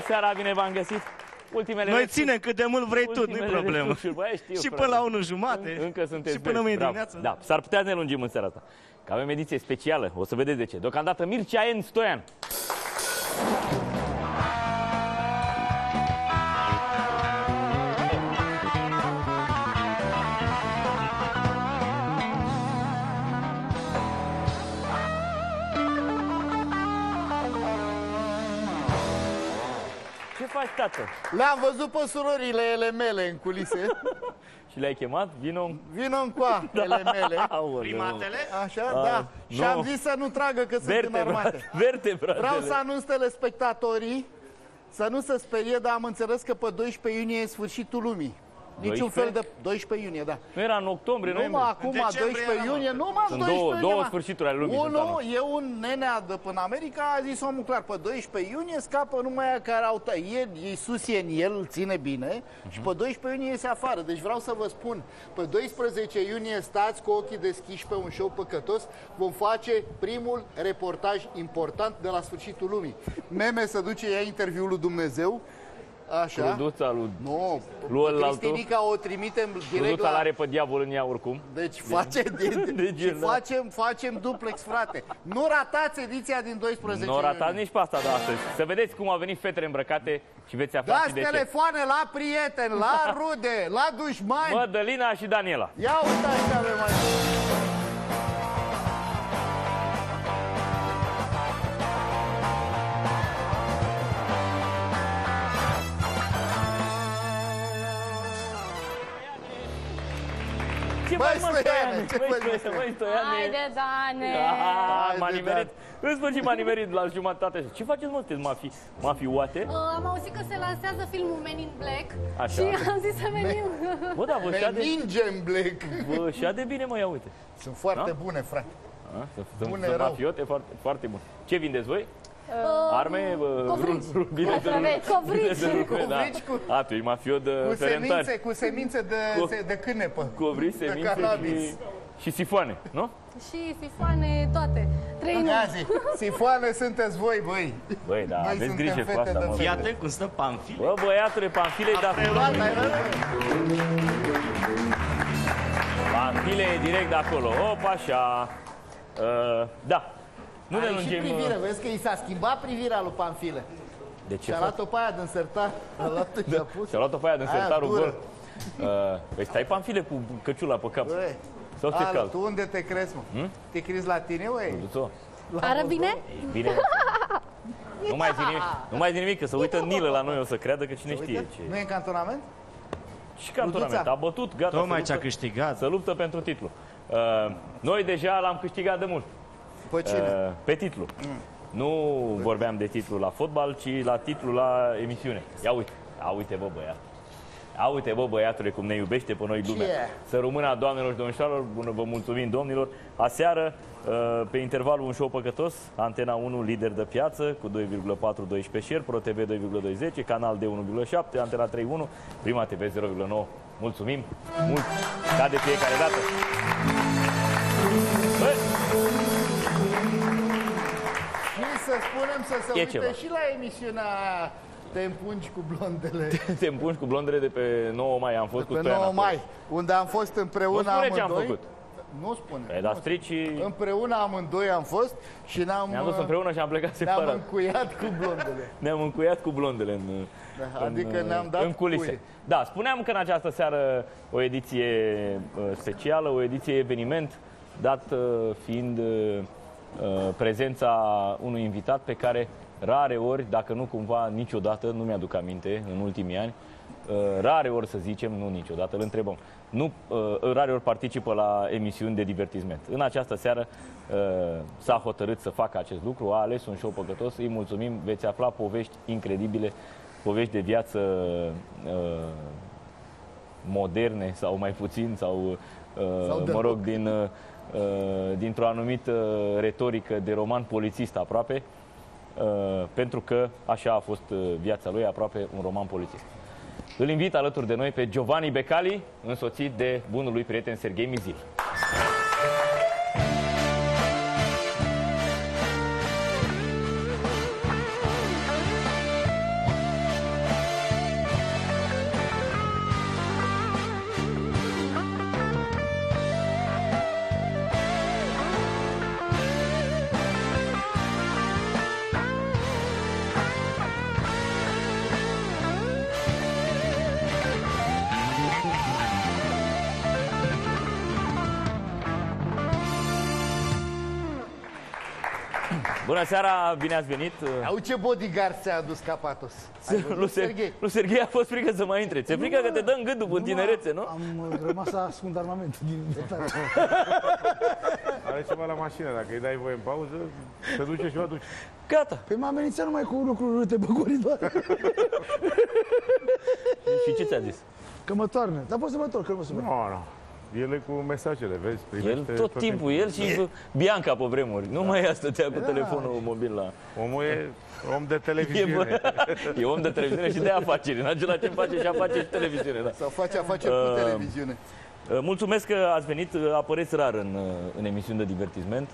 seara, bine v-am găsit. Ultimele Noi ținem cât de mult vrei tu, nu-i problemă. Și până la 1:30. Încă sunteți și până mâine dimineață. Da, s-ar putea să ne lungim în seara asta. Că avem ediție specială, o să vedeți de ce. Deocamdată Mircea N. Stoian. Ce faci, tată? Le-am văzut pe surorile mele în culise. Și le-ai chemat? Vino încoa, ele mele. Primatele? Așa, da. Și am zis să nu tragă că sunt înarmate. Vreau să anunț telespectatorii să nu se sperie, dar am înțeles că pe 12 iunie e sfârșitul lumii. Niciun fel de... 12 iunie, da. Nu era în octombrie, numai acum, 12 iunie, numai 12 iunie. Două sfârșituri ale lumii. Unul e un nenea de până America, a zis omul clar, pe 12 iunie scapă numai aia care au tăiet, ei sus e în el, îl ține bine, și pe 12 iunie iese afară. Deci vreau să vă spun, pe 12 iunie stați cu ochii deschiși pe un show păcătos, vom face primul reportaj important de la sfârșitul lumii. Meme se duce, ia interviul lui Dumnezeu. Așa. Cruduța lui... Nu, Cristinica o trimitem direct Cruduța l-are pe diavol în ea oricum. Deci facem duplex, frate. Nu ratați ediția din 12 Nu ratați nici pe asta de astăzi. Să vedeți cum au venit fetele îmbrăcate și veți afla și de ce. Dați telefoane la prieteni, la rude, la dușmani. Mădălina și Daniela. Ia uitați ce avem aici. Băi, Stoiane! Haide, Dane! În sfârșit m-a nimerit la jumătate. Ce faceți, mă? Sunteți mafioate? Am auzit că se lansează filmul Men in Black. Așa. Și am zis să venim. Bă, da, vă Men in Black. Vă șa de bine, mă, ia uite. Sunt foarte bune, frate. Sunt mafiote, foarte bune. Ce vindeți voi? Arme? Covrici. A, tu ești mafiot de ferentari. Cu semințe de cânepă. Covrici, semințe și sifoane, nu? Și sifoane, toate. Sifoane sunteți voi, băi. Băi, da, aveți grijă cu asta, mă. Fii atent cum stă Pamfile. Bă, băiatule, Pamfile, dar... Pamfile e direct de acolo. Op, așa. Da. Nu ne lungim... și privire, vezi că i s-a schimbat privirea lui Pamfile. De ce? Și-a luat-o pe aia din sertar. Și-a luat-o pe aia din sertarul gol. Păi stai, Pamfile, cu căciula pe cap. Sau te calzi? Tu unde te crezi, mă? Te crezi la tine, uei? Ară bine? Bine. Nu mai zi nimic, că se uită Nilă la noi, o să creadă că cine știe ce. Nu e în cantonament? Și cantonament, a bătut, gata. Tocmai ce a câștigat. Să luptă pentru titlu. Noi deja l-am câștigat de mult. Pe cine? Pe titlu. Nu vorbeam de titlu la fotbal, ci la titlu la emisiune. Ia uite, bă, băiat. Ia uite, bă, băiatule, cum ne iubește pe noi lumea. Să rămână, doamnelor și domnișoarelor, vă mulțumim, domnilor. Aseară, pe intervalul Un Show Păcătos, Antena 1 lider de piață, cu 2,412 share, Pro TV 2,210, Canal D 1,7, Antena 3,1, Prima TV 0,9. Mulțumim mult, ca de fiecare dată. Și să spunem să se uite și la emisiunea aia Te împungi cu blondele. Te împungi cu blondele de pe 9 mai. Am fost cu Stoian. Pe 9 mai, unde am fost împreună amândoi. Ce am făcut? Nu spune. Păi, dar strici... Împreună amândoi am fost și ne-am dus împreună și am plecat separat. Ne-am încuiat cu blondele. Ne-am încuiat cu blondele adică ne-am dat în culise. cuie. Da, spuneam că în această seară o ediție specială, o ediție eveniment, dat fiind prezența unui invitat pe care rare ori, dacă nu cumva niciodată, nu mi-aduc aminte în ultimii ani, rare ori să zicem, nu niciodată, îl întrebăm, rare ori participă la emisiuni de divertisment. În această seară s-a hotărât să facă acest lucru, a ales un show păcătos, îi mulțumim, veți afla povești incredibile, povești de viață moderne sau mai puțin, sau mă rog, dintr-o anumită retorică de roman polițist aproape, pentru că așa a fost viața lui, aproape un roman polițist. Îl invit alături de noi pe Giovanni Becali, însoțit de bunul lui prieten Serghei Mizil. Bună seara, bine ați venit. Au ce bodyguard ți-a adus Capatos? Lui Serghei a fost frică să mai intre. Ți-e frică că te dă în gât după tinerețe, nu? Am rămas să ascund armamentul din dotare. Are ceva la mașină, dacă îi dai voie în pauză, se duce și o aduce. Gata. Păi m-am amenințat numai cu lucruri urâte pe coridoare. Și ce ți-a zis? Că mă toarnă. Dar poți să mă torc, că nu mă supăr. Nu. El e cu mesajele, vezi? El tot timpul, el și Bianca pe vremuri. Nu mai ea stătea cu telefonul mobil la... Omul e om de televiziune. E om de televiziune și de afaceri. În același timp face și afaceri și televiziune. Da. Sau face afaceri cu televiziune. Mulțumesc că ați venit, apăreți rar în emisiuni de divertisment.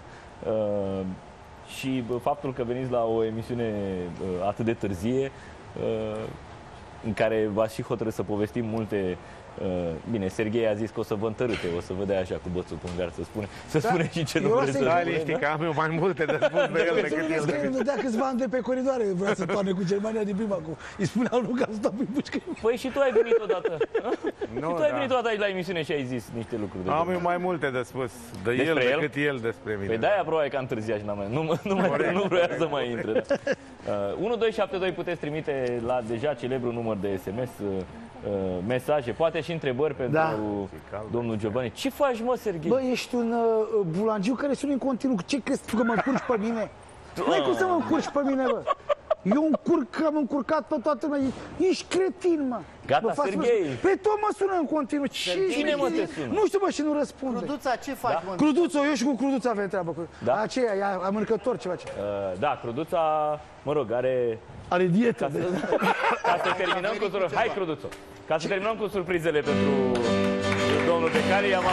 Și faptul că veniți la o emisiune atât de târzie, în care v-ați și hotărât să povestim multe. Bine, Serghei a zis că o să vă întărâte, o să vă dea așa cu bățul pe ungar să spune și ce nu vreți să Da, spune. liniști, că am eu mai multe de spus de el decât el. Că îmi dădea câțiva ani de pe coridoare. Vrea să toarne cu Germania din prima. Îi spunea lui că a stat pe pușcă. Păi și tu ai venit odată. Nu, Și tu ai venit odată aici la emisiune și ai zis niște lucruri. Am eu mai multe de spus de el Despre el? decât el despre mine. Păi de-aia probabil că am târziat și nu vrea să mai intre. Da. 1272 puteți trimite la deja celebrul număr de SMS mesaje, poate și întrebări pentru domnul Giovanni. Ce faci, mă, Serghei? Bă, ești un bulangiu care suni în continuu. Ce crezi tu că mă încurci pe mine? Nu ai cum să mă încurci pe mine, bă. Eu am încurcat pe toată lumea. Ești cretin, mă. Gata, Serghei. Pe tot mă sună în continuu. Cine mă te sună? Nu știu, bă, și nu răspunde. Cruduța, ce faci, mă? Cruduță, eu și cu Cruduța avem treabă. Da? Aceea, e amâncător ceva. Da, Cruduța, mă rog, are... Are dietă. Ca să terminăm cu surprizele. Hai, Cruduțo. Ca să terminăm cu surprizele pentru domnul Becali, v-am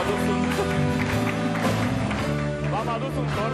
adus un tort.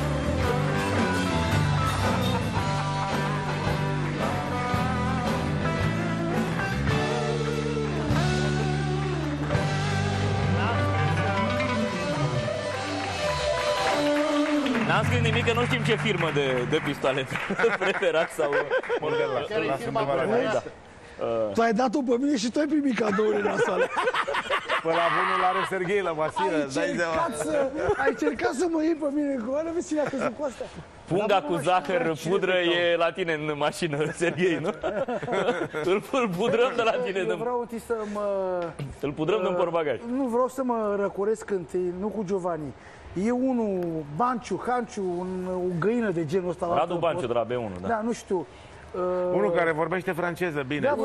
N-am scris nimic, că nu știm ce firmă de pistoale preferat sau model la. Care e firma preferată? Tu ai dat-o pe mine și tu ai primit cadourile la sală. Pe la bunul are Serghei la mașină, dai seama. Ai încercat să mă iei pe mine cu ala, vezi cine a căzut cu asta? Punga cu zahăr, pudră e la tine în mașină, Serghei, nu? Îl pudrăm de la tine. Eu vreau să mă... Îl pudrăm din portbagaj. Nu vreau să mă răcoresc întâi, nu cu Giovanni. E unul, Banciu, Hanciu, o găină de genul ăsta. Radu Banciu de la B1, da. Da, nu știu. Unul care vorbește franceză bine. Da,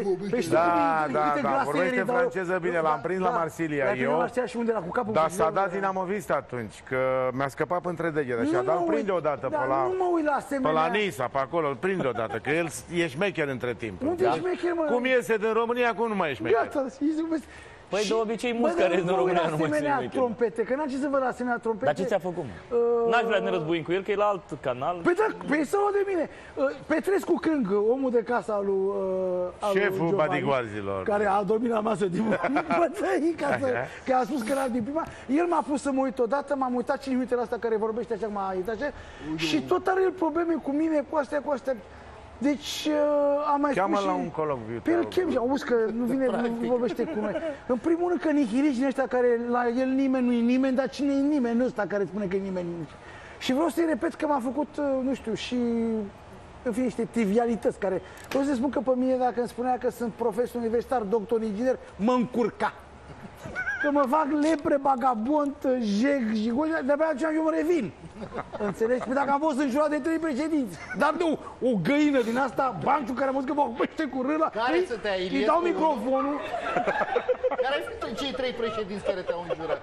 vorbește franceză bine, l-am prins la Marsilia eu. Dar s-a dat dinamovist atunci, că mi-a scăpat între degete și a dat, îl prinde odată pe la Nisa, pe acolo, îl prinde odată, că el e șmecher între timp. Unde e șmecher, mă? Cum iese din România, cum nu mai e șmecher? Gata, Păi de obicei mulți care în România nu mai sunt trompete, că n-am ce să văd la asemenea trompete. Dar ce ți-a făcut? N-aș vrea să ne războim cu el, că e la alt canal. Păi da, pe să de mine. Petrescu Crâng, omul de casa al lui șeful bodyguardilor, care a dormit la masă din bătăi, că a spus că era din prima. El m-a pus să mă uit odată, m-am uitat 5 minute la asta care vorbește așa, m-a uitat așa, și tot are el probleme cu mine, cu astea. Deci am mai cheamă spus la și... un colocviu. Pe el chem și auzi că nu vine, nu vorbește cu noi. În primul rând că nihiliști ăștia care la el nimeni nu e nimeni, dar cine e nimeni ăsta care spune că e nimeni? Și vreau să-i repet că m-a făcut, nu știu, și în fine niște trivialități care... Vreau să spun că pe mine, dacă îmi spunea că sunt profesor universitar, doctor inginer, mă încurca. Că mă fac lepre, bagabond, jeg, jigoja, de-abia aceea eu mă revin. Înțelegi? Păi dacă am fost înjurat de 3 președinți, dar de o găină din asta, Banciu, care mă zic că mă ocupește cu râla, îi dau microfonul. Care ai cei 3 președinți care te-au înjurat?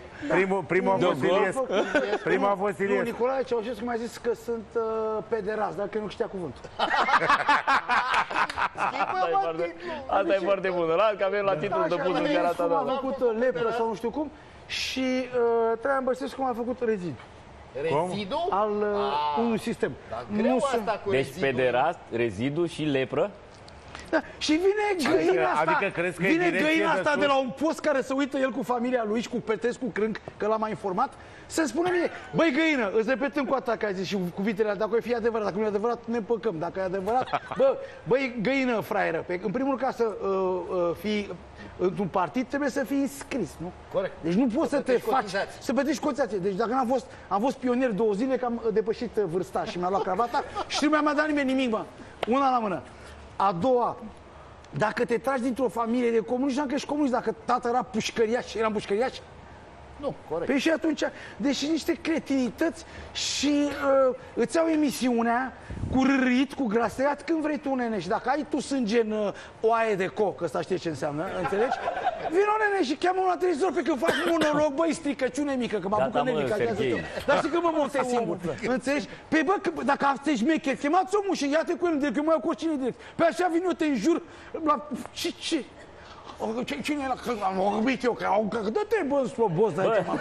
Primul a fost Iliescu. Nicolae Ceaușescu mi-a zis că sunt pederast, dar că nu știa cuvântul. Asta e foarte bună. Că avem la titlul de pus în seara asta. A făcut lepră sau nu știu cum și Traian Băsescu a făcut rezid. Rezidu? Al unui sistem. Greu asta cu deci pederast, rezidu și lepră? Da, și vine găina asta, adică crezi că vine găina asta de la un post care se uită el cu familia lui și cu Petrescu Crânc, că l-a mai informat, să spune mie, băi găină, îți repetăm cu atâta că ai zis și cuvintele, dacă o fi adevărat, dacă nu e adevărat, ne păcăm, dacă e adevărat, băi găină fraieră, în primul rând ca să fii într-un partid trebuie să fii înscris, nu? Corect. Deci nu poți să te faci, să plătești cotizație. Deci dacă am fost pionier 2 zile, că am depășit vârsta și mi-a luat cravata și nu mi-a dat nimeni nimic, mă. Una la mână. A doua, dacă te tragi dintr-o familie de comuniști, nu că ești comunist, dacă tata era pușcăriaș și eram pușcăriaș, nu, corect. Păi și atunci, deși niște cretinități și îți iau emisiunea cu rârit, cu grasăiat, când vrei tu, nene. Și dacă ai tu sânge în oaie de coc, ăsta știi ce înseamnă, înțelegi? Vino, nene, și cheamă-mă la televizor, pe când faci monolog, băi, stricăciune mică, că mă apucă nemica. Dar știi că mă montez singur, înțelegi? Păi bă, dacă aveți șmecher, chemați omul și ia-te cu el, de că mă iau cu oricine direct. Pe așa vin eu, te înjur, la... Ce? Cine era? Că am vorbit eu, că dă-te, bă, slobos de aici,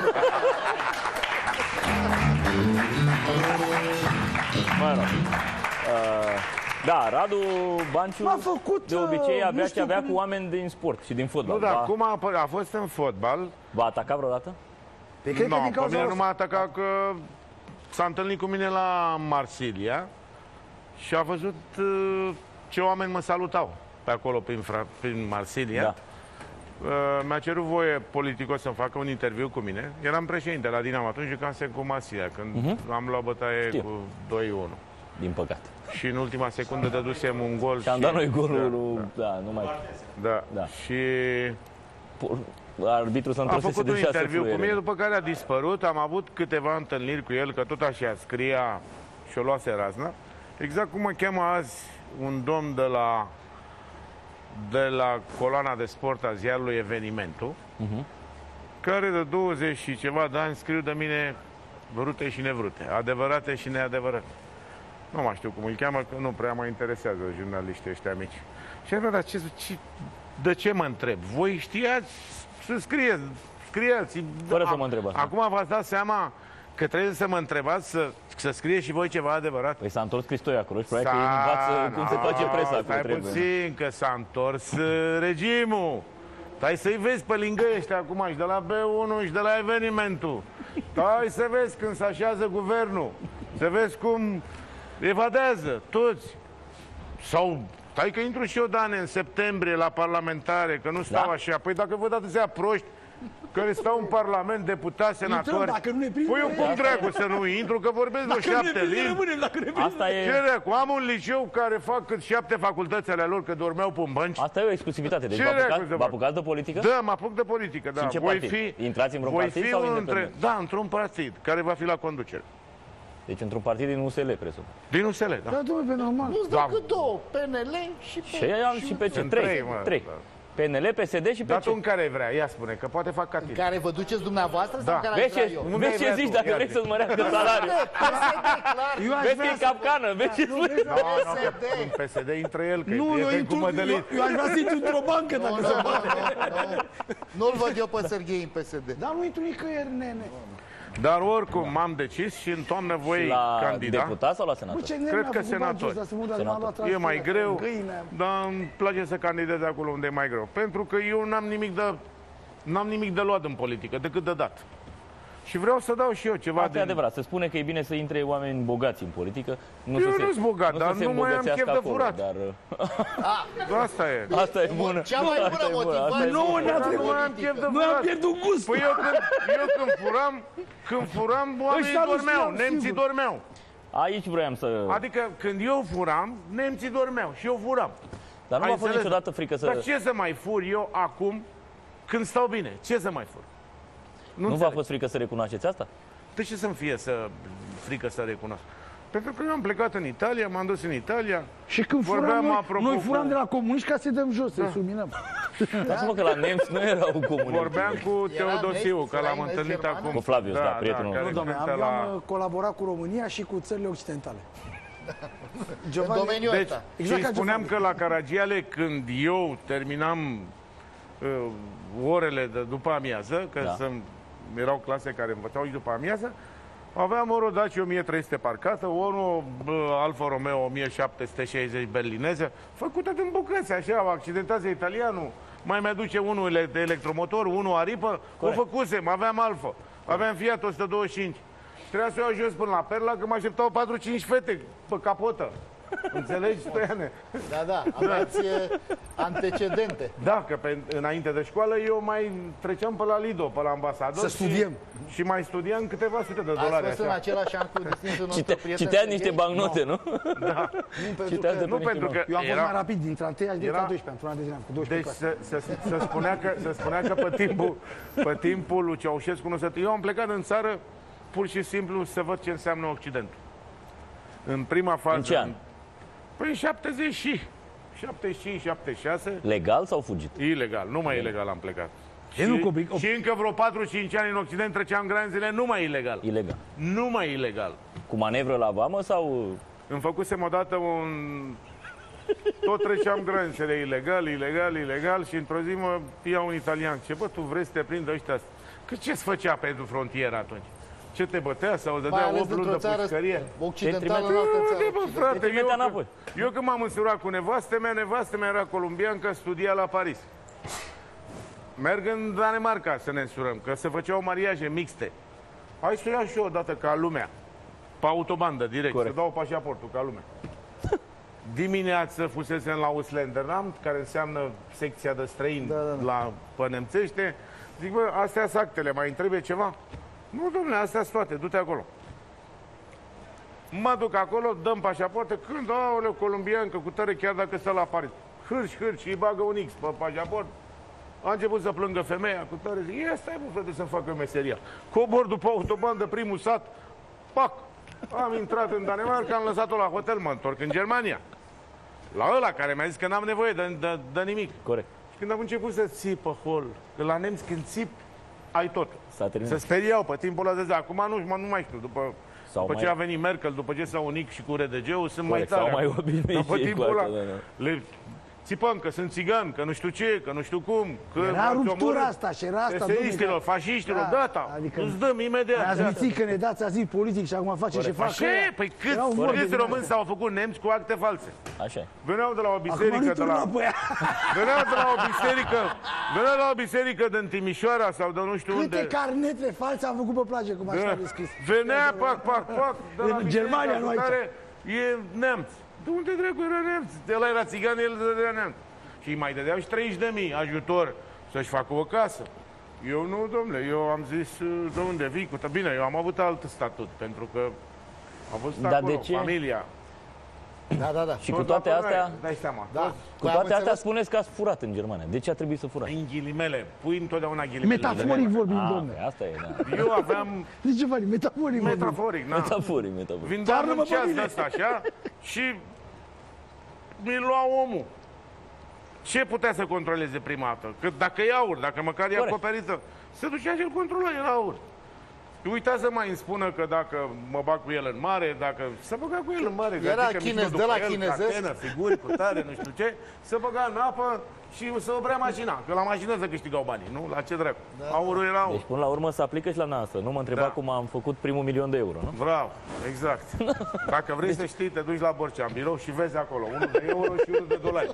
da, Radu Banciu de obicei avea ce avea cu oameni din sport și din fotbal. Nu, dar cum a fost în fotbal... V-a atacat vreodată? Nu, pe mine nu m-a atacat, că s-a întâlnit cu mine la Marsilia și a văzut ce oameni mă salutau pe acolo, prin Marsilia. Da. Mi-a cerut voie politicos să-mi facă un interviu cu mine. Eram președinte la Dinamo, atunci jucam cu Marsilia, când am luat bătaie cu 2-1. Din păcate. Și în ultima secundă dădusem un gol. Și am dat noi golul, da, nu mai... Da. Și... Arbitru s-a a făcut un interviu cu mine, după care a dispărut. Am avut câteva întâlniri cu el, că tot așa scria și o luase razna. Exact cum mă cheamă azi un domn de la coloana de sport a ziarului Evenimentul, care de 20 și ceva de ani scriu de mine vrute și nevrute, adevărate și neadevărate. Nu mai știu cum îl cheamă, că nu prea mă interesează jurnaliștii ăștia mici. Și am dar de ce mă întreb? Voi știați să scrieți. Fără să mă întrebați. Acum v-ați dat seama că trebuie să mă întrebați să scrie și voi ceva adevărat? Păi s-a întors Cristoia acolo și probabil că ei învață cum se face presa. Stai puțin, că s-a întors regimul. Stai să-i vezi pe lângă ăștia acum și de la B1 și de la Evenimentul. Stai să vezi când se așează guvernul. Să vezi cum evadează toți. Sau stai că intru și eu, Dane, în septembrie la parlamentare, că nu stau așa. Păi dacă văd atâția proști care stau în Parlament, deputați, senatori, păi eu cum dracu să nu intru, că vorbesc de 7 limbi. Asta e... Ce dracu? Am un liceu care fac cât 7 facultăți ale lor, că dormeau pe bănci. Asta e o exclusivitate. Deci vă apucați de politică? Da, mă apuc de politică, da. Și ce partid? Intrați în vreun partid sau independent? Da, într-un partid, care va fi la conducere. Deci într-un partid din USL, presupun. Din USL, da. Da, domnule, pe normal. Nu-ți decât 2, PNL și Și pe ce? 3. PNL, PSD și PC. Dar tu în care vrea? Ia spune, că poate fac ca tine. În care vă duceți dumneavoastră sau în care aș vrea eu? Vezi ce zici dacă vrei să-ți mărească salariul. Vezi că e capcană, vezi ce spui? Nu, PSD intră el, că e prieten cu Mădălin. Eu aș vrea să intru într-o bancă dacă se poate. Nu-l văd eu pe Serghei în PSD. Dar nu intru nicăieri, nene. Dar oricum m-am decis și în toamnă voi candida. La deputat sau la senator? Cred că senator. E mai greu, dar îmi place să candidez acolo unde e mai greu. Pentru că eu n-am nimic de luat în politică, decât de dat. Și vreau să dau și eu ceva. Asta e adevărat. Se spune că e bine să intre oameni bogați în politică. Eu nu sunt bogat, dar nu mai am chef de furat. Dar... Asta e. Asta e bună. Cea mai bună motivare. Nu am chef de furat. Nu am pierdut gust. Păi eu când furam, oamenii dormeau, nemții dormeau. Aici vroiam să... Adică când eu furam, nemții dormeau și eu furam. Dar nu m-a fost niciodată frică să... Dar ce să mai fur eu acum când stau bine? Ce să mai fur? Nu v-a fost frică să recunoașteți asta? De ce să-mi fie frică să recunosc? Pentru că eu am plecat în Italia, m-am dus în Italia. Și când noi furam de la comuniști ca să-i dăm jos, să-i subminăm. Lasă-mă că la nemți nu erau comuniști. Vorbeam cu Teodosiu, că l-am întâlnit acum. Cu Flavius, da, prietenul. Nu, domnule, am colaborat cu România și cu țările occidentale. Deci, și spuneam că la Caragiale, când eu terminam orele de după amiază, că erau clase care învățau și după amiază, Aveam o Rodace 1300 parcată, o Alfa Romeo 1760 berlineză, făcută din bucăți, așa, accidentase italianul, mai mi-aduce unul de electromotor, unul aripă, o făcusem, aveam Alfa, aveam Fiat 125. Și trebuia să o iau jos până la Perla, că mă așteptau 4-5 fete pe capotă. Înțelegi, Stoiane? Da, aveați antecedente. Da, că înainte de școală eu mai treceam pe la Lido, pe la ambasador. Să studiem. Și mai studiam câteva sute de dolari. Ați fost în același an cu distinsul nostru prieten? Citea niște bancnote, nu? Da. Nu pentru că eu am fost mai rapid, din 3 ani, din 12 ani, într-un an de zile, cu 12 Deci se spunea că pe timpul lui Ceaușescu nu se... Eu am plecat în țară pur și simplu să văd ce înseamnă Occidentul. În prima fază... În ce an? Păi 75-76. Legal sau fugit? Ilegal, numai ilegal am plecat. Și încă vreo 4-5 ani în Occident treceam granițele numai ilegal. Ilegal. Numai ilegal. Cu manevră la vamă sau... Îmi făcusem odată tot treceam granițele ilegal și într-o zi mă ia un italian. Ce bă, tu vrei să te prindă ăștia? Că ce-ți făcea pentru frontieră atunci? Ce te bătea sau dădea 8 luni de pușcărie? Occidentală în altă țară. Eu când m-am însurat cu nevastă mea era columbiancă, studia la Paris. Merg în Danemarca să ne însurăm, că se făceau mariaje mixte. Hai să iau și eu odată ca lumea, pe autobandă direct, să dau pașaportul ca lumea. Dimineață fusesem la Ausländerland, care înseamnă secția de străini pe nemțește. Zic, bă, astea sunt actele, mai îmi trebuie ceva? Nu, domnule, astea sunt toate, du-te acolo. Mă duc acolo, dăm pașapoarte, când, aoleu, columbiancă, cu tare, chiar dacă stă la Paris. Hârși, și îi bagă un X pe pașaport. A început să plângă femeia, cu tare, zic, ia stai, bă, frate, să-mi facă meseria. Cobor după autobandă, primul sat, pac! Am intrat în Danemarca, am lăsat-o la hotel, mă întorc în Germania. La ăla care mi-a zis că n-am nevoie de nimic. Corect. Și când am început să țip pe hol, că la nemți când țip, ai tot. Se speriau pe timpul ăla de acum nu mai știu, după ce a venit Merkel, după ce s-au unit și cu RDG-ul, sunt mai tare. Sau mai obișnuit și timpul ăla, le țipăm că sunt țigani, că nu știu ce, că nu știu cum. Că era ruptura asta și era asta, domnule. Fașiștilor, data, adică îți dăm imediat. Ne-ați mințit că ne dați azil politic și acum face ce fac. Așa e, păi câți români s-au făcut nemți cu acte false? Așa e. Veneau de la o biserică veneau de la o biserică din Timișoara sau de nu știu unde. Câte carnete false am făcut pe plage, cum așa descris. Venea, pac, de la Germania, nu aici. Care e nemț. De unde dracu era nemț? De la era țigan, el dădea nemț. Și îi mai dădeau și 30.000 ajutor să-și facă o casă. Eu nu, domnule, eu am zis, de unde vii? Bine, eu am avut alt statut, pentru că am văzut acolo, familia. Da. Și cu toate astea, dai seama. Da. Cu toate astea spuneți că ați furat în Germania. De ce a trebuit să furați? În ghilimele, pui întotdeauna ghilimele. Metaforic vorbim, domnule. Asta e, da. Eu aveam... De ce faci? Metaforic. Metaforic. Vindeam un ceas de ăsta, așa, și mi-l lua omul. Ce putea să controleze prima dată? Că dacă e aur, dacă măcar e acoperită, se ducea și îl controla, era aur. Uita să mai îmi spună că dacă mă bag cu el în mare, dacă să băga cu el în mare, era chinez, de la chinezesc, catenă, figuri, cu tare, nu știu ce, să băga în apă și să oprea mașina, că la mașină să câștigau banii, nu? La ce drept? Aurul era aur. Deci până la urmă se aplică și la noastră. Nu mă întreba cum am făcut primul 1.000.000 de euro, nu? Bravo, exact. Dacă vrei să știi, te duci la Borcea, în birou și vezi acolo, 1 de euro și 1 de dolari.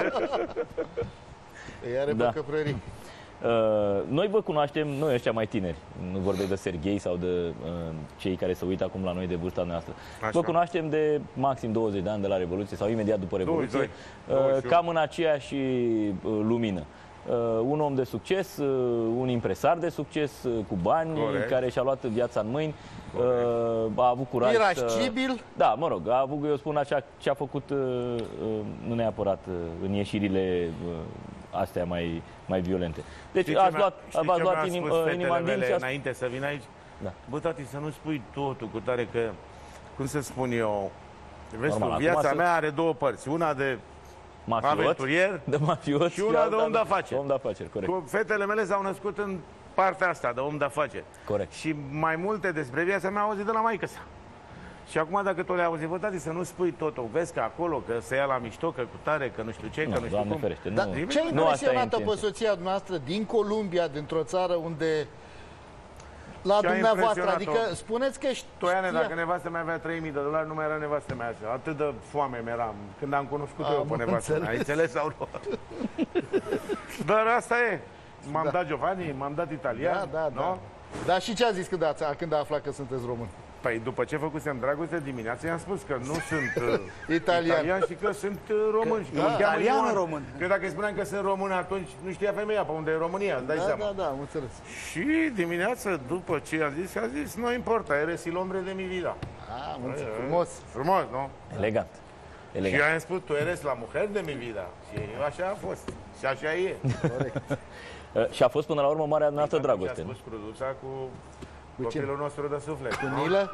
Iar băcăprării. Noi vă cunoaștem, noi ăștia mai tineri, nu vorbesc de Serghei sau de cei care se uită acum la noi de vârsta noastră. Așa. Vă cunoaștem de maxim 20 de ani de la Revoluție sau imediat după Revoluție, 20. Cam în aceeași lumină. Un om de succes, un impresar de succes, cu bani, care și-a luat viața în mâini, a avut curaj irascibil. Da, mă rog, a avut, eu spun așa, ce a făcut, nu neapărat în ieșirile astea mai violente. Deci ați luat inima în din și înainte să vin aici? Da. Bă, tati, să nu spui totul cu tare că, cum să spun eu, vezi tu, viața mea are două părți. Una de aventurier și una de om de afaceri. Om de afaceri, corect. Fetele mele s-au născut în partea asta de om de afaceri. Corect. Și mai multe despre viața mea au auzit de la maică-sa. Și acum dacă tu le-ai auzit, bă, tati, să nu spui totul. Vezi că acolo, că se ia la mișto, că cu tare, că nu știu ce, că nu știu cum. Ferește, da, ce-a impresionat pe soția noastră din Columbia, dintr-o țară unde la dumneavoastră, adică spuneți că știa... Toiane, dacă nevastă mea avea $3.000, nu mai era nevastă mea așa. Atât de foame mi-eram când am cunoscut eu pe nevastă mea. Ai înțeles sau nu? Dar asta e. M-am dat Giovanni, m-am dat italian, nu? Dar și ce a zis când a aflat că sunteți români? Păi după ce făcusem dragoste dimineața, i-am spus că nu sunt italian și că sunt român. Italian român. Că dacă îi spuneam că sunt român, atunci nu știa femeia pe unde e România, îți dai seama. Da, am înțeles. Și dimineața, după ce a zis, nu importa, eres il hombre de mi vida. Frumos. Frumos, nu? Elegant. Și eu i-am spus, tu eres la mujer de mi vida. Și așa a fost. Și așa e. Și a fost până la urmă marea noastră dragoste. Și a spus Cruduța cu copilul nostru de suflet. Cu Nilă?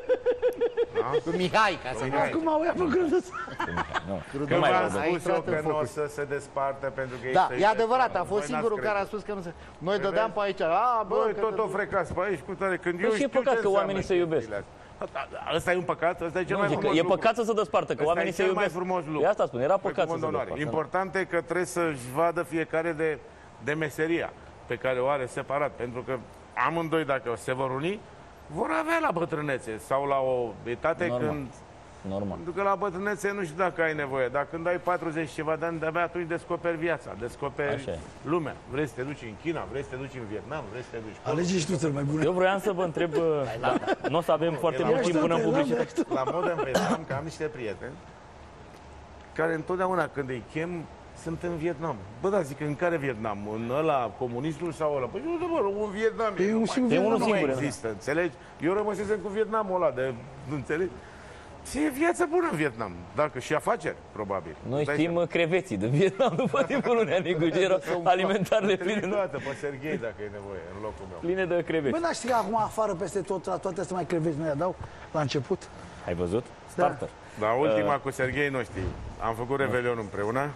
Cu Mihai, ca să nu. Cum au ea pe Cruduța? Când v-am spus eu că nu o să se despartă pentru că da, e adevărat, a fost singurul care a spus că nu se... Noi dădeam pe aici, băi, tot o frecați pe aici cu tare. Când eu și e păcat că oamenii se iubesc. Ăsta e un păcat, ăsta e cel mai frumos lucru. E păcat să se despartă, că oamenii se iubesc. Asta e cel mai frumos lucru. E asta spun, era păcat să se despartă. Important e că trebuie să-și vadă fiecare de meseria pe care o are separat, pentru că amândoi, dacă se vor uni, vor avea la bătrânețe sau la o etate când... Normal. Pentru că la bătrânețe nu știu dacă ai nevoie, dar când ai 40 ceva de ani, de-abia atunci descoperi viața, descoperi lumea. Vrei să te duci în China, vrei să te duci în Vietnam, vrei să te duci... Alege și tu cel mai bun. Eu vroiam să vă întreb, nu o să avem foarte mult timp până în publicitate. La modă îmi că am niște prieteni care întotdeauna când îi chem, sunt în Vietnam. Bă, da, zic, în care Vietnam? În ăla, comunistul sau ăla? Păi nu, bă, un Vietnam. E unul singur. Nu există, înțelegi? Eu rămăsesem cu Vietnamul ăla de, înțelegi? Și e viață bună în Vietnam, dacă și afaceri, probabil. Noi știm creveții din Vietnam după timpul unei Nicugero, alimentarele pline. Toată pe Serghei, dacă e nevoie, în locul meu. Pline de creveți. Bă, dar știi că acum afară peste tot, la toate astea mai creveți nu dau la început? Ai văzut? Starter. Da, ultima cu Serghei nu știi. Am făcut Revelion împreună.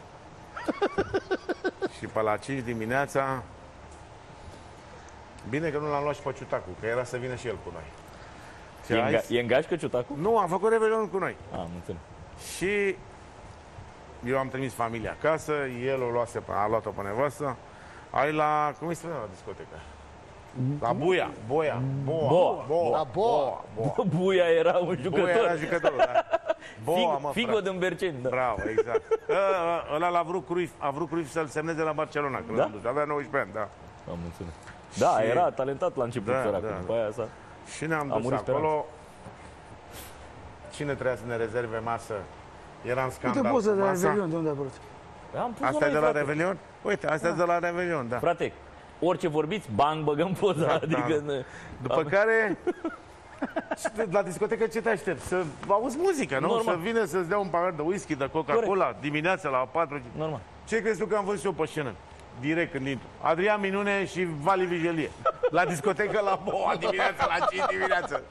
Și pe la 5 dimineața, bine că nu l-am luat și pe Ciutacu, că era să vină și el cu noi. E în gașcă Ciutacu? Nu, am făcut Revelion cu noi. Am înțeles. Și eu am trimis familia acasă, el a luat-o pe nevastă. Ai la, cum îi spune la discotecă? La Buia, Boa. Buia era un jucător. Buia era jucătorul, da. Figo din Berceni. Da. Bravo, exact. Ăla a vrut Cruyff să-l semneze la Barcelona, când l-am dus. Avea 19 ani, da. Am înțeles. Da, era talentat la început, săracul. După aia sa... Și ne-am dus acolo. Cine trebuia să ne rezerve masă? Era în scandal. Uite poza de la Revelion, de unde a apărut? Asta e de la Revelion? Uite, asta e de la Revelion, da. Frate, orice vorbiți, bang, băgăm poza. Adică... După care... La discotecă ce te aștept? Să auzi muzică, nu? Normal. Să vină să-ți dea un pahar de whisky, de Coca-Cola, dimineața la 4. Normal. Ce crezi tu că am văzut eu pe scenă? Direct când intru. Adrian Minune și Vali Vigelie. La discotecă la Boa dimineața, la 5 dimineața.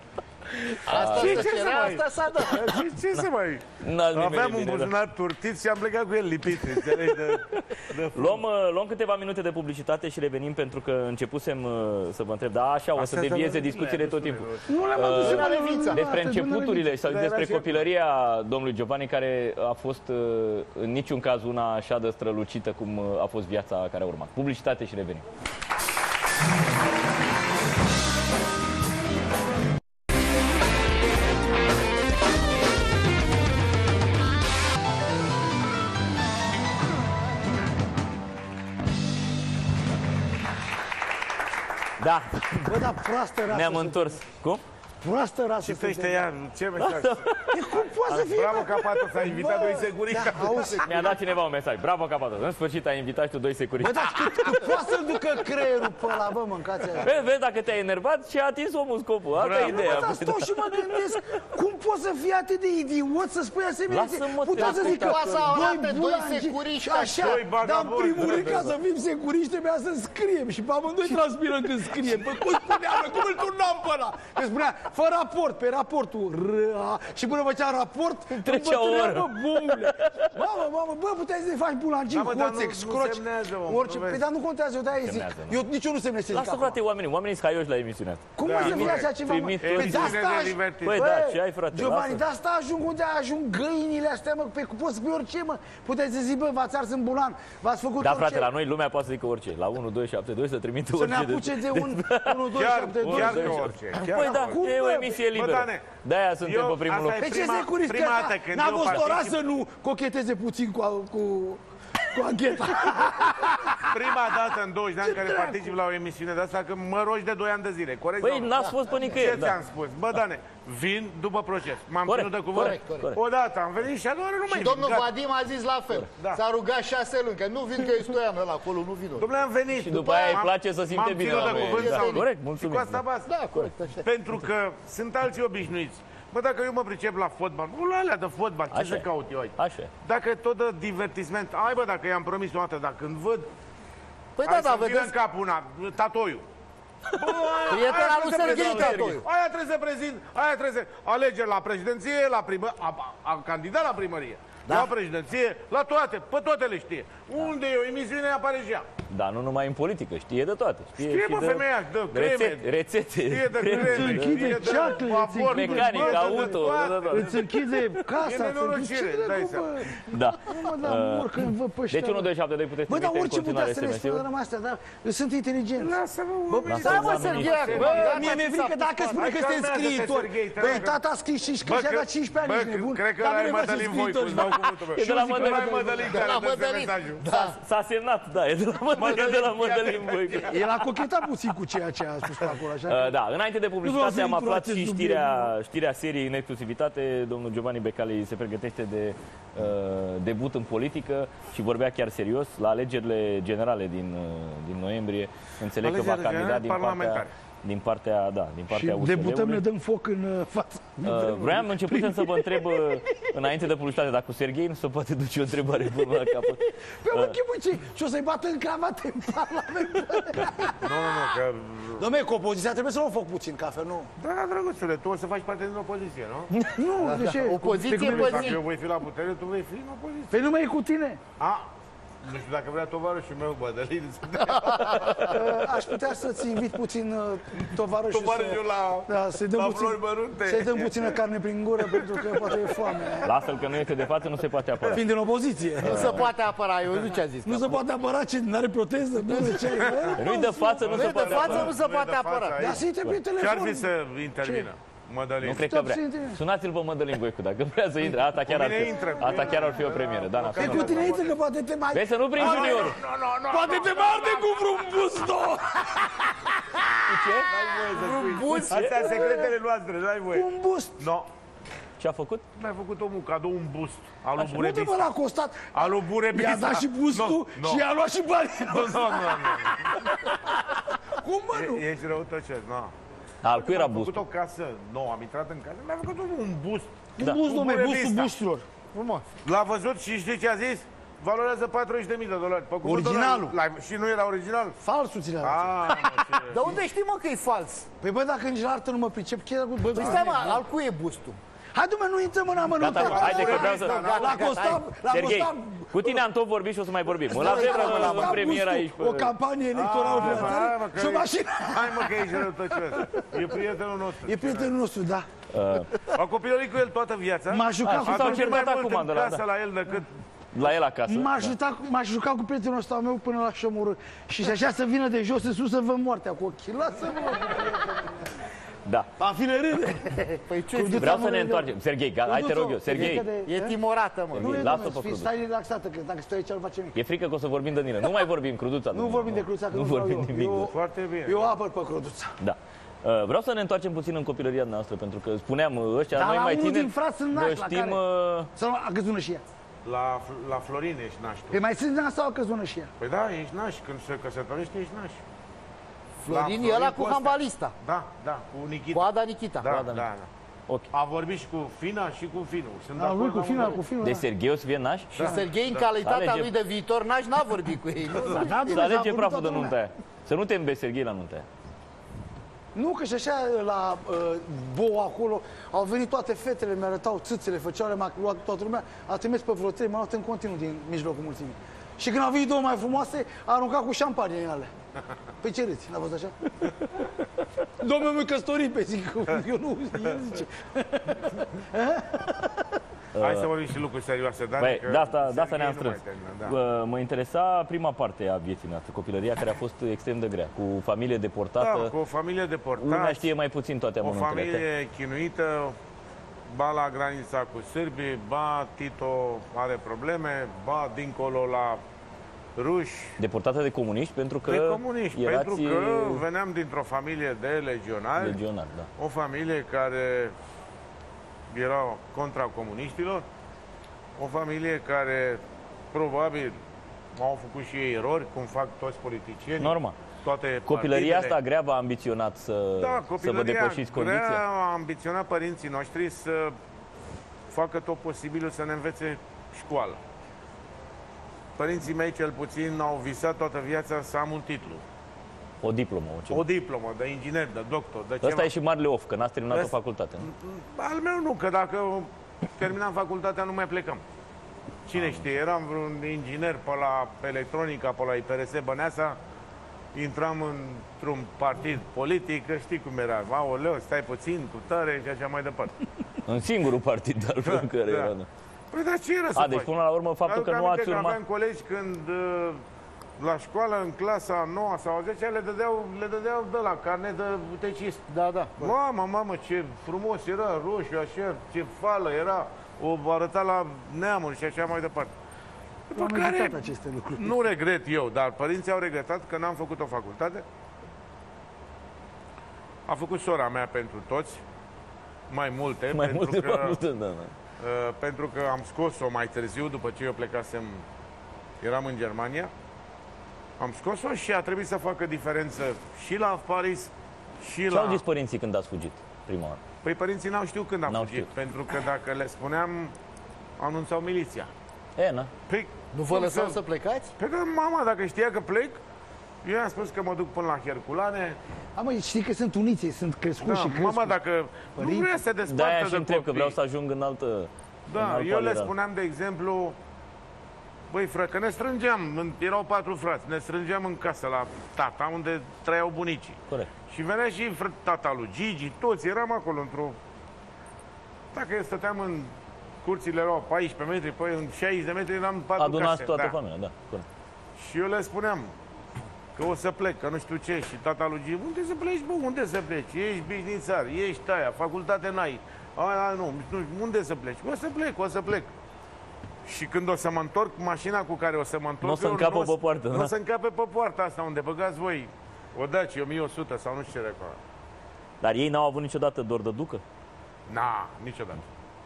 Asta s-a dat. Ce să mai... Aveam un buzunar turtit și am plecat cu el lipit, înțelegi? Luăm câteva minute de publicitate și revenim, pentru că începusem să vă întreb, da, așa, o să devieze discuțiile tot timpul. Nu le-am adus în Revința. Despre începuturile sau despre copilăria domnului Giovanni, care a fost în niciun caz una așa de strălucită cum a fost viața care a urmat. Publicitate și revenim. Da. Bă, dar proastă rasă. Ne-am întors. Cum? Proastă rasă. Și tu ăștia, ce mesaj? Cum poate să fie? Bravo, Capatos, a invitat doi securiști. Mi-a dat cineva un mesaj. Bravo, Capatos. În sfârșit ai invitat tu doi securiști. Bă, dar cât poate să ducă creierul pe ăla, bă, mâncați aia. Vezi dacă te-ai enervat și a atins omul scopul. Asta e ideea. Bă, dar stau și mă gândesc, cum poți să fii atât de idiot să spui asemenea? Putea să zic că doi securiști așa, dar în primul rând, ca să fim securiști, trebuia să scriem și pe amândoi transpirăm când scriem. Păi cum spuneam, cum îl turnam pe ăla? Că spunea, fă raport, pe raportul. Și până făcea raport, trecea o oră. Boule. Mamă, bă, puteai să ne faci bulangii, hoțe, scroci, orice. Păi, dar nu contează, eu de-aia zic. Nici eu nu semnesc. Lasă, frate, oamenii scaioși la emisiunea asta. Cum să fie așa ceva? Păi da, ce ai, frate? Giovanni, de asta unde ajung găinile astea, mă, pe poți spui orice, mă. Puteți să zic, bă, v-ați ars în bulan, v-ați făcut da, orice. frate, la noi lumea poate să zică orice. La 1272 să trimită orice. Să ne apuce de 1272. Chiar de orice. Păi da, e o emisie liberă. De-aia suntem pe primul loc. Pe ce securiți că n-a fost ora să nu cocheteze puțin cu ancheta. Prima dată în 20 de ani care particip la o emisiune de asta, că mă rogi de 2 ani de zile, corect? Păi n-ați fost pe nicăieri. Ce ți-am spus? Bă, Dane, vin după proces. M-am ținut de cuvânt. Odată am venit și a doua nu mai vin. Domnul Vadim a zis la fel. S-a rugat 6 luni, că nu vin că e Stoian ăla acolo, nu vin. Dom'le, am venit. Și după aia îi place să simte bine la noi. Corect, mulțumim. Și cu asta basta. Da, corect, așa. Pentru că sunt alții obișnuiți. Bă, dacă eu mă pricep la fotbal, la alea de fotbal, ce să caut eu aici? Așa. Dacă tot de divertisment, ai bă, dacă i-am promis o dată, dacă când văd, păi da, da, vedeți. în capul una, tatoiul. Prietena lui Serghei Tatoiu. Aia trebuie să prezint, aia trebuie să alegeri la președinție, la primărie, a candidat la primărie. La președinție, la toate, pe toate le știe. Unde e o emisiune, apare și ea. Da, nu numai în politică, știe de toate. Știe, bă, femeia, dă creme. Rețete. Știe de creme, închide ceaclă, mecanic, auto. Îți închide casa, îți închide, da. Deci 1272 puteți trimite în continuare SMS-ul. Sunt inteligenți. Bă, Serghei, bă, mie mi-e frică dacă spune că sunteți scriitori. Păi tata a scris și că și-a dat 15 ani, ești nebun. Cred că ăla e Mădălin Voicu, îți dau cuvântul meu. E de la Mădălin care dă mesajul. S-a semnat, da, e de la Mădălin Voicu. El a cochetat puțin cu ceea ce a spus acolo, așa? Da, înainte de publicitate am aflat și știrea seriei în exclusivitate. Domnul Giovanni Becali se pregătește de debut în politică și vorbea chiar serios la alegerile generale din noiembrie. Înțeleg că va candida din partea și USL-ului. debutăm, ne dăm foc în față. Vreau început să vă întreb înainte de publicitate, dacă cu Serghei nu se poate duce o întrebare până la capăt. Pe ochii ce? Și o să-i bată în cravate în Parlament. Nu, că... Dom'le, cu opoziția trebuie să luăm foc puțin, cafea, nu? Da, drăguțule, tu o să faci parte din opoziție, nu? Nu, de ce? Opoziție, dacă eu voi fi la putere, tu vei fi în opoziție. Păi nu mai e cu tine. Nu știu dacă vrea tovarășul meu, Mădălin. Aș putea să-ți invit puțin tovarășul la flori mărunte. Să-i dăm puțină carne prin gură, pentru că poate e foame. Lasă-l că nu este de față, nu se poate apăra. Fiind în opoziție. Nu se poate apăra, eu nu ce-a zis. Nu se poate apăra, ce? N-are proteză? Nu-i de față, nu se poate apăra. Nu se poate apăra. Dar să intre pe telefon. Ce-ar fi să intervină? Mădălin. Nu cred că vrea. Sunați-l pe Mădălin Voicu, dacă vrea să intre. Asta chiar ar fi o premieră. Da, păi cu tine intră, că poate te mai... Vezi să nu prinzi juniorul. Poate te mai arde cu vreun busto. Ce? Vreun bust? Astea secretele noastre, n-ai voie. Un bust. No. Ce a făcut? Mi-a făcut omul cadou un bust al lui Burebista. Nu te l-a costat. Al lui Burebista. I-a dat și bustul și i-a luat și banii. Nu. Cum, mă, nu? Ești răutăcesc, nu. Al cui era bustul? Am făcut o casă nouă, am intrat în casă, mi-a făcut un bust. Un bust, dom'le, bustul busturilor. L-a văzut și știi ce a zis? Valorează $40.000. Originalul. Și nu era original? Falsul ți l-a Dar unde știi, mă, că e fals? Păi bă, dacă nici la artă nu mă pricep, chiar cu... Păi stai, mă, al cui e bustul? Hai, dumne, nu intrăm în amănunte. Haide că vreau să... Serghei, cu tine am tot vorbit și o să mai vorbim. Mă las în premieră aici. O campanie electorală și o mașină. Hai, mă, că ești răutăcios. E prietenul nostru. E prietenul nostru, da. A copilărit cu el toată viața. M-a jucat cu s-au certat acum de la el decât... La el acasă. M-a jucat cu prietenul ăsta meu până la șomorâ. Și așa să vină de jos în sus să văd moartea cu ochii. Lasă-mă! Da. Am fi nerâde. Vreau să ne întoarcem. Serghei, hai te rog eu. Serghei. E timorată, mă. Lasă-o pe Cruduța. Stai relaxată, că dacă stai aici nu facem nimic. E frică că o să vorbim de Nilă. Nu mai vorbim Cruduța. Nu vorbim de Cruduța, că nu vorbim nimic. Foarte bine. Eu apăr pe Cruduța. Da. Vreau să ne întoarcem puțin în copilăria noastră, pentru că spuneam ăștia, noi mai tineri, știm... Sau a căzut și ea. La Florin ești naș tu. Păi mai sunt naș sau a căzut și ea? Păi da, ești naș. Când se căsătorește, ești naș. Florin e ăla cu handbalista. Da, cu Nikita. Cu Ada Nikita. Da. Okay. A vorbit și cu Fina și cu Finul. Sunt da, lui cu Fina, cu Finul. De Serghei o să fie naș? Și Serghei, în calitatea lui de viitor naș, n-a vorbit cu ei. Să alege praful de nunta aia. Să nu te îmbezi, Serghei, la nunta aia. Nu, că și așa la Bo acolo au venit toate fetele, mi-arătau țâțele, făceau, le-am luat toată lumea, a trimis pe vreo 3, m-a luat în continuu din mijlocul mulțimii. Și când au venit două mai frumoase, a aruncat cu șampanie în ale. Păi ce râți? N-a văzut așa? Domnul meu căsătorit, pe zic, eu nu, el zice. Hai să vorbim și lucruri serioase, dar Băi, de asta ne-am strâns. Mă interesa prima parte a vieții noastre, copilăria, care a fost extrem de grea, cu familie deportată. Da, cu o familie deportată. Lumea știe mai puțin toate amănuntele. O familie chinuită, ba la granița cu sârbii, ba Tito are probleme, ba dincolo la ruși. Deportată de comuniști pentru că... De comuniști, pentru că veneam dintr-o familie de legionari. Legionari, da. O familie care era contra comuniștilor, o familie care probabil au făcut și ei erori, cum fac toți politicienii. Normal. Toate copilăria asta grea v-a ambiționat să vă depășiți condiția? Grea a ambiționat părinții noștri să facă tot posibilul să ne învețe școală. Părinții mei, cel puțin, au visat toată viața să am un titlu. O diplomă. O diplomă de inginer, de doctor, de ceva. Ăsta e și marele of, că n-ați terminat o facultate, nu? Al meu nu, că dacă terminam facultatea nu mai plecăm. Cine știe, eram vreun inginer pe electronica, pe la IPRS Băneasa, intram într-un partid politic, că știi cum era. Aoleu, stai puțin, cu tare și așa mai departe. În singurul partid de altfel în care era. Păi dar ce era să faci? Deci până la urmă faptul că nu ați urmat... Aveam colegi când la școală, în clasa 9 sau 10 le dădeau de la carnet de utecist. Da. Mamă, ce frumos era, roșu, așa, ce fală era. O arăta la neamuri și așa mai departe. După care aceste lucruri. Nu regret eu, dar părinții au regretat că n-am făcut o facultate. A făcut sora mea pentru toți, mai multe, pentru că am scos-o mai târziu, după ce eu plecasem, eram în Germania. Am scos-o și a trebuit să facă diferență și la Paris și la... Ce au zis părinții când ați fugit prima oară? Păi părinții n-au știut când am fugit, pentru că dacă le spuneam, anunțau miliția. Păi, nu vă lăsau să plecați? Păi că mama, dacă știa că plec, eu i-am spus că mă duc până la Herculane. Știi că sunt uniții, sunt crescuți și crescuți. Mama, dacă nu vrea să se despartă de-aia și întreb că vreau să ajung în altă... Da, eu le spuneam, de exemplu, băi, frate, că ne strângeam, erau 4 frați, ne strângeam în casă la tata, unde trăiau bunicii. Corect. Și venea și tata lui Gigi, toți eram acolo într-o... Dacă eu stăteam în curțile, erau 14 metri, păi în 60 de metri eram 4 case. Adunați toată familia, da. Corect. Și eu le spuneam că o să plec, că nu știu ce. Și tata lui Gigi, unde să pleci, bă, unde să pleci? Ești biznițar, ești aia, facultate n-ai. Nu, unde să pleci? O să plec. Și când o să mă întorc, mașina cu care o să mă întorc... Nu o să încapă pe poartă, nu o să încapă pe poarta asta, unde băgați voi o Dacia 1100 sau nu știu ce recomand. Dar ei n-au avut niciodată dor de ducă? Niciodată.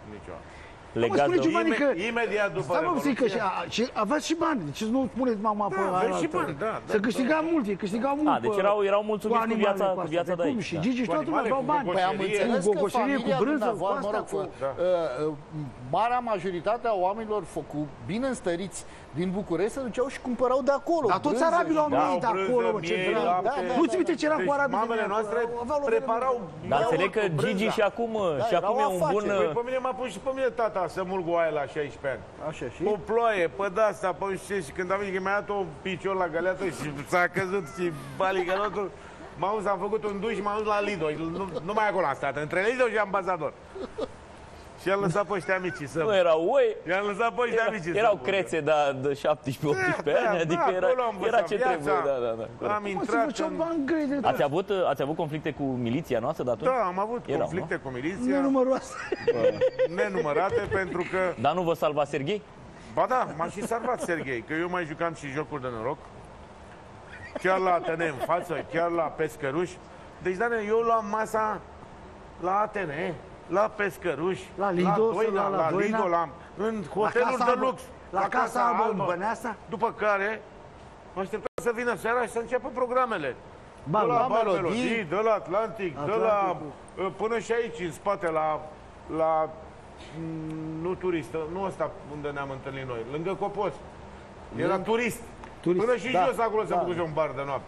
Imediat după Revoluție. Și aveați și bani. De ce nu spuneți mama pe să câștigam mult, câștigau mult. Deci erau mulțumiți cu viața de aici. Și Gigi și toată lumea aveau bani. Păi am înțeles că familia dumneavoastră, marea majoritate a oamenilor cu bine înstăriți din București se duceau și cumpărau de acolo. Dar toți arabii l-au venit acolo. Nu-ți uite ce era cu arabii. Mamele noastre preparau... Dar înțeleg că Gigi și acum e un bun... Pe mine m-a pus și pe mine tata să mulg o aia la 16 ani. Așa și? Pe ploaie, pe de-asta, pe ce, și când am venit, mi-a dat o picior la găleată și s-a căzut și baligălotul. M-am dus, am făcut un duș și m-am dus la Lido. Numai acolo am stat, între Lido și Ambasador. Și i-am lăsat pe ăștia mici să... Nu erau oi, i-am lăsat pe ăștia mici erau crețe de 17-18 ani, adică era ce trebuie. Am intrat în... Ați avut conflicte cu miliția noastră de atunci? Da, am avut conflicte cu miliția. Nenumăroase. Nenumărate, pentru că... Dar nu vă salva Serghei? Ba da, m-a și salvat Serghei, că eu mai jucam și jocuri de noroc. Chiar la ATN în față, chiar la pescăruși. Deci, Dane, eu luam masa la ATN, la pescăruși, la Lido, la Lido, în hoteluri de lux. La Casa Albă, în Băneasa. După care așteptam să vină seara și să înceapă programele. De la Melodii, de la Atlantic, de la... Până și aici, în spate, la nu turistă, nu ăsta unde ne-am întâlnit noi, lângă Copos. Era turist. Până și jos acolo s-a făcut și un bar de noapte.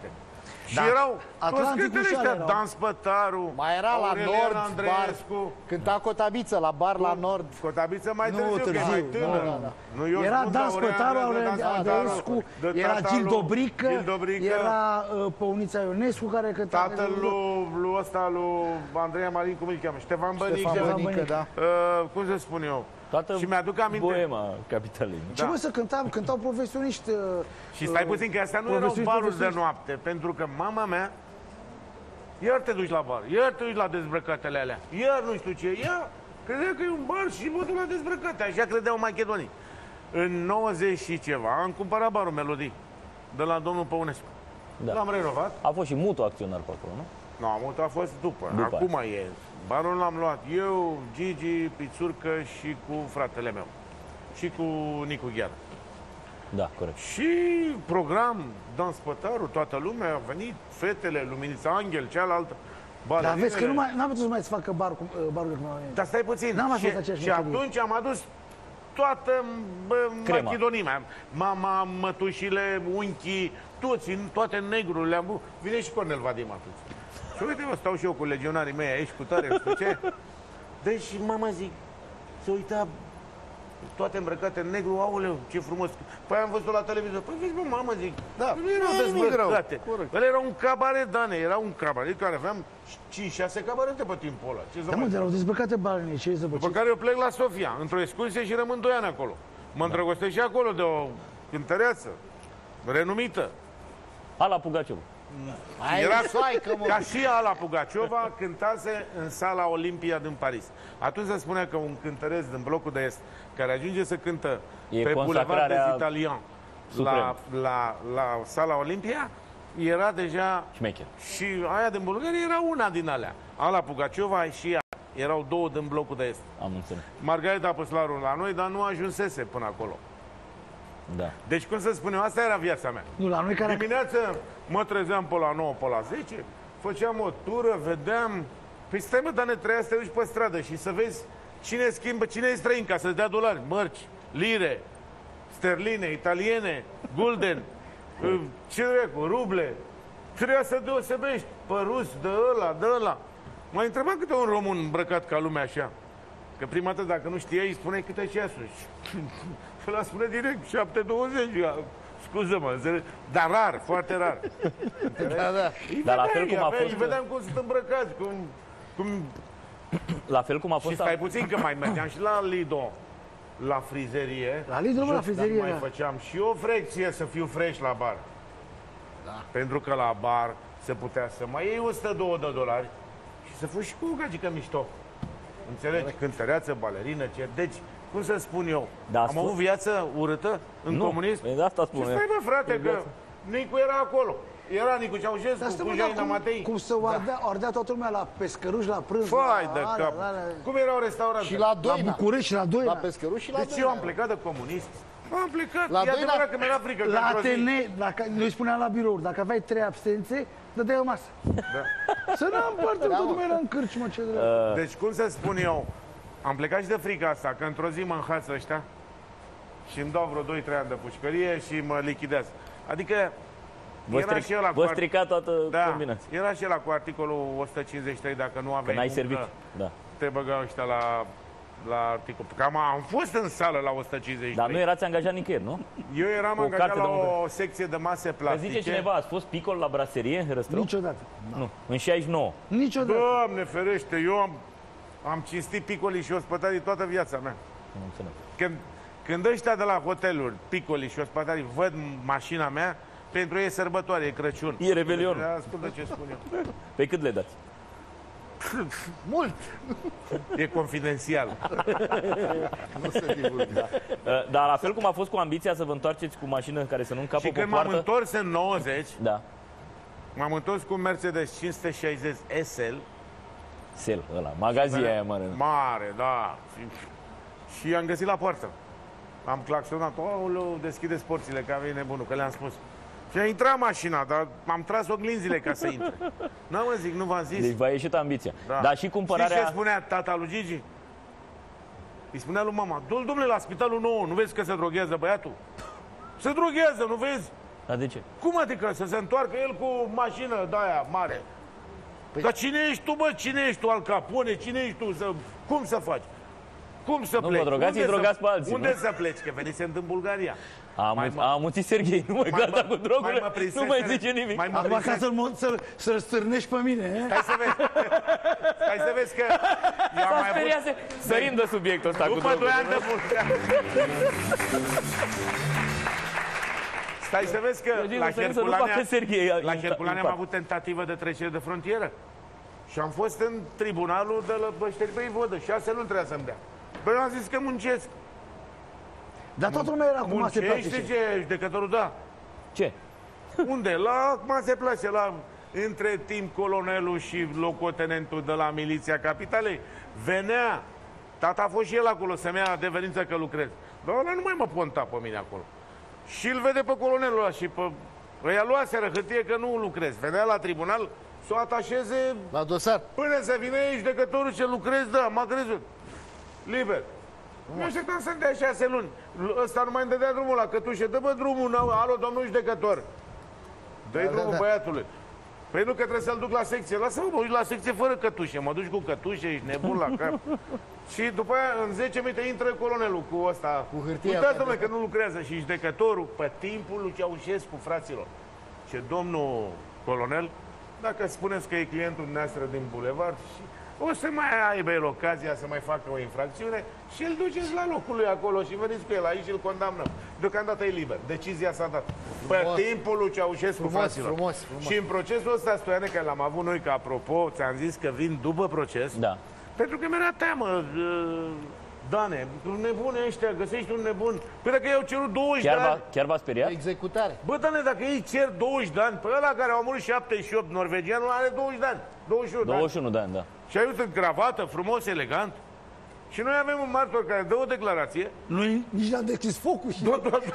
Și erau toți cântele ăștia, Dan Spătaru, mai era la Nord Andreescu. bar, cânta Cotabiță la bar la Nord. Cotabiță mai târziu, că e mai tânăr. Era Dan Spătaru, Andreescu, era Gil Dobrică, era Păunița Ionescu care cânta. Tatăl lui ăsta, lui Andreea Marin, cum îl cheamă? Ștefan Bănică, da. Cum să spun eu? Toată și mi-aduc aminte. boema capitalei. Ce mă, să cântau profesioniști. Și stai puțin, că astea nu erau baruri de noapte, pentru că mama mea, iar te duci la bar, iar te duci la dezbrăcatele alea, iar nu știu ce, iar credea că e un bar și mă duc la dezbrăcate, așa credeau macedonii. În 90 și ceva am cumpărat barul Melodii, de la domnul Păunescu. Da. L-am renovat. A fost și Mutu acționar pe acolo, nu? Nu, Mutu a fost după. Acum e. Barul l-am luat eu, Gigi, Pițurcă și cu fratele meu. Și cu Nicu Gheară. Da, corect. Și program, Dan Spătaru, toată lumea a venit, fetele, Luminița Angel, cealaltă. Dar vezi că n-am putut să mai facă barul de cum. Dar stai puțin. Și atunci am adus toată machidonia. Mama, mătușile, unchii, toți, toate negru le-am băut. Vine și Cornel Vadim atunci. Și uite, mă, stau și eu cu legionarii mei aici, cu tare, nu știu ce. Deci, mama, zic, se uita toate îmbrăcate în negru, aoleu, ce frumos. Păi am văzut la televizor. Păi vezi, mă, mamă, zic, da, nu erau dezbrăcate. Ăla era un cabaret, Dane, era un cabaret care aveam 5-6 cabarete pe timpul ăla. Da, mă, erau dezbrăcate barele, ce să după care eu plec la Sofia, într-o excursie și rămân 2 ani acolo. Mă îndrăgostesc și acolo de o cântăreață renumită. Ala Pugaciova. Era ca și Ala Pugaciova, cântase în sala Olimpia din Paris. Atunci se spunea că un cântăreț din blocul de est, care ajunge să cântă pe Boulevard des Italiens la sala Olimpia, era deja... Șmecher. Și aia din Bulgaria era una din alea. Ala Pugaciova și ea. Erau 2 din blocul de est. Am înțeles. Margareta Păslaru la noi, dar nu ajunsese până acolo. Da. Deci, cum să spun eu, asta era viața mea. Nu, la noi care... Dimineața mă trezeam pe la 9, pe la 10, făceam o tură, vedeam... Păi stai, mă, dar ne treia să te duci pe stradă și să vezi cine schimbă, cine e străin ca să-ți dea dolari, mărci, lire, sterline, italiene, gulden, ce dracu, ruble. Trebuia să deosebești pe rus, de ăla. M-a întrebat câte un român îmbrăcat ca lumea așa. Că prima dată, dacă nu știai, îi spuneai câte ceasuri. Ăla spune direct, 7,20. Scuză-mă, dar rar, foarte rar. Da. Dar la fel cum a fost... Îi vedeam cum sunt îmbrăcați, cum... La fel cum a fost... Și stai puțin că mai mergeam și la Lido, la frizerie. La Lido, la frizerie, mai făceam și o frecție să fiu fresh la bar. Da. Pentru că la bar se putea să mai iei 102 de dolari și să fii și cu o gagică mișto. Înțelegi? Cântăreață, balerină, ce... Deci, cum să spun eu, am avut viață urâtă în comunism? De asta spun. Și stai, bă, frate, că Nicu era acolo. Era Nicu Ceaușescu, cu Jaina Matei. Cum să ardea toată lumea la pescăruș, la prânz. Fai de cap. Cum erau restaurante? Și la Doina. La București și la Doina. La pescăruș și la Deci eu am plecat de comunist. Am plecat. La e adevărat că mi-era frică. La Atene, noi spuneam la birouri, dacă aveai 3 absențe, dădeai o masă. Da. Să nu împărtăm, tot lumea era în cârciumă, ce drept. Deci, cum să spun eu, am plecat și de frica asta, că într-o zi mă înhață ăștia și îmi dau vreo 2-3 ani de pușcărie și mă lichidează. Adică vă strica toată combinația. Era și ăla cu articolul 153, dacă nu aveai n-ai servit. Da. Te băgau ăștia la articol. Că am fost în sală la 153. Dar nu erați angajat nicăieri, nu? Eu eram angajat la o secție de mase plastice. Zice cineva, ați fost picol la braserie, Răstrău? Niciodată. Nu, în 69. Niciodată. Doamne ferește, eu am cinstit picolii și ospătarii toată viața mea. Când ăștia de la hoteluri, picolii și ospătarii, văd mașina mea, pentru ei e sărbătoare, e Crăciun. E Revelion. Ascultă ce spun eu. Pe cât le dați? Mult! E confidențial. Nu se divulgă. Dar la fel cum a fost cu ambiția să vă întoarceți cu mașină care să nu încapă pe poartă. Și când m-am întors în 90, m-am întors cu un Mercedes 560 SL. SL, ăla, magazia aia mare. Mare, da. Și am găsit la poartă. Am claxonat, aoleu, deschideți porțile, că aveai nebunul, că le-am spus. Și a intrat mașina, dar am tras oglinzile ca să intre. Nu, mă, zic, nu v-am zis. Deci v-a ieșit ambiția. Da. Dar și cumpărarea... Știi ce spunea tata lui Gigi? Îi spunea lui mama, du-l, domnule, la spitalul nou, nu vezi că se droghează băiatul? Se droghează, nu vezi? Dar de ce? Cum adică să se întoarcă el cu mașină de aia mare? Dar cine ești tu, bă? Cine ești tu, Al Capone? Cine ești tu? Cum să faci? Cum să pleci? Nu, drogații drogați pe alții. Unde să pleci? Că venisem în Bulgaria. A amuțit Serghei, nu mai gata cu drogurile, nu mai zice nimic. Acum ca să-l stârnești pe mine, Stai să vezi. Stai să vezi că... S-a speriat, sărim de subiectul ăsta cu drogurile. După 2 ani de Bulgaria. Stai să vezi că la Herculane am avut tentativă de trecere de frontieră. Și am fost în tribunalul de la Bășteri Vodă. 6 luni trebuia să-mi dea. Băi, am zis că muncesc. Dar toată lumea era cu mase place. Știi ce, judecătorul, da. Ce? Unde? La mase place, la... Între timp colonelul și locotenentul de la miliția capitalei venea. Tata a fost și el acolo să-mi ia adeverință că lucrez. Dar ăla nu mai mă ponta pe mine acolo. Și îl vede pe colonelul ăla și pe... Ăia luaseră hârtie că nu lucrez. Venea la tribunal să o atașeze... La dosar. Până să vină judecătorul ce lucrez, da, m-a crezut. Liber. Nu așteptam să-mi dea 6 luni. Ăsta nu mai îmi dădea drumul la cătușe. Dă-mă drumul, alo, domnul judecător. Dă-i drumul băiatului. Păi nu că trebuie să-l duc la secție. Lasă-mă, mă duci la secție fără cătușe. Mă duci cu cătușe, ești nebun la cap. Și după aia, în 10 minute, intră colonelul cu ăsta. Cu hârtia. Uitați, domnule, că nu lucrează. Și judecătorul, pe timpul lui Ceaușescu, fraților. Și domnul colonel, dacă spuneți că e clientul dumneavoastră din bulevard, și o să mai aibă el ocazia să mai facă o infracțiune și îl duceți la locul lui acolo și veniți cu el aici și îl condamnăm. Deocamdată e liber. Decizia s-a dat. Pe timpul lui Ceaușescu, fraților. Frumos. Și în procesul ăsta, Stoiane, că l-am avut noi, că apropo, ți-am zis că vin după proces, da. Pentru că mi-era teamă, Dane, nebune ăștia, găsești un nebun. Păi dacă i-au cerut 20 de ani... Chiar v-a speriat? Executare. Bă, Dane, dacă ei cer 20 de ani, pe ăla care au murit 78, norvegianul are 20 de ani. 21 de ani, da. Și ai văzut în cravată, frumos, elegant. Și noi avem un martor care dă o declarație. Nici n-a deschis focul și...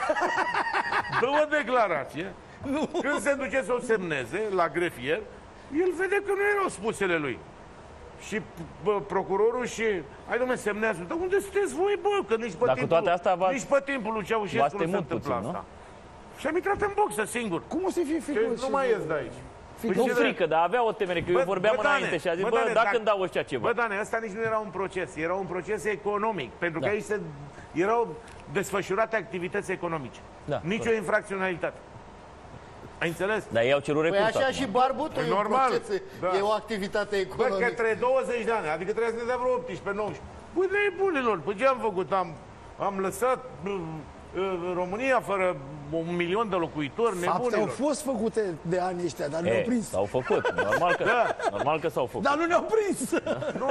Dă o declarație. Când se duce să o semneze la grefier, el vede că nu erau spusele lui. Și procurorul și... Hai, dom'le, semnează. Dar unde sunteți voi, bă? Că nici pe timpul lui Ceaușescu nu se întâmplă asta. Și am intrat în boxă singur. Cum o să fie frică? Nu mai ies de aici. Nu frică, dar avea o temere, că eu vorbeam înainte și a zis, bă, dacă îmi dau ăștia ceva. Bă, Dane, ăsta nici nu era un proces, era un proces economic, pentru că aici erau desfășurate activități economice. Nici o infracționalitate. Ai înțeles? Dar ei au cerut recurs. Păi așa și barbutul e normal. E o activitate economică. Bă, către 20 de ani, adică trebuie să ne dea vreo 18-19. Păi de nebunilor, păi ce am făcut? Am lăsat România fără 1 milion de locuitori, nebunilor. Fapte au fost făcute de ani ăștia, dar nu ne-au prins. S-au făcut, normal că s-au făcut. Dar nu ne-au prins. Nu.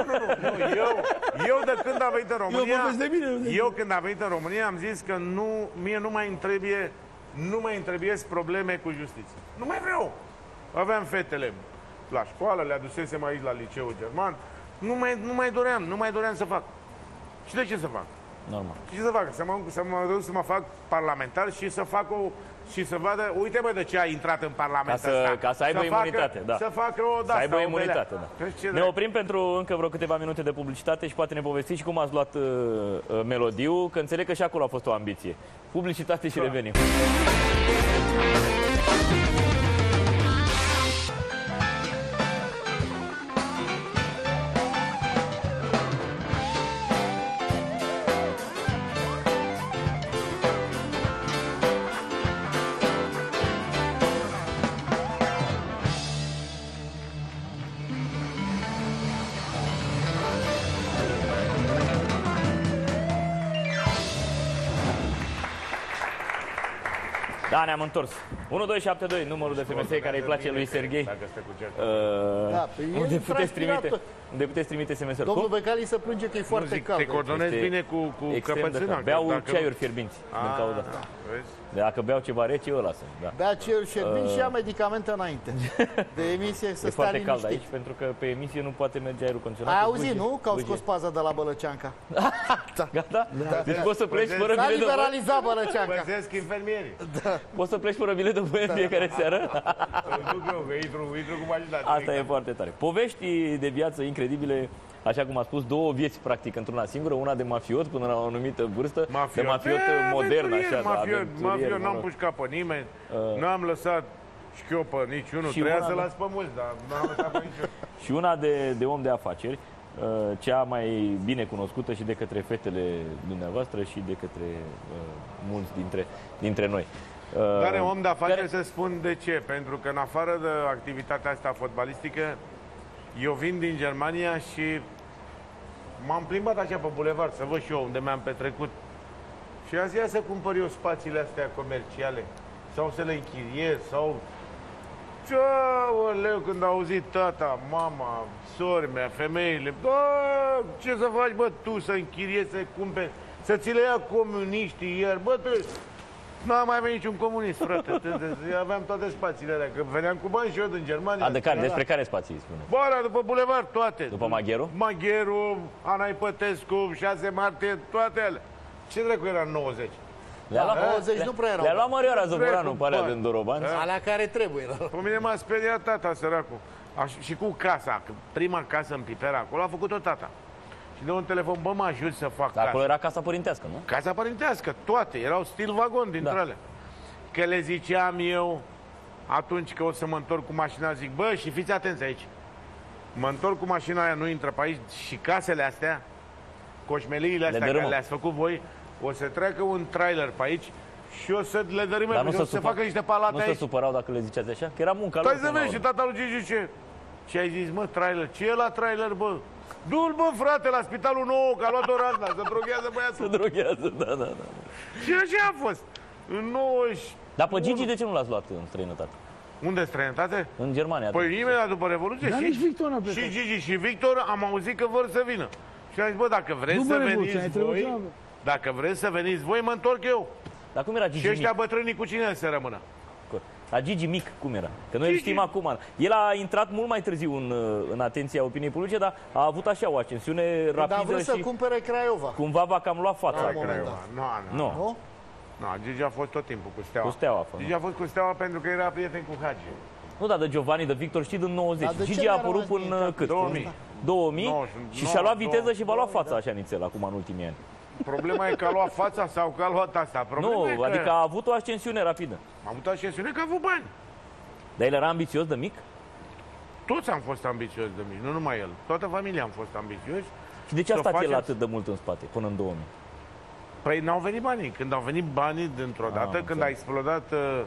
Eu de când am venit în România, eu când am venit în România am zis că mie nu mai îmi trebuie probleme cu justiție. Nu mai vreau. Aveam fetele la școală, le adusesem aici la liceul german. Nu mai doream să fac. Și de ce să fac? Normal. Și ce să fac? Să mă fac parlamentar și să fac și să vadă, uite bă de ce a intrat în Parlament ca să aibă imunitate, da. Să facă să aibă imunitate, da. Ne oprim pentru încă vreo câteva minute de publicitate și poate ne povestiți și cum ați luat melodiu, că înțeleg că și acolo a fost o ambiție. Publicitate și revenim. Da, ne-am întors. 1272, numărul de FMS care îi place lui Serghei. Unde puteți trimite SMS-uri. Domnul Becali se plânge că e foarte cald. Te coordonezi bine cu căpățâna. Beau ceaiuri fierbinți din cauza asta. Dacă beau ceva rece, eu lasă. Bea ceaiuri fierbinți și ia medicamente înainte. De emisie să stea liniștit. E foarte cald aici, pentru că pe emisie nu poate merge aerul condiționat. Ai auzit, nu? Că au scos paza de la Bălăceanca. Gata? Deci poți să pleci fără bilet de... S-a liberalizat Bălăceanca. Păzesc infermierii. Poți să pleci fără bilet de voie în fiecare seară? Intru cu mașina. Asta e foarte tare. Povești de viață incredibile, așa cum a spus, două vieți practic într-una singură, una de mafiot până la o anumită vârstă, de mafiot modern, așa. Mafiot, n-am pușcat pe nimeni, n-am lăsat șchiopă niciunul, trebuia să las pe mulți, dar n-am lăsat pe niciunul. Și una de om de afaceri, cea mai bine cunoscută și de către fetele dumneavoastră și de către mulți dintre noi. Dar om de afaceri să spun de ce, pentru că în afară de activitatea asta fotbalistică, eu vin din Germania și m-am plimbat așa pe bulevard să văd și eu unde mi-am petrecut. Și am zis, ia să cumpăr eu spațiile astea comerciale sau să le închiriez sau... Ceaoleu, când a auzit tata, mama, sora mea, femeile, bă, ce să faci, bă, tu să închiriezi, să cumperi, să ți le ia comuniștii iar, bă, n-a mai venit niciun comunist, frate, aveam toate spațiile alea, că veneam cu bani și eu din Germania. Despre care spații spune? Bă, după bulevard, toate. După Magheru? Magheru, Ana Ipătescu, 6 martie, toate alea. Ce dracu era în 90? Nu prea erau. Le-a luat Mărioara Zăvoranu pe alea din Doroban. Alea care trebuie. Pe mine m-a speriat tata, săracul. Și cu casa, că prima casă în Pipera, acolo a făcut-o tata. Și de un telefon, bă, mă ajut să fac casa. Acolo era casa părintească, nu? Casa părintească, toate, erau stil vagon dintre alea. Că le ziceam eu, atunci că o să mă întorc cu mașina, zic, bă, și fiți atenți aici. Mă întorc cu mașina aia, nu intră pe aici, și casele astea, coșmeliile astea care le-ați făcut voi, o să treacă un trailer pe aici și o să le dărâme, o să se facă niște palate aici. Nu se supărau dacă le ziceați așa? Că era munca lor. Stai să vezi, și tata lui Gigi zice, ce ai zis, mă, trailer? Ce e la trailer, bă? Du-l, bă, frate, la spitalul nou, că a luat o razna, se droghează băiatul. Se droghează, da. Și așa a fost. În 90... Dar pe Gigi de ce nu l-ați luat în străinătate? Unde străinătate? În Germania. Păi imediat după Revoluție și Gigi și Victor am auzit că vor să vină. Și am zis, bă, dacă vreți să veniți voi, dacă vreți să veniți voi, mă întorc eu. Dar cum era Gigi și ăștia mic? bătrânii cu cine să rămână? Dar Gigi mic, cum era? Că noi îl știm acum. El a intrat mult mai târziu în atenția opiniei publice, dar a avut așa o ascensiune rapidă. Dar a vrut să cumpere Craiova. Cumva va cam lua fața. Nu. Gigi a fost tot timpul cu Steaua. Cu Steaua a fost. Gigi a fost cu Steaua pentru că era prieten cu Hagi. Nu, dar de Giovanni, de Victor, știi, din 90. Gigi a apărut până cât? 2000 și și-a luat viteză și va lua fața așa nițel acum în ultimii ani. Problema e că a luat fața sau că a luat asta? Nu, adică a avut o ascensiune rapidă. A avut o ascensiune că a avut bani. Dar el era ambițios de mic? Toți am fost ambițioși de mic, nu numai el. Toată familia am fost ambițioși. Și de ce a stat el atât de mult în spate, până în 2000? Păi n-au venit banii. Când au venit banii dintr-o dată, când a explodat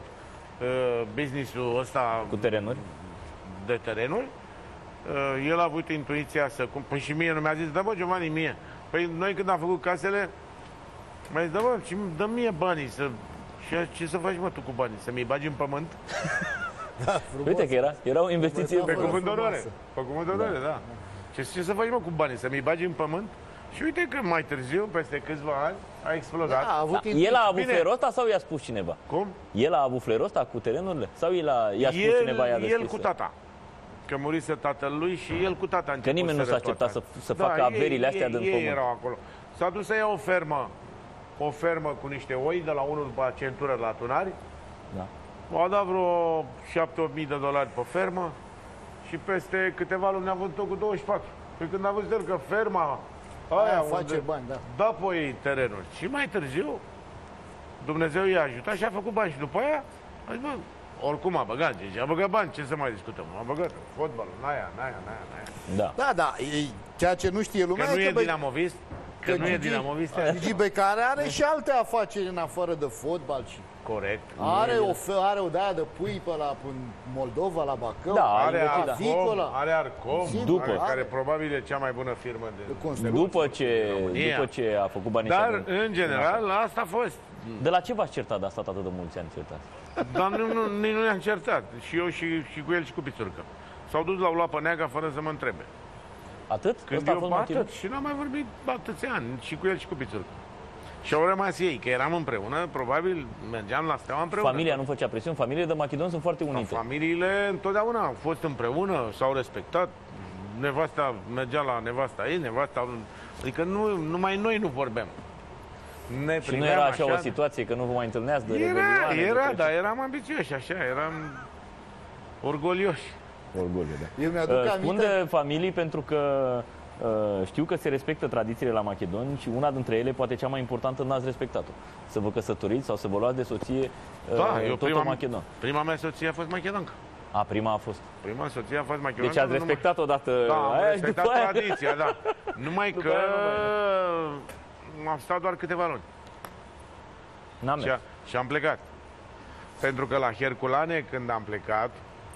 business-ul ăsta cu terenuri, de terenuri, el a avut intuiția să... Păi și mie nu mi-a zis, dă bă, Giovanni, mie. Păi noi când am făcut casele, mi-a zis, dă mie banii să... Și ce să faci, mă, tu cu banii? Să mi-i bagi în pământ? Da, uite că era o investiție pe cuvânt de onoare. Pe cuvânt de onoare, da. Ce să faci, mă, cu banii? Să mi-i bagi în pământ? Și uite că mai târziu, peste câțiva ani, a explodat. El a avut flerul ăsta sau i-a spus cineva? Cum? El a avut flerul ăsta cu terenurile? Sau i-a spus cineva, i-a deschis? El cu tata. Că murise tatăl lui și el cu tata. Că nimeni nu s-a acceptat să facă averile astea din pământ. Erau acolo. S-a dus să ia o fermă cu niște oi de la unul după centură la Tunari. Da. A dat vreo 7-8 mii de dolari pe fermă și peste câteva luni a vândut-o cu 24. Păi când a văzut el că ferma aia face bani, da pe ei terenuri. Și mai târziu Dumnezeu i-a ajutat și a făcut bani. Și după aia a zis, bă, oricum a băgat, a băgat bani, ce să mai discutăm? A băgat fotbalul, n-aia. Da, ceea ce nu știe lumea că nu e dinamovist. Că nu e dinamovist. Gigi Becare are și alte afaceri în afară de fotbal și... Corect. Are o de-aia de pui pe la Moldova, la Bacău. Da, are Arcom, care probabil e cea mai bună firmă de după ce a făcut banii. Dar, în general, asta a fost. De la ce v-ați certat de a stat atât de mulți ani certați? Dar nu ne-am certat. Și eu și cu el și cu Pițurcă. S-au dus la o lapă neaga fără să mă întrebe. Atât? Când eu atât. Și n-am mai vorbit atâția ani. Și cu el și cu Pițurcă. Și au rămas ei, că eram împreună, probabil mergeam la Steaua împreună. Familia nu făcea presiuni, familiile de macedoni sunt foarte unite. Familiile întotdeauna au fost împreună, s-au respectat. Nevasta mergea la nevasta ei, nevasta... Adică numai noi nu vorbeam. Și nu era așa o situație că nu vă mai întâlneați de Era, dar eram ambițioși, așa, eram orgolioși. Orgoliu, da. Eu mi-aduc aminte... Spun de familii pentru că știu că se respectă tradițiile la macedoni și una dintre ele, poate cea mai importantă, n-ați respectat-o. Să vă căsătoriți sau să vă luați de soție tot o macedon. Prima mea soție a fost macedoncă. Prima a fost. Prima soție a fost macedoncă. Deci ați respectat odată am respectat tradiția, da. Numai că am stat doar câteva luni. N-am mers. Și am plecat. Pentru că la Herculane, când am plecat,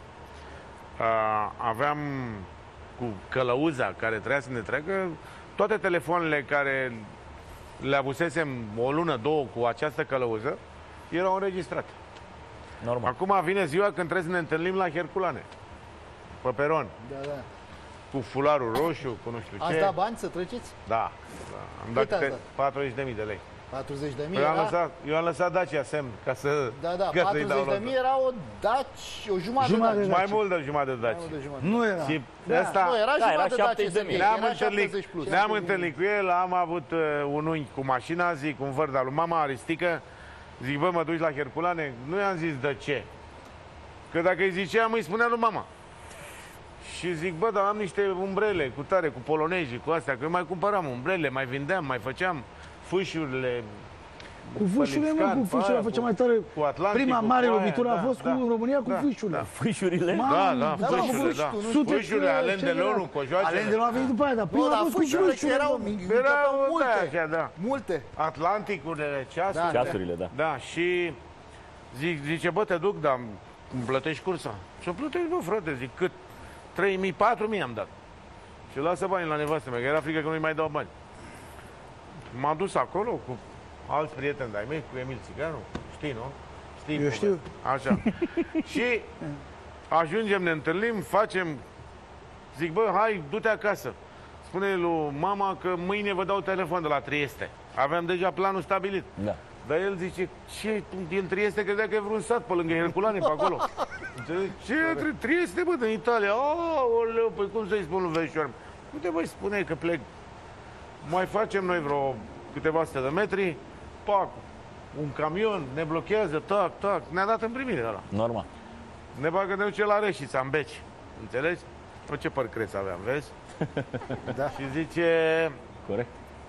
aveam cu călăuza care trebuia să ne treacă toate telefoanele care le avusesem o lună, două cu această călăuză, erau înregistrate. Normal. Acum vine ziua când trebuie să ne întâlnim la Herculane, pe peron. Da. Cu fularul roșu, cu nu știu ce. Ați dat bani să treceți? Da. Am dat 40.000 de lei. 40.000 eu am lăsat Dacia semn ca să... Da, 40.000 era o Daci, o jumătate de Daci. Mai mult de jumătate de Daci. Nu era. Și asta, era jumătate de Daci. Ne-am întâlnit cu el, am avut un unchi cu mașina, zic, un văr de-al lui mama, Aristică. Zic, bă, mă duci la Herculane? Nu i-am zis de ce. Că dacă îi ziceam, îi spunea lui mama. Și zic, bă, dar am niște umbrele cu tare, cu polonezii, cu astea, că eu mai cumpăram umbrele, mai vindeam, mai făceam fâșurile. Cu fâșurile, mă, cu fâșurile, făcea mai tare. Cu Atlantic, prima mare lovitură a fost cu România cu fâșurile. Fâșurile? Da, fâșurile, Alen de Leonu, cojoacele. Alen de Leonu a venit după aia, dar prima a fost cu fâșurile. Erau multe, da. Multe. Atlanticurile, ceasurile. Ceasurile, da. Da, și zice, bă, te duc, dar îmi plătești cursa. Și-o plătești, bă, frate, zic, cât? 3.000, 4.000 am dat. Și lasă banii la nevastă mea, că era frică că nu-i mai dau bani. M-am dus acolo cu alți prieteni de-ai mei, cu Emil Țiganu, știi, nu? Știi, eu știu. Așa. Și ajungem, ne întâlnim, facem, zic, bă, hai, du-te acasă. Spune lui mama că mâine vă dau telefon de la Trieste. Aveam deja planul stabilit. Da. Dar el zice, ce, în Trieste credea că e vreun sat pe lângă Herculane, pe acolo. Ce, Trieste, bă, din Italia? Aoleu, păi cum să-i spun lui Veșoar? Uite, băi, spune că plec. Mai facem noi vreo câteva sute de metri, pac, un camion, ne blochează, tac, ne-a dat în primire ăla. Normal. Ne bagă de duce la Reșița, în Beci. Înțelegi? O, ce părcreț aveam, vezi? Da. Și zice... Corect.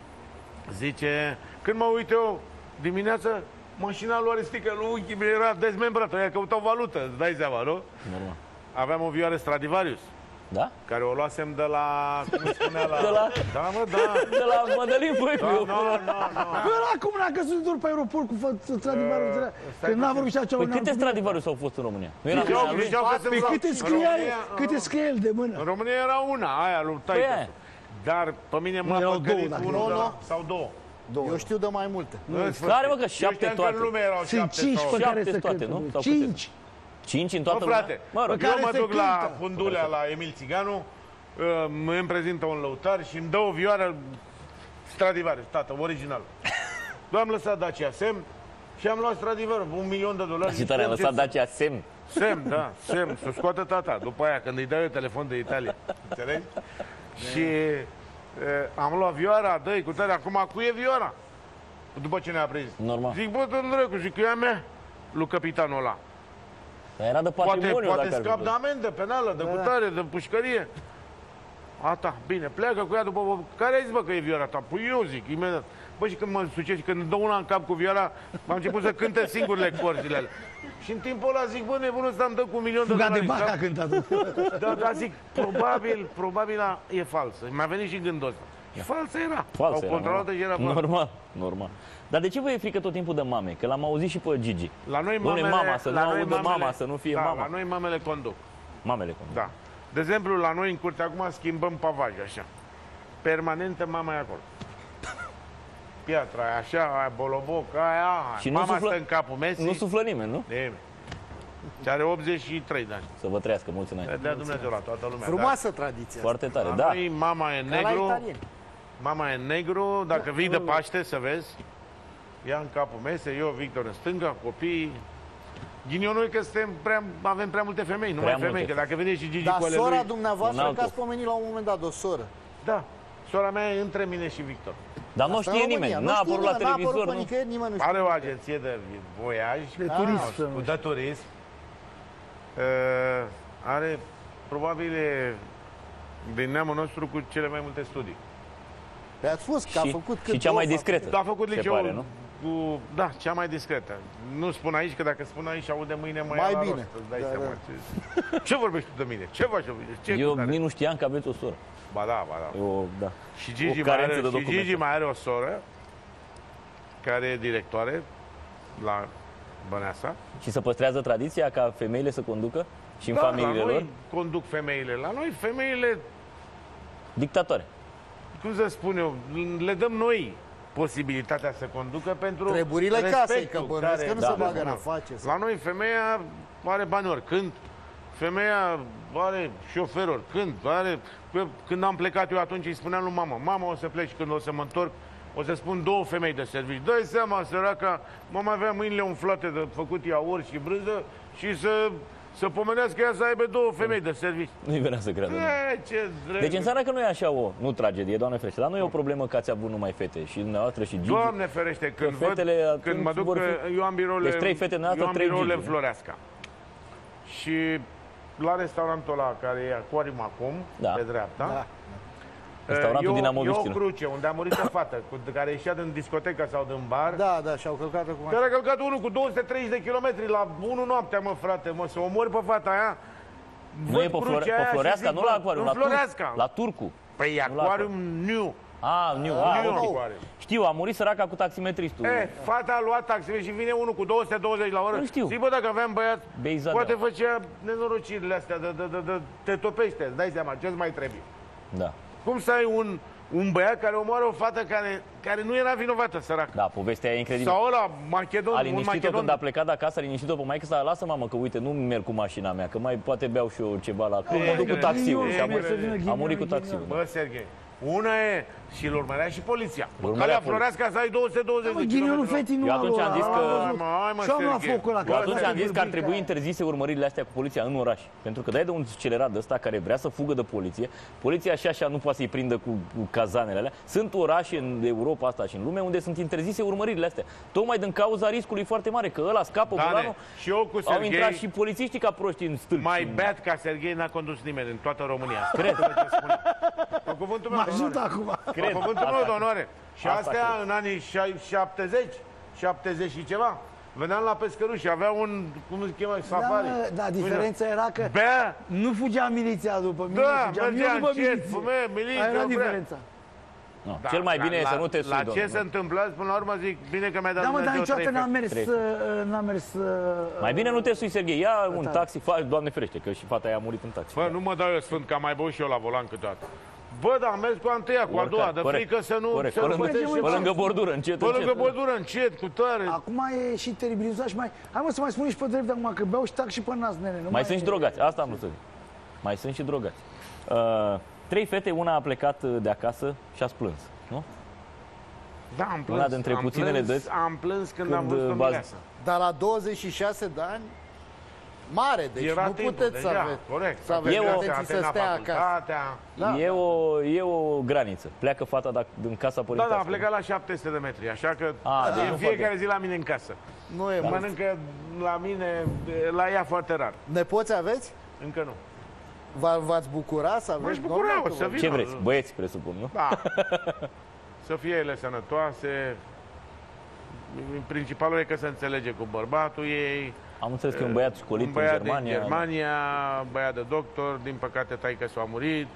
Zice, când mă uit eu dimineața, mașina lui Aristică, lui unchi, era dezmembrată, aia căutau valută, îți dai seama, nu? Normal. Aveam o vioară Stradivarius. Da? Care o luasem de la... Cum spunea la... De la... Da, mă, da. De la Mădălin Voicu. Nu. Ăla acum n-a căzut doar pe aeroport cu Stradivarius. Că n-a vorbit și altceva. Păi câte Stradivarius au fost în România? Nu era Pe câte scrie el de mână? În România era una, aia lui taică. Dar pe mine m-a păcărit unul sau două. Eu știu de mai multe. Care, mă, că 7 toate. Sunt 5 pe care să toate, nu? 5. 5 în toată lumea? Frate, eu mă duc la Fundulea, la Emil Țiganu, îmi prezintă un lăutar și îmi dă o vioară Stradivarius, tată, original. Doar am lăsat Dacia semn și am luat Stradivarius, $1.000.000. Și tare, am lăsat Dacia semn. Semn, da, semn, să scoată tata. După aia, când îi dau eu telefon de Italia. Înțelegi? Și am luat vioara, dă-i cu tare, acum cu e vioara? După ce ne-a prins. Normal. Zic, bă, dă-l zic, că e a mea, lui capitanul ăla. Dar era de patrimoniu. Poate scap de amendă penală, de cutare, de pușcărie. Ata, bine, pleacă cu ea după... Care ai zis, bă, că e vioara ta? Păi eu zic, imediat. Bă, și când mă sucești, când îmi dă una în cap cu vioara, m-am început să cânte singurele corzile alea. Și în timpul ăla zic, bă, nebunul ăsta îmi dă cu $1.000.000. Fuga de Bach a cântat. Da, zic, probabil e falsă. Mi-a venit și gândul ăsta. Și falsă era. Falsă au controlat și era falsă. Normal. Dar de ce vă e frică tot timpul de mame? Că l-am auzit și pe Gigi. La noi mamele... mama, să nu audă mama, să nu fie mama. La noi mamele conduc. Mamele conduc. Da. De exemplu, la noi în curte acum schimbăm pavaj, așa. Permanentă mama e acolo. Piatra aia, așa, aia, boloboc, aia. Și mama stă în capul Messi. Nu suflă nimeni, nu? Nimeni. Și are 83 de ani. Să vă trăiască, mulți înainte. Dea Dumnezeu la toată lumea. Frumoasă tradiție. Foarte tare, la da. Noi, mama e negru. Mama e negru, dacă vii de Paște, să vezi, ia în capul mese, eu, Victor în stânga, copiii. Ghinionul e că avem prea multe femei, numai femei, că dacă vede și Gigi cu ale lui... Dar sora dumneavoastră, că ați pomenit la un moment dat, o soră. Da, sora mea e între mine și Victor. Dar nu știe nimeni, n-a apărut la televizor. Are o agenție de voiaj, de turism, de turism. Are probabil din neamul nostru cu cele mai multe studii. Ați fost, că a făcut și cea mai discretă. A făcut liceul, pare, nu? Da, cea mai discretă. Nu spun aici, că dacă spun aici, aude mâine mai bine. Ce vorbești tu de mine? Ce faci? Eu nici nu știam că aveți o soră. Ba da, ba da. Da. Și Gigi mai are o soră care e directoare la Băneasa. Și se păstrează tradiția ca femeile să conducă și în familiile lor? Conduc femeile. La noi femeile dictatoare. Cum să spun eu, le dăm noi posibilitatea să conducă pentru treburile casei, că bănuiesc că nu se bagă în afaceri. La noi femeia are bani oricând, femeia are șofer oricând, când am plecat eu atunci îi spuneam lui mama, o să pleci, când o să mă întorc, o să spun 2 femei de serviciu. Dă-i seama, săraca, mama avea mâinile umflate de făcut iaurt și brânză și să pomenească ea să aibă 2 femei de serviciu. Nu-i venea să creadă. Deci înseamnă că nu e așa nu tragedie, Doamne ferește, dar nu e o problemă că ați avut numai fete și dumneavoastră și Gigi. Doamne ferește, când mă duc, eu am birourile, deci 3 fete în Floreasca. Și la restaurantul ăla care e Aquarium acum, pe dreapta, restaurantul Dinamoviștilor. E o cruce unde a murit o fată care ieșea din discotecă sau din bar. Da, și-au călcat acum. Care a călcat unul cu 230 de kilometri la 1 noaptea, mă, frate, să omori pe fata aia. Nu e pe Floreasca, nu la Aquarium, la Turcu. Păi Aquarium New. New. Știu, a murit săraca cu taximetristul. Fata a luat taximetri și vine unul cu 220 la oră. Nu știu. Zic, bă, dacă aveam băiat, Beizadea. poate făcea nenorocirile astea, te topește, îți dai seama, ce-ți mai trebuie? Da. Cum să ai un băiat care omoară o fată care nu era vinovată, săracă? Da, povestea e incredibilă. Sau ăla, Macedon, a liniștit-o când a plecat de acasă, a liniștit-o pe maică sa, lasă mamă că uite, nu merg cu mașina mea, că mai poate beau și eu ceva la... Mă duc cu taxiul și a murit cu taxiul. Bă, Serghei, una e și îl urmărea și poliția. Calea Floreasca să ai 220 de kilometri. Eu atunci am zis că... Eu atunci am zis că ar trebui interzise urmăririle astea cu poliția în oraș. Pentru că dai de un accelerat de ăsta care vrea să fugă de poliție, poliția și așa nu poate să-i prindă cu cazanele alea. Sunt orașe în Europa asta și în lume unde sunt interzise urmăririle astea. Tocmai din cauza riscului foarte mare, că ăla scapă volanul. Și eu cu Serghei, au intrat și polițiștii ca proști în stâlpi. Mai bad ca Serghei n-a condus nimeni în toată România. Cred. Cu cuvântul meu. Mă ajută acum. Cu cuvântul meu de onoare. Și astea în anii 70 și ceva. Veneam la pescăruși și avea un, cum se cheamă, safari. Da, diferența era că nu fugea miliția după mine, mergea încet, miliția. Era diferența. No, cel mai bine e să nu te sui, la ce se întâmplă, până la urmă zic, bine că mi-ai dat Dumnezeu 3 fete. Da, mă, dar niciodată n-am mers... Mai bine nu te sui, Serghei, ia un taxi, Doamne ferește, că și fata aia a murit în taxi. Bă, nu mă dau eu sfânt, că am mai băut și eu la volan câteodată. Bă, dar am mers cu a întâia, cu a doua, de frică să nu... Pe lângă bordură, încet, Pe lângă bordură, încet, cu tare. Acum e și teribilizat și mai... Hai mă să mai spune și pe drept acum, că beau și tac și pe nas, nene. Mai sunt și drogați, asta am vrut să zic. Mai sunt și drogați. 3 fete, una a plecat de acasă și a plâns, nu? Da, am plâns. Una dintre puținele dăți. Am plâns când am văzut mireasa. Dar la 26 de ani, mare, deci era nu puteți să aveți. Corect. Să aveți să stea acasă. Da. E o graniță. Pleacă fata din casa părintească. Da, a plecat la 700 de metri, așa că e fiecare zi la mine în casă. Nu e mănâncă la mine, la ea foarte rar. Nepoți aveți? Încă nu. V-ați bucura să aveți? M-aș bucura, o să vină. Ce vreți? Băieți, presupun, nu? Da. Să fie ele sănătoase. Principalul e că se înțelege cu bărbatul ei. Am înțeles că e un băiat școlit în Germania. Băiat de doctor, din păcate taică-s a murit.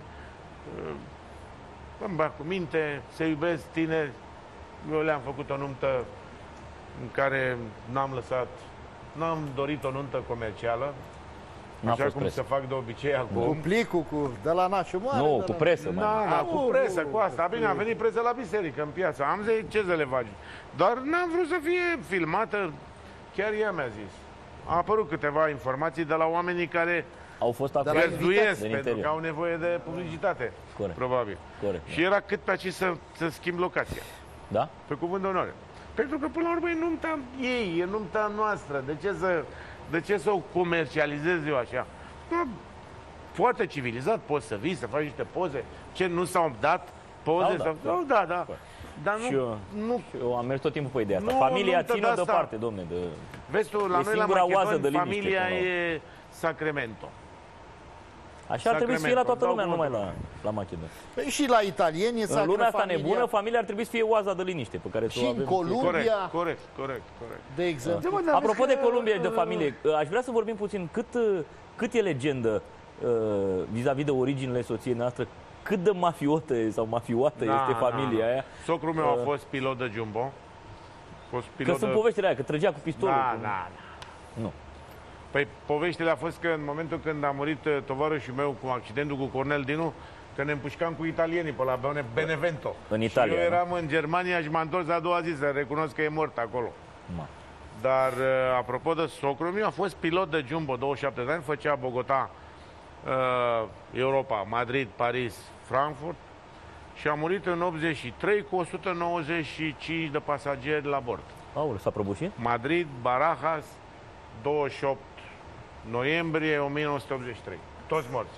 Îmi bag cu minte, se iubesc tineri. Eu le-am făcut o nuntă în care n-am dorit o nuntă comercială. Așa cum se fac de obicei acum. Cu plicul, de la nașul mare. Nu, cu presă. Cu presă, cu asta. Bine, a venit presă la biserică, în piață. Am zis, ce să le faci? Dar n-am vrut să fie filmată. Chiar ea mi-a zis. A apărut câteva informații de la oamenii care au fost găzduiesc, pentru că au nevoie de publicitate. Corect. Probabil. Corect. Și era cât pe aici să schimb locația. Da? Pe cuvânt de onoare. Pentru că, până la urmă, e nunta ei, e nunta noastră. De ce să o comercializez eu așa? Da, foarte civilizat, poți să vii, să faci niște poze. Ce, nu s-au dat poze? Da. Dar nu, Și eu am mers tot timpul pe ideea asta. Nu, Familia nu, ține de deoparte, domne. Vezi tu, la noi la singura oază Macedoni, de liniște, familia până la urmă. e Sacramento. Așa ar trebui să fie la toată lumea, Sacramento, numai la Macedoni. Păi și la italieni e În sacră lumea asta familia. nebună, familia ar trebui să fie oaza de liniște pe care Și în Columbia, Corect. de exemplu. Apropo de Columbia și de familie, aș vrea să vorbim puțin cât e legendă vis-a-vis de originile soției noastre, cât de mafiotă sau mafioată este familia aia. Socrul meu a fost pilot de jumbo. Că sunt poveștile aia, că trăgea cu pistolul. Nu. Păi poveștile a fost că în momentul când a murit tovarășul meu cu accidentul cu Cornel Dinu, că ne împușcam cu italienii pe la Benevento. În Italia, și eu eram în Germania și m-am întors a doua zi să recunosc că e mort acolo. Dar apropo de socrul meu, a fost pilot de jumbo 27 de ani, făcea Bogota, Europa, Madrid, Paris, Frankfurt și a murit în 83 cu 195 de pasageri la bord. Aoleu, s-a prăbușit? Madrid, Barajas, 28 noiembrie 1983. Toți morți.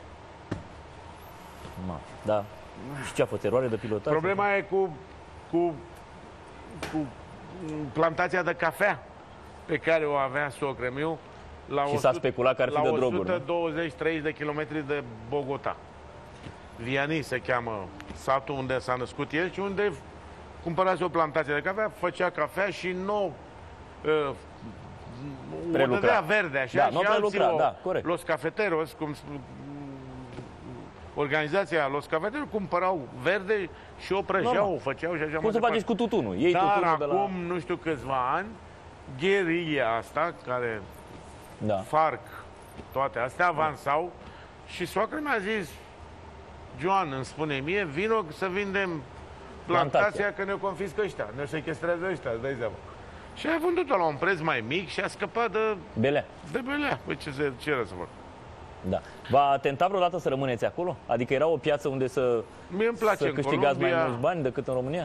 Da. Și ce a fost? Eroare de pilotaj? Problema e cu plantația de cafea pe care o avea socrul meu la și s-a speculat că ar fi de droguri, 120-30 de kilometri de Bogota. Vianney se cheamă satul unde s-a născut el și unde cumpărase o plantație de cafea, făcea cafea și nu o dădea verde, așa, și alții corect. Los Cafeteros, organizația Los Cafeteros cumpărau verde și o prăjeau, o făceau și așa. Cum să faceți cu tutunul? Ei dar tutunul acum, nu știu câțiva ani, gheria asta, care FARC, toate astea, avansau și soacră mi-a zis, Joan, îmi spune mie, vino să vindem plantația, că ne-o confiscă ăștia, ne-o sequestrează ăștia, îți dai seama. Și a vândut-o la un preț mai mic și a scăpat de belea. Păi ce era să vor? Da. V-a tentat vreodată să rămâneți acolo? Adică era o piață unde să câștigați mai mulți bani decât în România?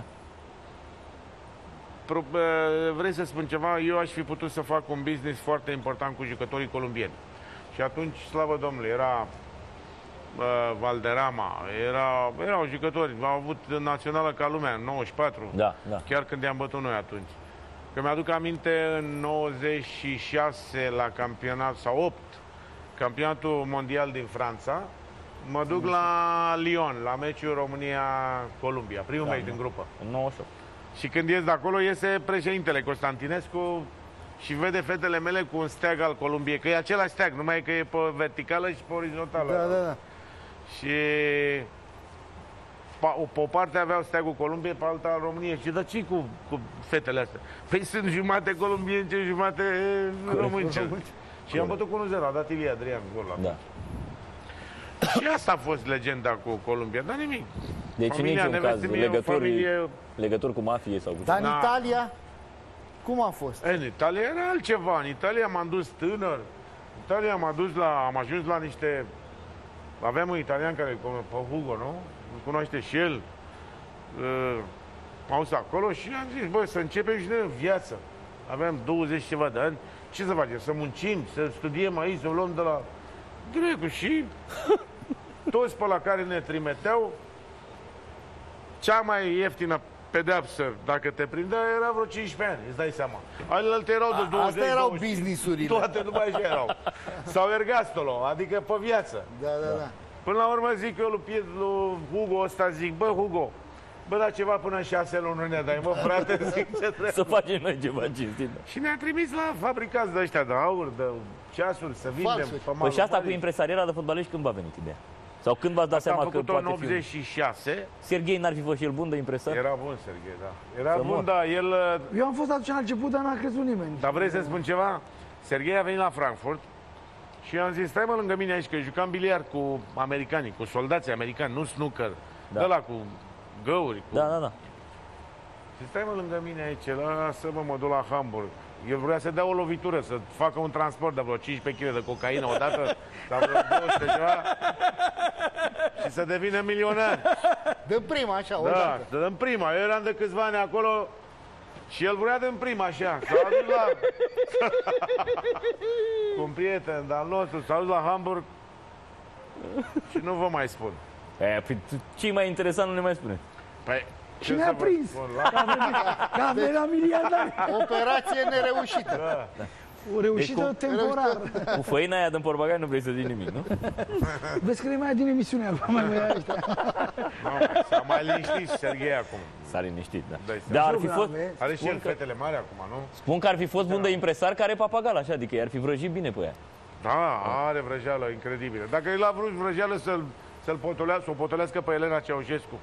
Vrei să spun ceva? Eu aș fi putut să fac un business foarte important cu jucătorii colombieni. Și atunci, slavă Domnului, era Valderrama, erau jucători, au avut națională ca lumea în 94, chiar când i-am bătut noi atunci. Că mi-aduc aminte în 96 la campionat, sau 8, campionatul mondial din Franța, mă duc la Lyon, la meciul România-Columbia, primul meci din grupă. În 98. Și când ies de acolo, iese președintele Constantinescu și vede fetele mele cu un steag al Columbiei, că e același steag, numai că e pe verticală și pe orizontală. Da. Și pe o parte aveau steagul Columbiei, pe alta al României. Și ce cu fetele astea? Păi sunt jumate columbience, jumate românce. Și am bătut cu 1-0, a dat Ilie Adrian gol la Și asta a fost legenda cu Columbia, dar nimic. Deci în niciun caz legături cu mafie sau cu... Dar în Italia, cum a fost? În Italia era altceva. În Italia m-am dus tânăr. În Italia am ajuns la niște... Aveam un italian care, pe Hugo, nu? Îl cunoaște și el. M-am dus acolo și am zis, băi, să începem și noi în viață. Aveam 20 ceva de ani. Ce să facem? Să muncim, să studiem aici, să o luăm de la... Drecu și toți pe la care ne trimiteau, cea mai ieftină pedeapsă, dacă te prindea, era vreo 15 ani, îți dai seama. Alelalte erau de 20. Astea erau business-urile. Toate numai așa erau. Sau ergastolo, adică pe viață. Da. Până la urmă zic eu lui Hugo ăsta, zic, bă, Hugo, bă, da ceva până în 6 luni nu ne dai, mă, frate, zic ce trebuie. Să facem noi ceva cinstit. Și ne-a trimis la fabricați de ăștia de aur, de ceasuri, să vindem. Păi și asta cu impresariera de fotbaliști, când v-a venit ideea? Sau când v-ați dat seama că poate în 86. Serghei n-ar fi fost și el bun de impresar? Era bun, Serghei, da. Era bun, dar el... Eu am fost atunci la început, dar n-a crezut nimeni. Dar vrei să spun ceva? Serghei a venit la Frankfurt și am zis, stai mă lângă mine aici, că jucam biliard cu americanii, cu soldații americani, nu snooker. De ăla cu găuri. Da. Și stai mă lângă mine aici, lasă-mă, mă duc la Hamburg. El vrea să dea o lovitură, să facă un transport de vreo 15 kg de cocaină odată, sau vreo 200 ceva, și să devină milionar. Dăm prima, așa, odată. Da, dăm prima. Eu eram de câțiva ani acolo și el vrea dăm prima, așa. S-a adus la... cu un prieten de-al nostru, s-a dus la Hamburg și nu vă mai spun. Ce-i mai interesant nu ne mai spune? Păi, Și ne-a prins. Că a venit la miliardari. Operație nereușită. O reușită temporară. Cu făina aia din portbagaj nu vrei să zici nimic, nu? Vezi că ne mai din emisiune acum, mai mai ăștia. S-a mai liniștit Serghei acum. S-a liniștit, da. Dar ar fi fost... Are și el fetele mari acum, nu? Spun că ar fi fost bun de impresar care e papagal, așa, adică i-ar fi vrăjit bine pe ea. Da, are vrăjeală incredibilă. Dacă el a vrut vrăjeală să-l potolească pe Elena Ceaușescu.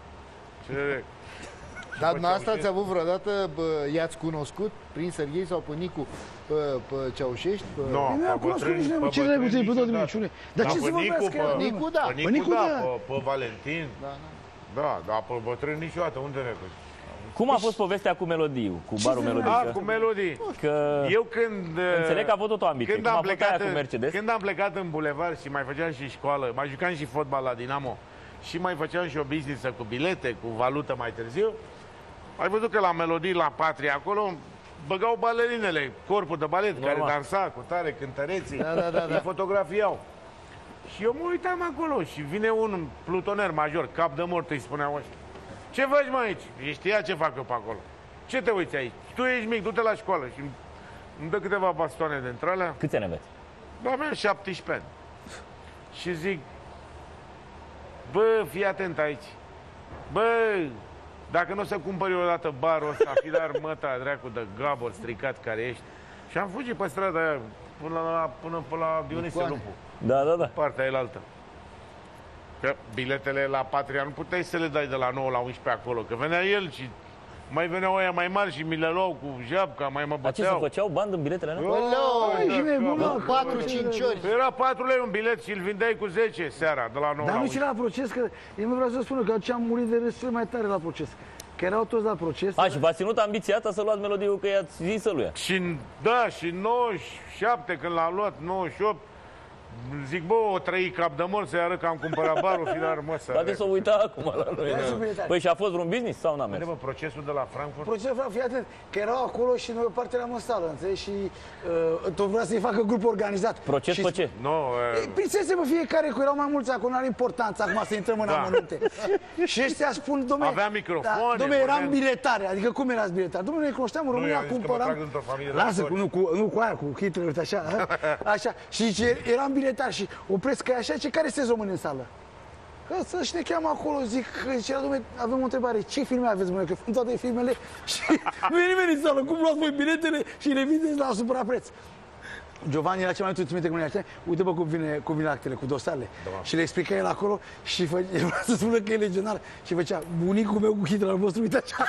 Dar dumneavoastră ați avut vreodată, i-ați cunoscut prin Serghei sau pe Nicu, pe Ceaușescu? Nu, ne-am cunoscut nici noi, ce trebuie să-i pe tot dimiciune. Dar ce să vorbească? Nicu, da. Pe Nicu, da, pe Valentin. Da, pe bătrân niciodată, unde ne duci? Cum a fost povestea cu Melodiu, cu barul Melodiu? Cu Melodii. Că eu când... Înțeleg că a avut tot o ambiție. Cum a fost aia cu Mercedes? Când am plecat în bulevard și mai făceam și școală, mai jucam și fotbal la Dinamo și mai făceam și o business cu bilete, cu valută mai târziu, ai văzut că la Melodii, la Patria, acolo, băgau balerinele, corpul de balet, care dansa cu tare, cântăreții, îi fotografiau. Și eu mă uitam acolo și vine un plutoner major, cap de mort, îi spuneau ăștia. Ce faci, mă, aici? Ei știa ce fac eu pe acolo. Ce te uiți aici? Tu ești mic, du-te la școală. Și îmi dă câteva bastoane dintre alea. Câți ani aveți? Da, aveam 17 ani. Și zic, bă, fii atent aici. Bă, dacă nu o să cumpări odată barul ăsta, fi dar măta, dracu de gabor stricat care ești. Și am fugit pe strada aia până la Dionisie Lupu. Da. Partea elaltă. Că biletele la Patria nu puteai să le dai de la 9 la 11 acolo, că venea el și mai veneau aia mai mari și mi le luau cu japca, mai mă băteau. Dar ce, se făceau bani în biletele alea? 4-5 ori. Era 4 lei un bilet și îl vindeai cu 10 seara, de la 9 Dar la nu 11. și la proces, că eu nu vreau să spun că am murit de râs cel mai tare la proces. Că erau toți la proces. Și v-a ținut ambiția asta să luați Melodiu, că i-ați zis să lui ia. Și da, și 97 când l-am luat, 98, zic, bă, o trăi cap de mort să-i arăt că am cumpărat barul, fi dar mă să... Poate s-o uita acum la noi. Păi și a fost vreun business sau n-a mers? Bă, procesul de la Frankfurt? Procesul de la Frankfurt, fii atent, că erau acolo și noi o parte eram în sală, înțelegi? Și tot vrea să-i facă grup organizat. Proces pe ce? Prințese pe fiecare, că erau mai mulți acolo, nu are importanță acum să intrăm în amănunte. Și ăștia spun, dom'le... Avea microfoane. Dom'le, eram biletare, adică cum erați biletare? Dom'le, ne cunoșteam în România, cumpăram... Lasă, nu cu aia, cu Hitler, așa. Și eram biletari și opresc că așa, ce care sunteți români în sală? Că să-și ne cheamă acolo, zic, zicea, dom'le, avem o întrebare, ce filme aveți, mă, că în toate filmele și nu e nimeni în sală, cum luați voi biletele și le vindeți la suprapreț? Giovanni era cel mai mult minte cum le așa, uite bă cum vin actele, cu dosarele. Și le explica el acolo și el vrea să spună că e legionar și făcea, bunicul meu cu Hitler al vostru, uite așa.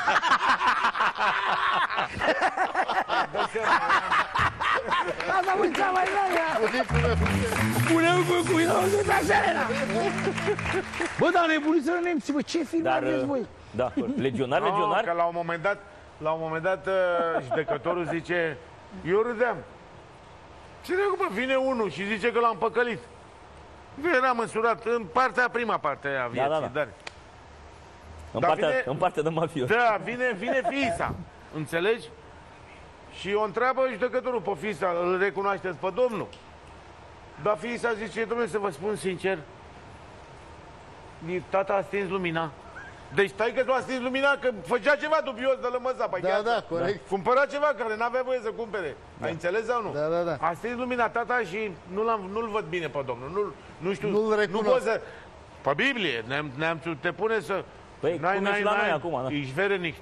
Asta mă cea mai mare! Bunicul meu cu Hitler al vostru, uite așa era! Bă, dar nebuniți-vă nemții, bă, ce filme aveți voi? Da, legionar? Că la un moment dat, judecătorul zice, eu râdeam. Ce bă, vine unul și zice că l-am păcălit. Eu eram măsurat în prima parte a vieții, dar... În partea de mafios. Da, vine fiisa, înțelegi? Și o întreabă judecătorul pe fiisa, îl recunoașteți pe domnul? Dar fiisa zice, domnule, să vă spun sincer, tata a stins lumina. Deci stai că tu a stins lumina, că făcea ceva dubios de lămăza pe gheață. Da, corect. Cumpăra ceva care n-avea voie să cumpere. Ai înțeles sau nu? Da. A stins lumina tata și nu-l văd bine pe domnul. Nu știu, nu-l recunosc. Nu poți să... Pe Biblie, te pune să... Păi, cum e și la noi acum, da? Ești verenicht.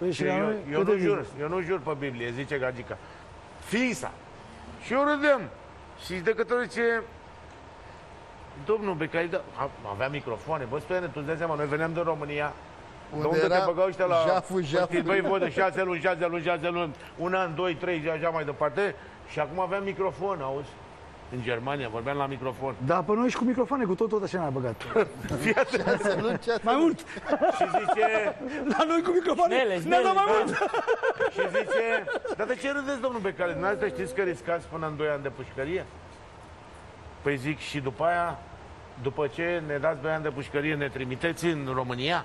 Eu nu jur pe Biblie, zice Gagica. Fiisa. Și eu râdem. Și judecătorul zice... Domnul Becai, avea microfoane, bă, Stoiane, tu îți dai seama, noi veneam din România, unde te băgau ăștia la... Jaful. Băi, văd, 6 luni, un an, 2, 3 și așa mai departe, și acum aveam microfon, auzi? În Germania, vorbeam la microfon. Da, pe noi și cu microfoane, cu tot așa ne-a băgat. Mai mult. Și zice... La noi cu microfoane ne-a dat mai mult. Și zice, dar de ce râdeți, domnul Becali? Dumneavoastră știți că riscați până în 2 ani de pușcărie? Păi zic, și după aia, după ce ne dați 2 ani de pușcărie, ne trimiteți în România?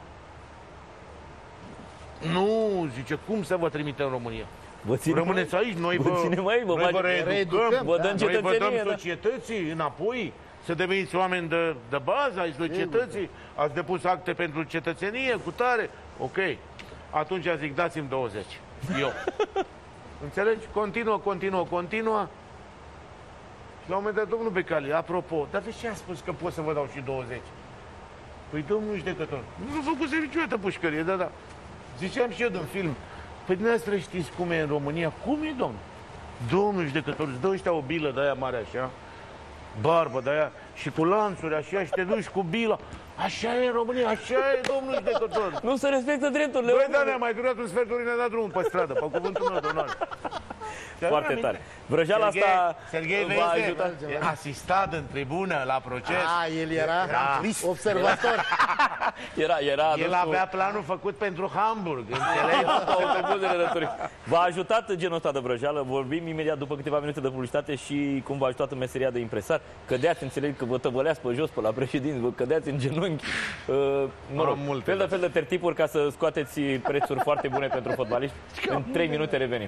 Nu, zice, cum să vă trimite în România? Rămâneți aici, noi vă reeducăm, noi vă dăm societății înapoi, să deveniți oameni de bază ai societății, ați depus acte pentru cetățenie, cu tare, ok. Atunci zic, dați-mi 20. Eu. Înțelegi? Continuă. Și la un moment dat, domnul Becali, apropo, dar de ce a spus că pot să vă dau și 20? Păi, domnul judecător, nu făcuse niciodată pușcărie, da. Ziceam și eu din film, păi dumneavoastră știți cum e în România? Cum e, domnul? Domnul judecător, îți dă ăștia o bilă de aia mare așa, barbă de aia și cu lanțuri așa și te duci cu bila. Așa e în România, așa e, domnul judecător. Nu se respectă drepturile. Băi, dar ne-a mai durat un sfert de oră, ne-a dat drumul pe stradă, pe cuvântul meu de onoare. Foarte tare. Vrăjeala asta Serghei va ajuta. asistat în tribună la proces. El era observator. El avea planul făcut pentru Hamburg, înțelegi? V-a ajutat genul ăsta de vrăjeală. Vorbim imediat după câteva minute de publicitate și cum v-a ajutat în meseria de impresar. Cădeați, înțeleg că vă tăvăleați pe jos, pe la președinți, vă cădeați în genunchi. Mă rog, fel de tertipuri ca să scoateți prețuri foarte bune pentru fotbaliști. În 3 minute revenim.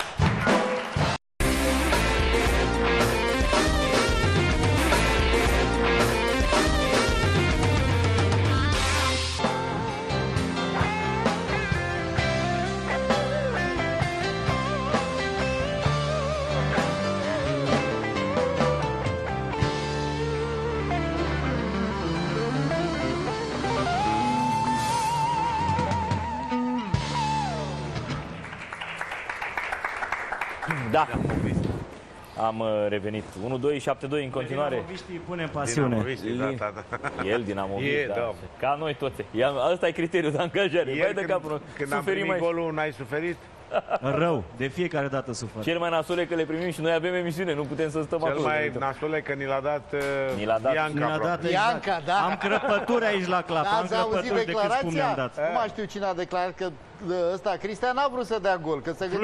Da, am revenit. 1-2-7-2 în continuare. Dinamoviștii punem pasiune. El, dinamovist, da. Ca noi toți. Ăsta e criteriul de angajare. Când am primit golul, n-ai suferit? Rău, de fiecare dată sufer. Cel mai nasol e că le primim și noi avem emisiune, nu putem să stăm acolo. Cel mai nasol e că ni l-a dat Bianca, da. Am crăpături aici la clap, am crăpături de câți cum ne-am dat. Nu mai știu cine a declarat că ăsta, Cristian, n-a vrut să dea gol, că se gândea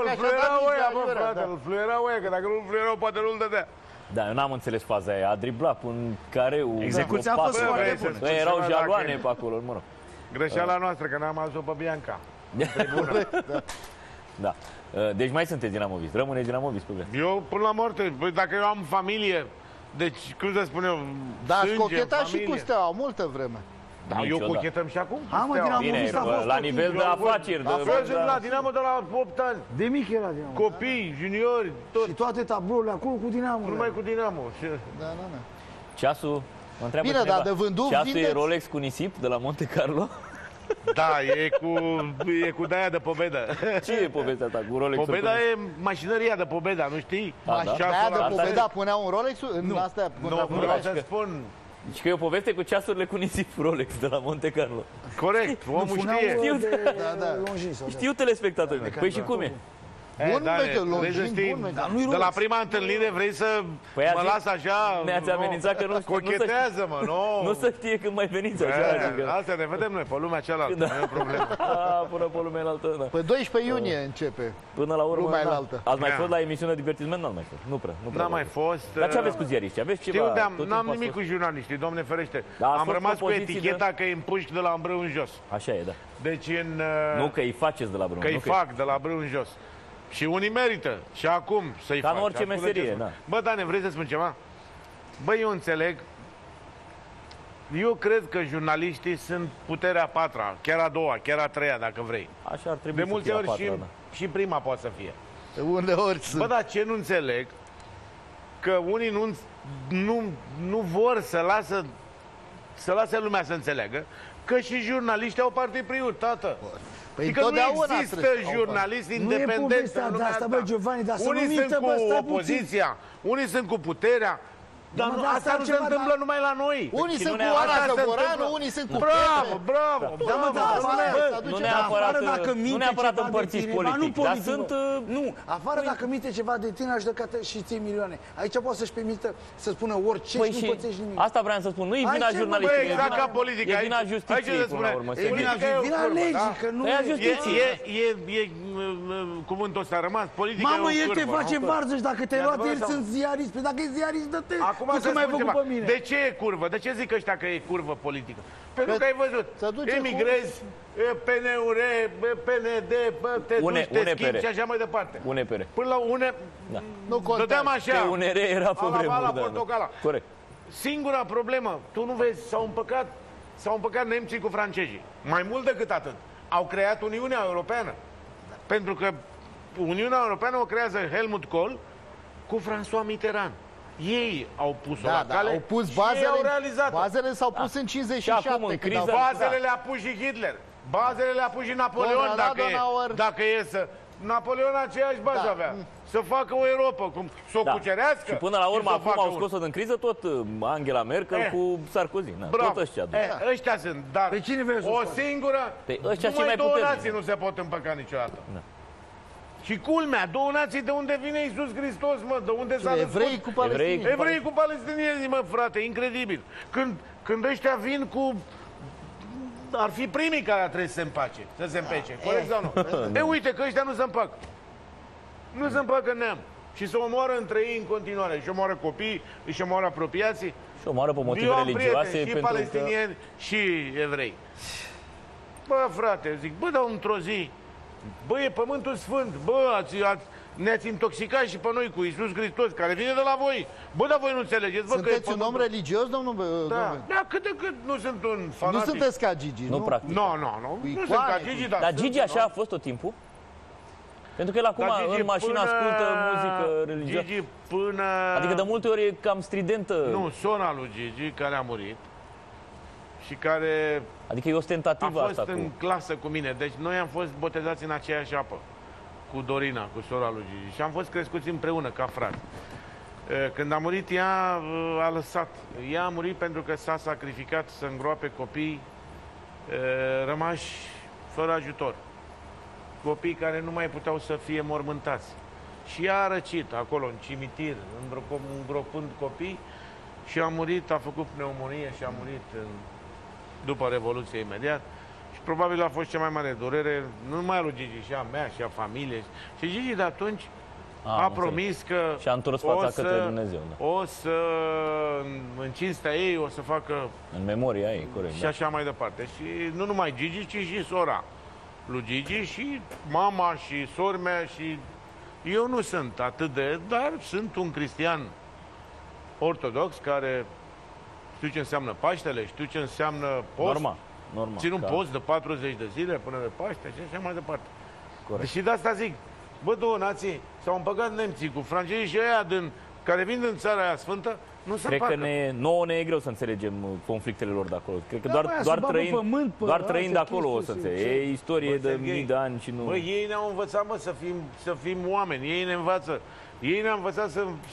îl fluierau ăia, că dacă nu-l fluierau, poate nu-l dădea. Da, eu n-am înțeles faza aia. A driblat un careu. Execuția a fost foarte bună. Erau jaloane pe acolo, mă rog. Greșeala noastră, că n-am adus-o pe Bianca. Da. Deci mai sunteți dinamovist. Rămâneți dinamovist pe viață. Eu până la moarte. Dacă eu am familie, deci, cum să spun eu, da, ați cochetat și cu Steaua multă vreme. Da, eu cochetăm și acum. Bine, la nivel de afaceri. La Dinamo de la 8 ani. De mic era Dinamo. Copii, juniori, tot. Și toate tablourile acolo cu Dinamo. Numai cu Dinamo. Da. Ceasul, mă întreabă bine, cineva, dar de vândut ceasul e Rolex cu nisip de la Monte Carlo? Da, e cu de-aia de Pobeda. Ce e povestea ta cu Rolex? Pobeda e mașinăria de Pobeda, nu știi? Mașinăria de Pobeda punea un Rolex? Nu, asta nu vreau să spun. Deci că e o poveste cu ceasurile cu nisip Rolex de la Monte Carlo. Corect, omul știe. Știu telespectatorii mei. Păi și cum e? De la prima întâlnire vrei să mă las așa? Ne-ați amenințat că nu cochetează-mă, nu? Nu să știe când mai veniți așa. Astea ne vedem noi, pe lumea cealaltă, nu e o problemă. Până pe lumea înaltă, da. Pe 12 iunie începe. Până la urmă, lumea înaltă. Ați mai fost la emisiune de divertisment? Nu, mai fost. Nu prea. N-am mai fost. Dar ce aveți cu ziariști? Aveți ceva? Știu, n-am nimic cu jurnaliștii, Doamne ferește. Am rămas cu eticheta că îi împuști de la îmbrâu în jos. Așa e, da. Deci în... Nu, că îi faceți de la îmbrâu. Că îi fac de la îmbrâu în jos. Și unii merită. Și acum să-i fac. Ca în orice meserie, da. Bă, Dane, vrei să spun ceva? Bă, eu înțeleg. Eu cred că jurnaliștii sunt puterea a patra, chiar a doua, chiar a treia, dacă vrei. Așa ar trebui de multe ori și prima poate să fie. Uneori sunt. Bă, dar ce nu înțeleg? Că unii nu vor să lase lumea să înțeleagă că și jurnaliștii au partiprii, tată. Păi adică nu există jurnalist independent în lumea asta. Unii sunt cu opoziția, unii sunt cu puterea. Dar asta nu se întâmplă numai la noi. Unii sunt cu Ana Zăvoranu, unii sunt cu Bravo! Nu neapărat împărțiți politic, dar sunt... Nu, afară dacă minte ceva de tine, judecată și ții milioane. Aici poate să-și permită să spună orice și nu pățești nimic. Asta vreau să spun, nu e vina jurnaliștilor. Băi, exact ca politica. E vina justiției, până la urmă. E vina legii, că nu e cuvântul ăsta rămas. Politica e o mamă, el te curvă. face varză și dacă te-ai luat, el sunt ziarist. Păi dacă e ziarist, dă-te. Acum să spun ceva. De ce e curvă? De ce zic ăștia că e curvă politică? Pentru că ai văzut, emigrezi, PNUR, PND, te duci, te schimbi și așa mai departe. UNPR. Până la UNE, dădeam așa, UNR era pe vremuri, la portocala. Corect. Singura problemă, tu nu vezi, s-au împăcat nemții cu francezii. Mai mult decât atât. au creat Uniunea Europeană. Pentru că Uniunea Europeană o creează Helmut Kohl cu François Mitterrand. Ei au pus-o la cale au pus și bazele, au realizat. Bazele s-au pus în 57. Acum, în criză, bazele le-a pus și Hitler. Bazele le-a pus și Napoleon, dacă e să... Napoleon aceeași bază avea. Să facă o Europa, să o cucerească. Și până la urmă, acum au scos-o din criză tot Angela Merkel cu Sarkozy. Tot ăștia. Ăștia sunt, dar o singură... Numai două nații nu se pot împăca niciodată. Și culmea, două nații de unde vine Iisus Hristos, mă, de unde s-a născut? Evrei cu palestinienii, mă, frate, incredibil. Când ăștia vin cu... Ar fi primii care trebuie să se împace, să se împece, corect sau nu? Uite că ăștia nu se împacă. Nu se împacă neam. Și se omoară între ei în continuare. Și omoară copii, își omoară apropiații. Și omoară pe motive religioase. Și palestinieni și evrei. Bă, frate, zic, bă, dar într-o zi, bă, e pământul sfânt, bă, ne-ați intoxicat și pe noi cu Iisus Hristos, care vine de la voi. Bă, dar voi nu înțelegeți, bă, sunteți un om religios, domnul? Da, cât de cât nu sunt un fanatic. Nu sunteți ca Gigi, nu? Practic. Nu sunt ca Gigi, dar Gigi așa a fost tot timpul? Pentru că el acum în mașină ascultă muzică religioasă. Gigi până... Adică de multe ori e cam stridentă. Nu, sora lui Gigi, care a murit și care... Adică e ostentativă asta. A fost asta în clasă cu mine. Deci noi am fost botezați în aceeași apă cu Dorina, cu sora lui Gigi. Și am fost crescuți împreună, ca frați. Când a murit ea, a lăsat. Ea a murit pentru că s-a sacrificat să îngroape copii rămași fără ajutor. Copii care nu mai puteau să fie mormântați. Și ea a răcit acolo, în cimitir, îngropând copii și a murit, a făcut pneumonie și a murit după Revoluție imediat. Și probabil a fost cea mai mare durere, nu numai a lui Gigi, și a mea, și a familiei. Și Gigi de atunci a promis că și a întors fața către Dumnezeu. Da. O să, în cinstea ei, o să facă... În memoria ei, corect. Și așa mai departe. Și nu numai Gigi, ci și sora lui Gigi și mama și sora mea și... Eu nu sunt atât de... Dar sunt un creștin ortodox care știu ce înseamnă Paștele, știu ce înseamnă post. Normal. Țin un post de 40 de zile până de Paște și așa mai departe. Corect. Și de asta zic, bă, două nații s-au împăcat nemții cu francezii și ăia care vin din țara aia sfântă, nu se împacă. Cred că nouă ne e greu să înțelegem conflictele lor de acolo. Cred că doar trăind acolo o să înțeleg. E istorie de mii de ani și nu... Bă, ei ne-au învățat, mă, să fim oameni. Ei ne învață. Ei ne-au învățat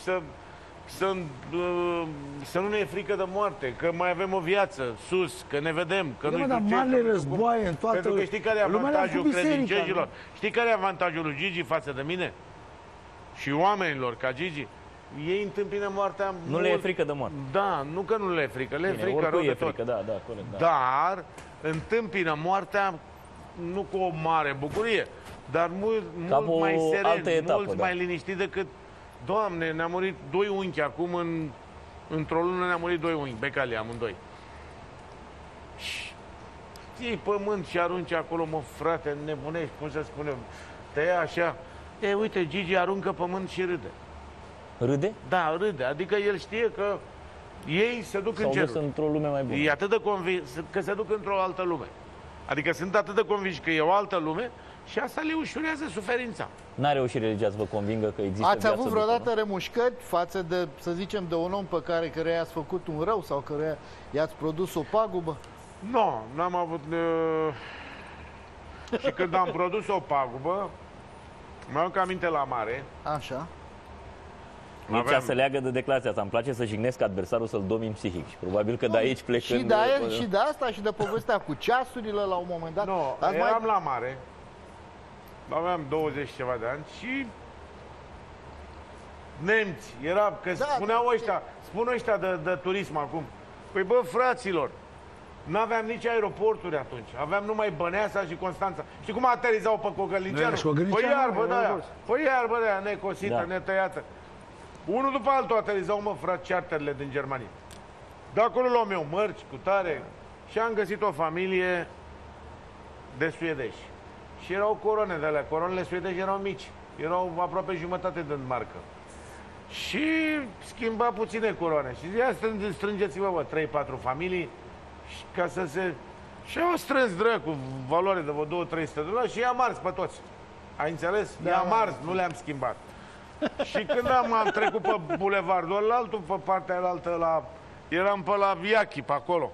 să nu ne e frică de moarte, că mai avem o viață sus, că ne vedem, că nu știu ce. Mari războaie în toată... Pentru că știi care e avantajul credincioșilor? Știi care e avantajul lui Gigi față de mine? Și oamenilor ca Gigi? Ei întâmpină moartea... Nu le e frică de moarte. Da, nu că nu le e frică, le e frică rău de tot. Da, corect, da. Dar întâmpină moartea nu cu o mare bucurie, dar mult mai seren, mult mai liniștit decât... Doamne, ne-a murit 2 unchi acum, într-o lună ne-a murit 2 unchi, becalii amândoi. Și iei pământ și arunci acolo, mă, frate, nebunești, cum să spunem, te ia așa. Uite, Gigi aruncă pământ și râde. Râde? Da, râde, adică el știe că ei se duc în cerul. S-au dus într-o lume mai bună. E atât de convins că se duc într-o altă lume. Adică sunt atât de convinși că e o altă lume și asta le ușurează suferința. N-a reușit religia să vă convingă că există Ați avut vreodată după, remușcări față de, să zicem, de un om pe care i-ați făcut un rău sau care i-ați produs o pagubă? Nu, n-am avut... Și când am produs o pagubă, mi-am aminte la mare. Așa. Mircea se leagă de declarația asta. Îmi place să jignesc adversarul, să-l domin psihic. Și probabil că de aici plecând... Și de asta și de povestea cu ceasurile la un moment dat. Nu, eram la mare. Aveam 20 ceva de ani și nemți, era, că spun ăștia de turism acum. Păi bă, fraților, n-aveam nici aeroporturi atunci, aveam numai Băneasa și Constanța. Știi cum aterizau pe Cogălnicianu? Păi iarbă de aia, necosită, netăiată. Unul după altul aterizau, mă, frate, charterele din Germania. De acolo luam eu mărci cu tare și am găsit o familie de suedeși. Și erau coroane de alea. Coronele suedești erau mici. Erau aproape jumătate de marcă. Și schimba puține coroane. Și zicea, strângeți-vă, 3-4 familii ca să se... Și au strâns dracu valoare de vreo 200-300 de dolari și i-am ars pe toți. Ai înțeles? Da, i-am ars, nu le-am schimbat. Și când am trecut pe bulevardul ăla, altul pe partea alaltă, eram pe la Iachi, pe acolo.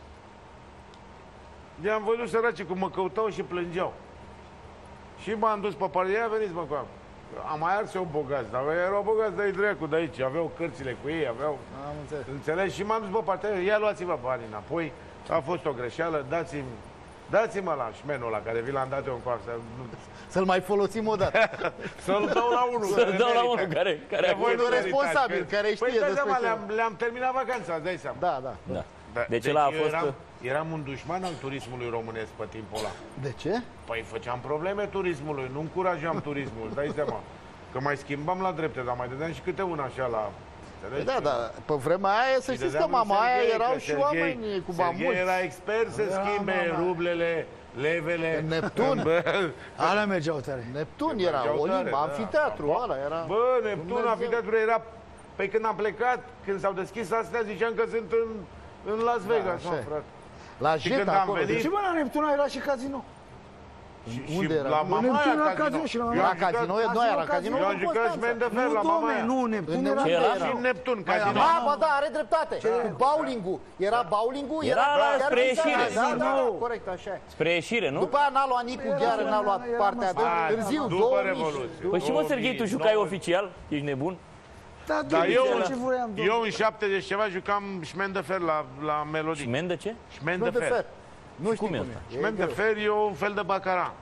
I-am văzut săracii cum mă căutau și plângeau. Și m-am dus pe partea, veniți mă cu am. Am mai ars eu bogați, dar erau bogați de-ai dracu de aici, aveau cărțile cu ei, aveau... Am înțeles. Înțelegi? Și m-am dus pe partea, ia luați-vă banii înapoi, a fost o greșeală, dați-mă la șmenul ăla, care vi l-am dat eu în coarsă. Să-l mai folosim o dată. Să-l dau la unul. Să-l dau la unul care a fost responsabil, care știe despre ce. Le-am terminat vacanța, îți dai seama. Da. Deci ăla a fost... Eram un dușman al turismului românesc pe timpul ăla. De ce? Păi făceam probleme turismului, nu încurajam turismul, îți dai seama. Că mai schimbam la drepte, dar mai dădeam și câte una așa la... Da, pe vremea aia, să știți că mama aia erau și oameni cu bani mulți. Serghei era expert să schimbe rublele, levele. Neptun. Alea mergeau tare. Neptun era, Olimp, amfiteatru, ăla era. Bă, Neptun, amfiteatru era... Păi când am plecat, când s-au deschis astea, ziceam că sunt în Las Vegas, mă, frate. La Jet acolo. De ce, mă, la Neptun era și casino? Unde era? La Mamaia casino. La casino, nu era casino. Eu am jucat șmen de fel la Mamaia. Nu, Neptun era. Era și Neptun, casino. Bă, da, are dreptate. Cu bowling-ul. Era bowling-ul? Era la spre ieșire. Da, corect, așa. Spre ieșire, nu? După aia n-a luat Nicu Gheară, n-a luat partea de târziu, după Revoluție. Păi și mă, Serghei, tu jucai oficial? Ești nebun? Dar eu în 70 ceva jucam șmen de fer la melodii. Șmen de ce? Șmen de fer. Nu știu cum e. Șmen de fer e un fel de bacara.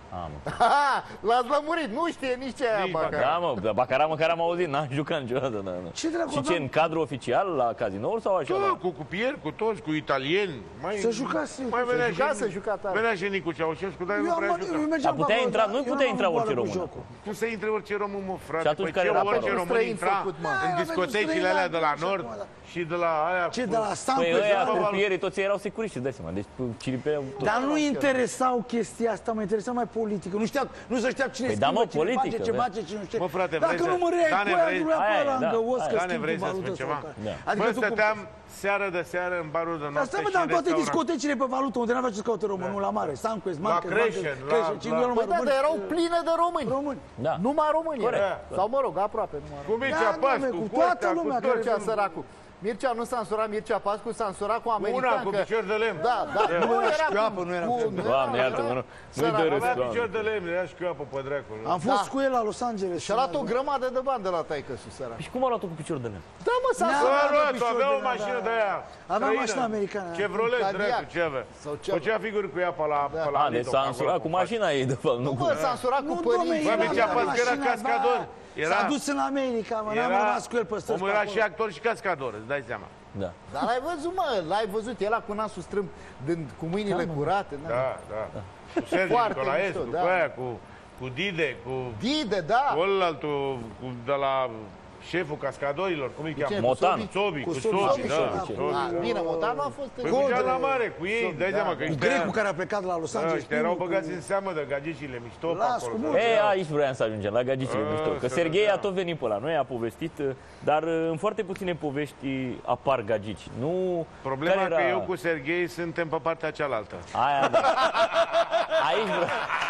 L-ați lămurit, nu știe nici ce aia Bacara. Da, mă, dar Bacara măcar am auzit, n-am jucat niciodată. Ce dracu, și ce, în cadru oficial, la cazinouri sau așa? Da, cu cupieri, cu toți, cu italieni. Să jucați. Să jucați. Venea și Nicu Ceaușescu, dar nu prea juca. Dar putea intra, nu putea intra orice român. Cum să intre orice român, mă, frate? Și atunci care era orice era român intra în discotecile alea de la Nord și de la aia... Ce, de la Sample? Păi ăia, cupierii, toți erau securiști, dai seama, deci ciripeau tot. Dar nu interesau chestia asta, mă interesa mai politică. Nu se știa cine schimbă, cine face, ce face, cine nu știe. Mă, frate, dacă nu mă reai cu aia, nu le-a păi lângă os, că schimbi valută sau care. Bă, stăteam seară de seară în barul de noapte. Asta mă, dar în toate discotecile pe valută, unde n-avea ce să caute românul, la mare, Sunquest, Market, Creșen, Păi da, dar erau pline de români. Numai români. Sau mă rog, aproape numai români. Cu Mircea Pascu, cu toată lumea. Mircea săracul. Mircea nu s-a însurat, Mircea Pascu s-a însurat cu american. Una, cu picior de lemn. Da. Nu era șchioapă, nu era cu... Doamne, iartă-mă, nu-i dărâs, Avea picior de lemn, era șchioapă pe dracu. Am fost cu el la Los Angeles. Și-a luat o grămadă de bani de la taică-su, sărac. Și cum a luat-o cu picior de lemn? Da, mă, s-a însurat. Avea o mașină de aia. Avea mașină americană. Chevrolet, dracu, ce avea. Făcea figuri cu ea pe la Deci s-a însurat cu mașina ei, de fapt, nu cu... Nu, s-a însurat cu părinții. Bă, Mircea Pascu era cascador. S-a dus în America, mă, n-am rămas cu el pe străzi. Omul era și actor și cascador, îți dai seama. Da. Dar l-ai văzut, mă, l-ai văzut, el cu nasul strâmb, cu mâinile curate. Da. Cu Sergiu Nicolaescu, cu aia, cu Dide, cu... Dide, da. Cu ălălaltul, de la... șeful cascadorilor, cum îi cheamă? Motan. Cu Sobi, da. Bine, Motan a fost... Păi mergea la mare cu ei, dai seama că Cu grecul care a plecat la Los Angeles. ăștia erau băgați în seamă de gagicile mișto pe acolo. Aici vreau să ajungem, la gagicile mișto. Că Serghei a tot venit pe la noi, a povestit, dar în foarte puține povești apar gagici. Nu... Problema că eu cu Serghei suntem pe partea cealaltă. Aia, da. Aici vreau...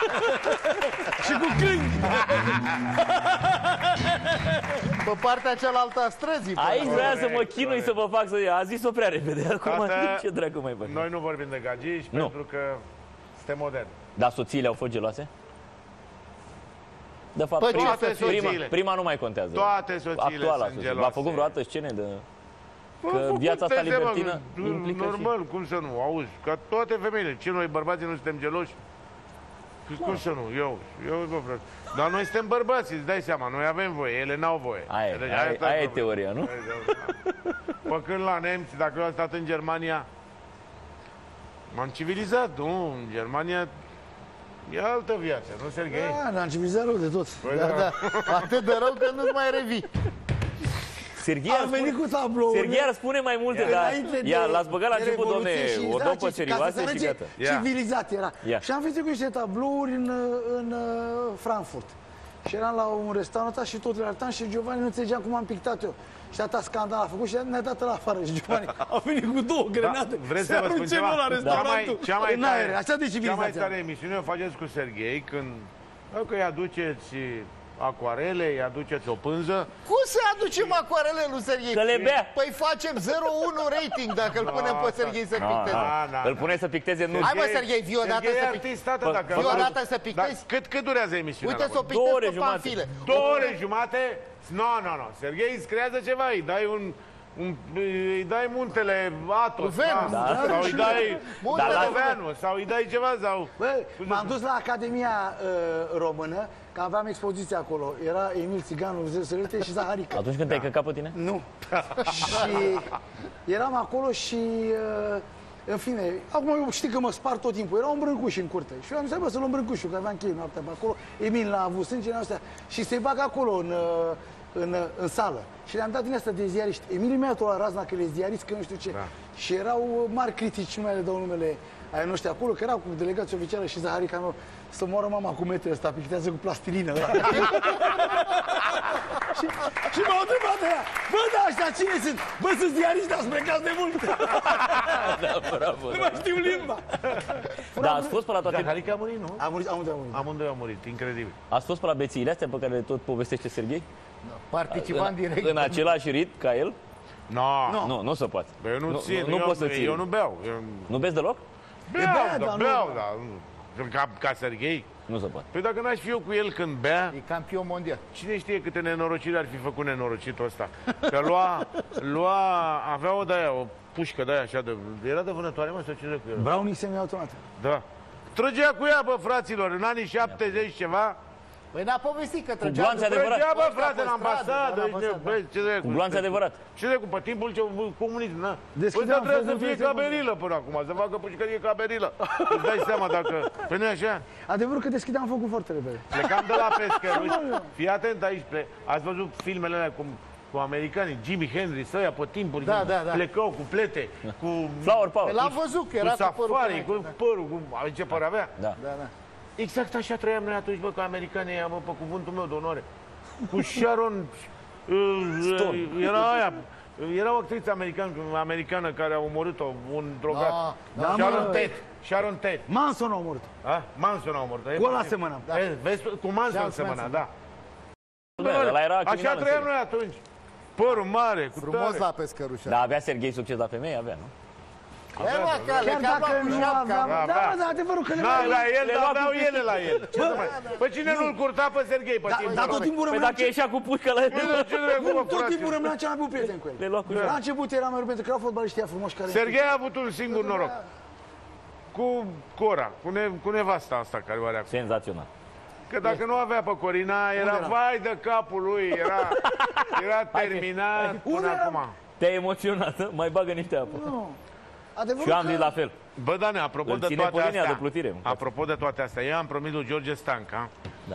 Și cu câini. Pe partea cealaltă a străzii. Aici vreau să mă chinui să vă fac să... A zis-o prea repede. Acum ce dracu mai fac? Noi nu vorbim de gagici pentru că suntem moderni. Dar soțiile au fost geloase? De fapt, prima nu mai contează. Toate soțiile sunt geloase. V-a făcut vreodată scene de... Că viața asta libertină implică normal, cum să nu, auzi, ca toate femeile. Ce noi bărbații nu suntem geloși? Cum să nu? Eu vă vreau. Dar noi suntem bărbați, îți dai seama, noi avem voie, ele n-au voie. Aia e teoria, nu? Păi când la nemți, dacă eu am stat în Germania, m-am civilizat, nu? În Germania e altă viață, nu, Serghei? Da, ne-am civilizat rău de tot. Da. Atât de rău că nu-ți mai revii. Serghei ar spune mai multe, dar l-ați băgat la început, domne, o dopă serioasă și gata. Civilizat era. Și am fost cu niște tablouri în Frankfurt. Și eram la un restaurant și tot reartam și Giovanni nu înțelegeam cum am pictat eu. Și atâta scandal a făcut și ne-a dat la afară. Și Giovanni a venit cu 2 grenade. Vreți să vă spun ceva? La restaurantul, în aer. Așa de civilizația. Cea mai tare emisiune o faceți cu Serghei când că îi aduceți acoarele, îi aduceți o pânză. Cum să aducem acoarele lui Serghei? Că le bea. Păi facem 0-1 rating dacă îl punem pe Serghei să picteze. Îl pune să picteze nu. Hai mă, Serghei, vii odată să pictezi. Vii odată să pictezi. Cât durează emisiunea? Uite să o pictezi pe Panfile. 2 ore jumate? Nu. Serghei îți creează ceva, îi dai muntele Atos, sau îi dai muntele Venus, sau îi dai ceva, sau... M-am dus la Academia Română, că aveam expoziție acolo. Era Emil Țiganu, Zăsărâte și Zaharica. Atunci când te-ai căcat pe tine? Nu. Și eram acolo și... În fine, acum eu știi că mă spart tot timpul. Era un brâncuș în curte. Și eu am zis, bă, să luăm brâncușul, că aveam cheie noaptea pe acolo. Emil l-a avut sângele astea și se bag acolo în sală. Și le-am dat din asta de ziariști. Emil mi-a dat la razna că le ziarist, că nu știu ce. Da. Și erau mari critici, nu mai le dau numele ai noștri acolo, că erau cu delegație oficială și Zaharica mea, să moară mama cu metrul ăsta, pictează cu plastilină. Și m-au întrebat aia, bă, da, ăștia cine sunt? Bă, sunt ziariști, dar sunt plecați de mult. Da, bravo. Nu mai știu limba. Da, ați fost pe la toate... Zaharica a murit, nu? A murit. Amândoi au murit, incredibil. Ați fost pe la bețiile astea pe care le tot povestește Serghei? Participant direct. În același rit ca el? Nu se poate. Bă, eu nu țin, nu poți să ții. Eu nu beau. Nu beți deloc? Beau, da. Ca Serghei? Nu se poate. Păi dacă n-aș fi eu cu el când bea... E campion mondial. Cine știe câte nenorociri ar fi făcut nenorocitul ăsta? Că avea o de-aia, o pușcă de-aia așa de... Era de vânătoare, mă, sau ce cu el? Brownie semi-automat. Da. Trăgea cu ea, bă, fraților, în anii 70 ceva. Păi n-a povestit că trăgea. Cu glanțe adevărat. Trăgea, bă, frate, în ambasadă. Cu glanțe adevărat. Ce de cu pe timpul comunism, na? Păi da, trebuie să fie caberilă până acum, să facă pușcărie caberilă. Îți dai seama dacă... Păi nu e așa? Adevărul că deschideam focul foarte repede. Plecam de la pescăruși. Fii atent aici, ați văzut filmele alea cu americanii, Jimi Hendrix, ăia pe timpuri, plecau cu plete, cu... Flower Power. L-am văzut că era cu safari, cu părul, cu... ce păr avea? Da. Exact așa trăiam noi atunci, bă, cu americanii ăia, bă, pe cuvântul meu de onoare. Cu Sharon... Era o actriță americană care a omorât-o, un drogat. Sharon Tate. Manson a omorât. Manson a omorât. Cu ăla semăna. Vezi, cu Manson semăna, da. Așa trăiam noi atunci. Părul mare, cu frumos tare. la pescărușa. Da, avea Serghei succes la femei? Avea, nu? Chiar dacă nu aveam... Da, adevărul că le la el, dar aveau ele la el. Păi cine nu-l curta pe Serghei? Dar tot timpul rămâneam... Păi dacă ieșea cu pușcă la el... Tot timpul rămâneam cel mai bun prieten cu el. La început eram mai pentru că erau fotbaliștii frumoși care... Serghei a avut un singur noroc. Cu Cora, cu nevasta asta care o are acum. Senzațional. Că dacă nu avea pe Corina, era vai de capul lui, era terminat până acum. Te-ai emoționat, mai bagă niște apă. Și eu am zis la fel. Bă, Dane, apropo de toate astea, de plutire, apropo de toate astea, eu am promis lui George Stanca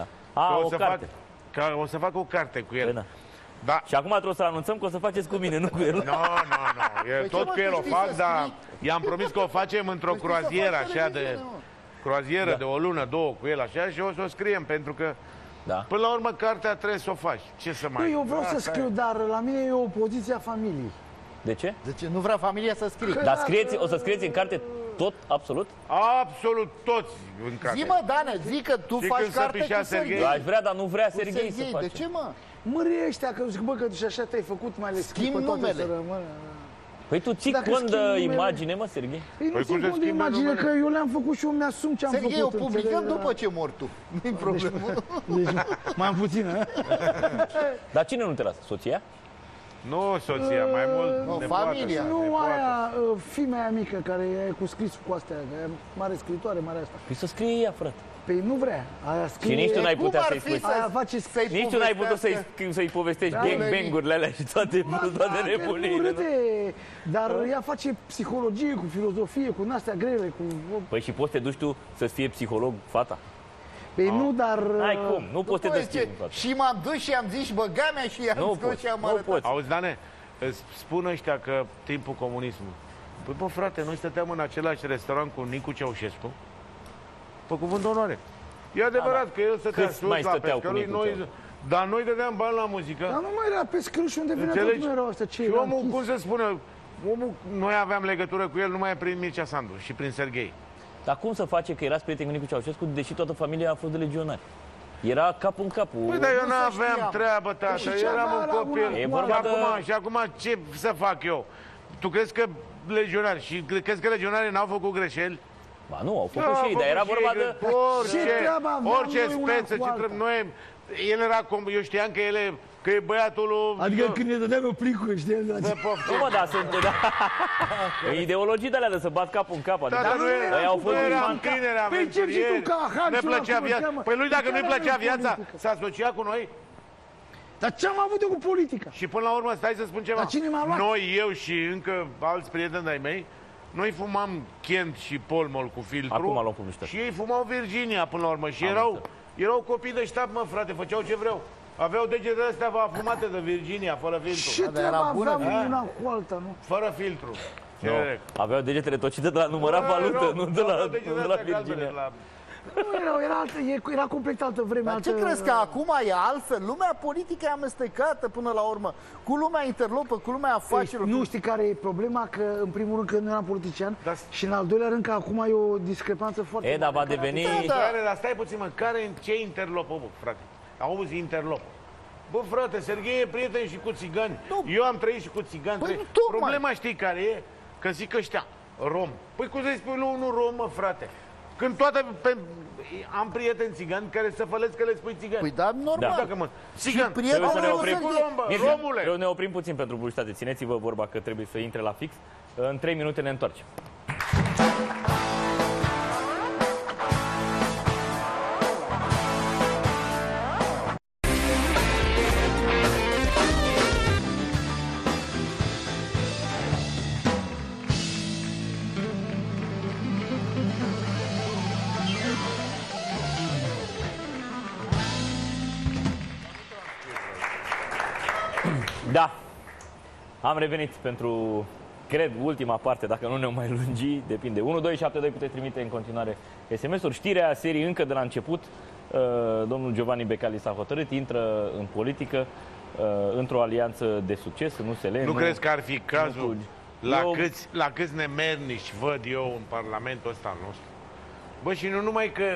că o să fac o carte cu el. Păi, da. Și acum trebuie să anunțăm că o să faceți cu mine, nu cu el. Nu. Tot cu el o fac, dar i-am promis că o facem într-o croazieră, așa de... Croazieră de o lună, 2 cu el, așa, și o să o scriem, pentru că până la urmă cartea trebuie să o faci. Ce să mai... Eu vreau să scriu, dar la mine e o poziție a familiei. De ce? De ce? Nu vrea familia să scrie. Dar o să scrieți în carte tot, absolut? Absolut toți în carte. Zi, mă, Dane, zi că tu faci carte cu Serghei. Eu aș vrea, dar nu vrea Serghei să face. De ce, mă? Mărie ăștia, că zic, bă, că și așa te-ai făcut, mai ales schimb numele. Păi tu ții cont de imagine, mă, Serghei? Păi nu țin cont de imagine, că eu le-am făcut și eu mi-asum ce am făcut. Serghei, o publicăm după ce mor tu. Nu-i problemă. Deci, mai am puțină. Dar cine nu te lasă? Soția? Nu soția, mai mult familia. Nu, aia, fimea aia mică, care e cu scrisul cu astea, e mare scriitoare, mare asta. Păi să scrie ea, frate. Păi nu vrea. Aia scrie... Și nici tu n-ai putea să-i spui. Nici tu n-ai putut să-i povestești bang-urile alea și toate nebunile. Dar ea face psihologie, cu filozofie, cu astea grele, cu... Păi și poți să te duci tu să fie psiholog, fata? Păi nu, dar... N-ai cum, nu poți să te deschide. Și m-am dus și am zis, băga mea și i-am scos și am arătat. Auzi, Dane, îți spun ăștia că timpul comunismului. Păi, bă, frate, noi stăteam în același restaurant cu Nicu Ceaușescu, pe cuvânt de onoare. E adevărat că el stătea sus la pescărui, dar noi dădeam bani la muzică. Dar nu mai era pescărui și unde venea tot nu erau astea. Și omul, cum să spună, noi aveam legătură cu el numai prin Mircea Sandu și prin Serghei. Dar cum să face că erați prieteni cu Ceaușescu, deși toată familia a fost de legionari? Era capul în capul. Păi, dar eu nu aveam treabă, tată, eram un copil. Și acum ce să fac eu? Tu crezi că legionari, și crezi că legionarii n-au făcut greșeli? Ba nu, au făcut și ei, dar era vorba de... Orice speță, ce trebuie noi... El era, eu știam că ele... Că e băiatul lui... Adică când ne dădeam eu plicul, știi? Nu mă, da, sunt... Ideologii de alea de să bat capul în cap. Dar noi au fost tineri, aventurieri, ne plăcea viața. Păi lui dacă nu-i plăcea viața, s-a asociat cu noi? Dar ce am avut eu cu politica? Și până la urmă, stai să spun ceva. Noi, eu și încă alți prieteni de-ai mei, noi fumam Kent și Polmol cu filtru. Acum luăm publicitate. Și ei fumau Virginia până la urmă. Și erau copii de ștab, mă, frate, făceau ce vreau. Aveau degetele astea afumate de Virginia, fără filtru. Ce treaba aveam una cu alta, nu? Fără filtru. No. Aveau degetele tocite de la numărat valută, nu de la Virginia. Era complet altă vreme. Dar ce crezi, că acum e altfel? Lumea politică e amestecată până la urmă cu lumea interlopă, cu lumea afacerilor. Nu știi care e problema? Că în primul rând că nu eram politician și în al doilea rând că acum e o discrepanță foarte mare. Dar va deveni... Dar stai puțin, mă, ce interlopă, bă, frate? Auzi, interlop. Bă, frate, Serghei e prieten și cu țigani. Eu am trăit și cu țigani. Problema știi care e? Că zic ăștia, rom. Păi cum să-i spui lui unul rom, mă, frate? Când toate... Am prieteni țigani care să fălesc că le spui țigani. Păi da, normal. Dacă mă... Țigan, trebuie să ne oprim. Romule. Trebuie să ne oprim puțin pentru publicitate. Țineți-vă vorba că trebuie să intre la fix. În 3 minute ne întoarcem. Da, am revenit pentru, cred, ultima parte, dacă nu ne mai lungi, depinde. 1272 puteți trimite în continuare SMS-uri. Știrea serii încă de la început, domnul Giovanni Becali s-a hotărât, intră în politică, într-o alianță de succes, în USL. Nu crezi că ar fi cazul la câți nemernici văd eu în Parlamentul ăsta al nostru? Bă, și nu numai că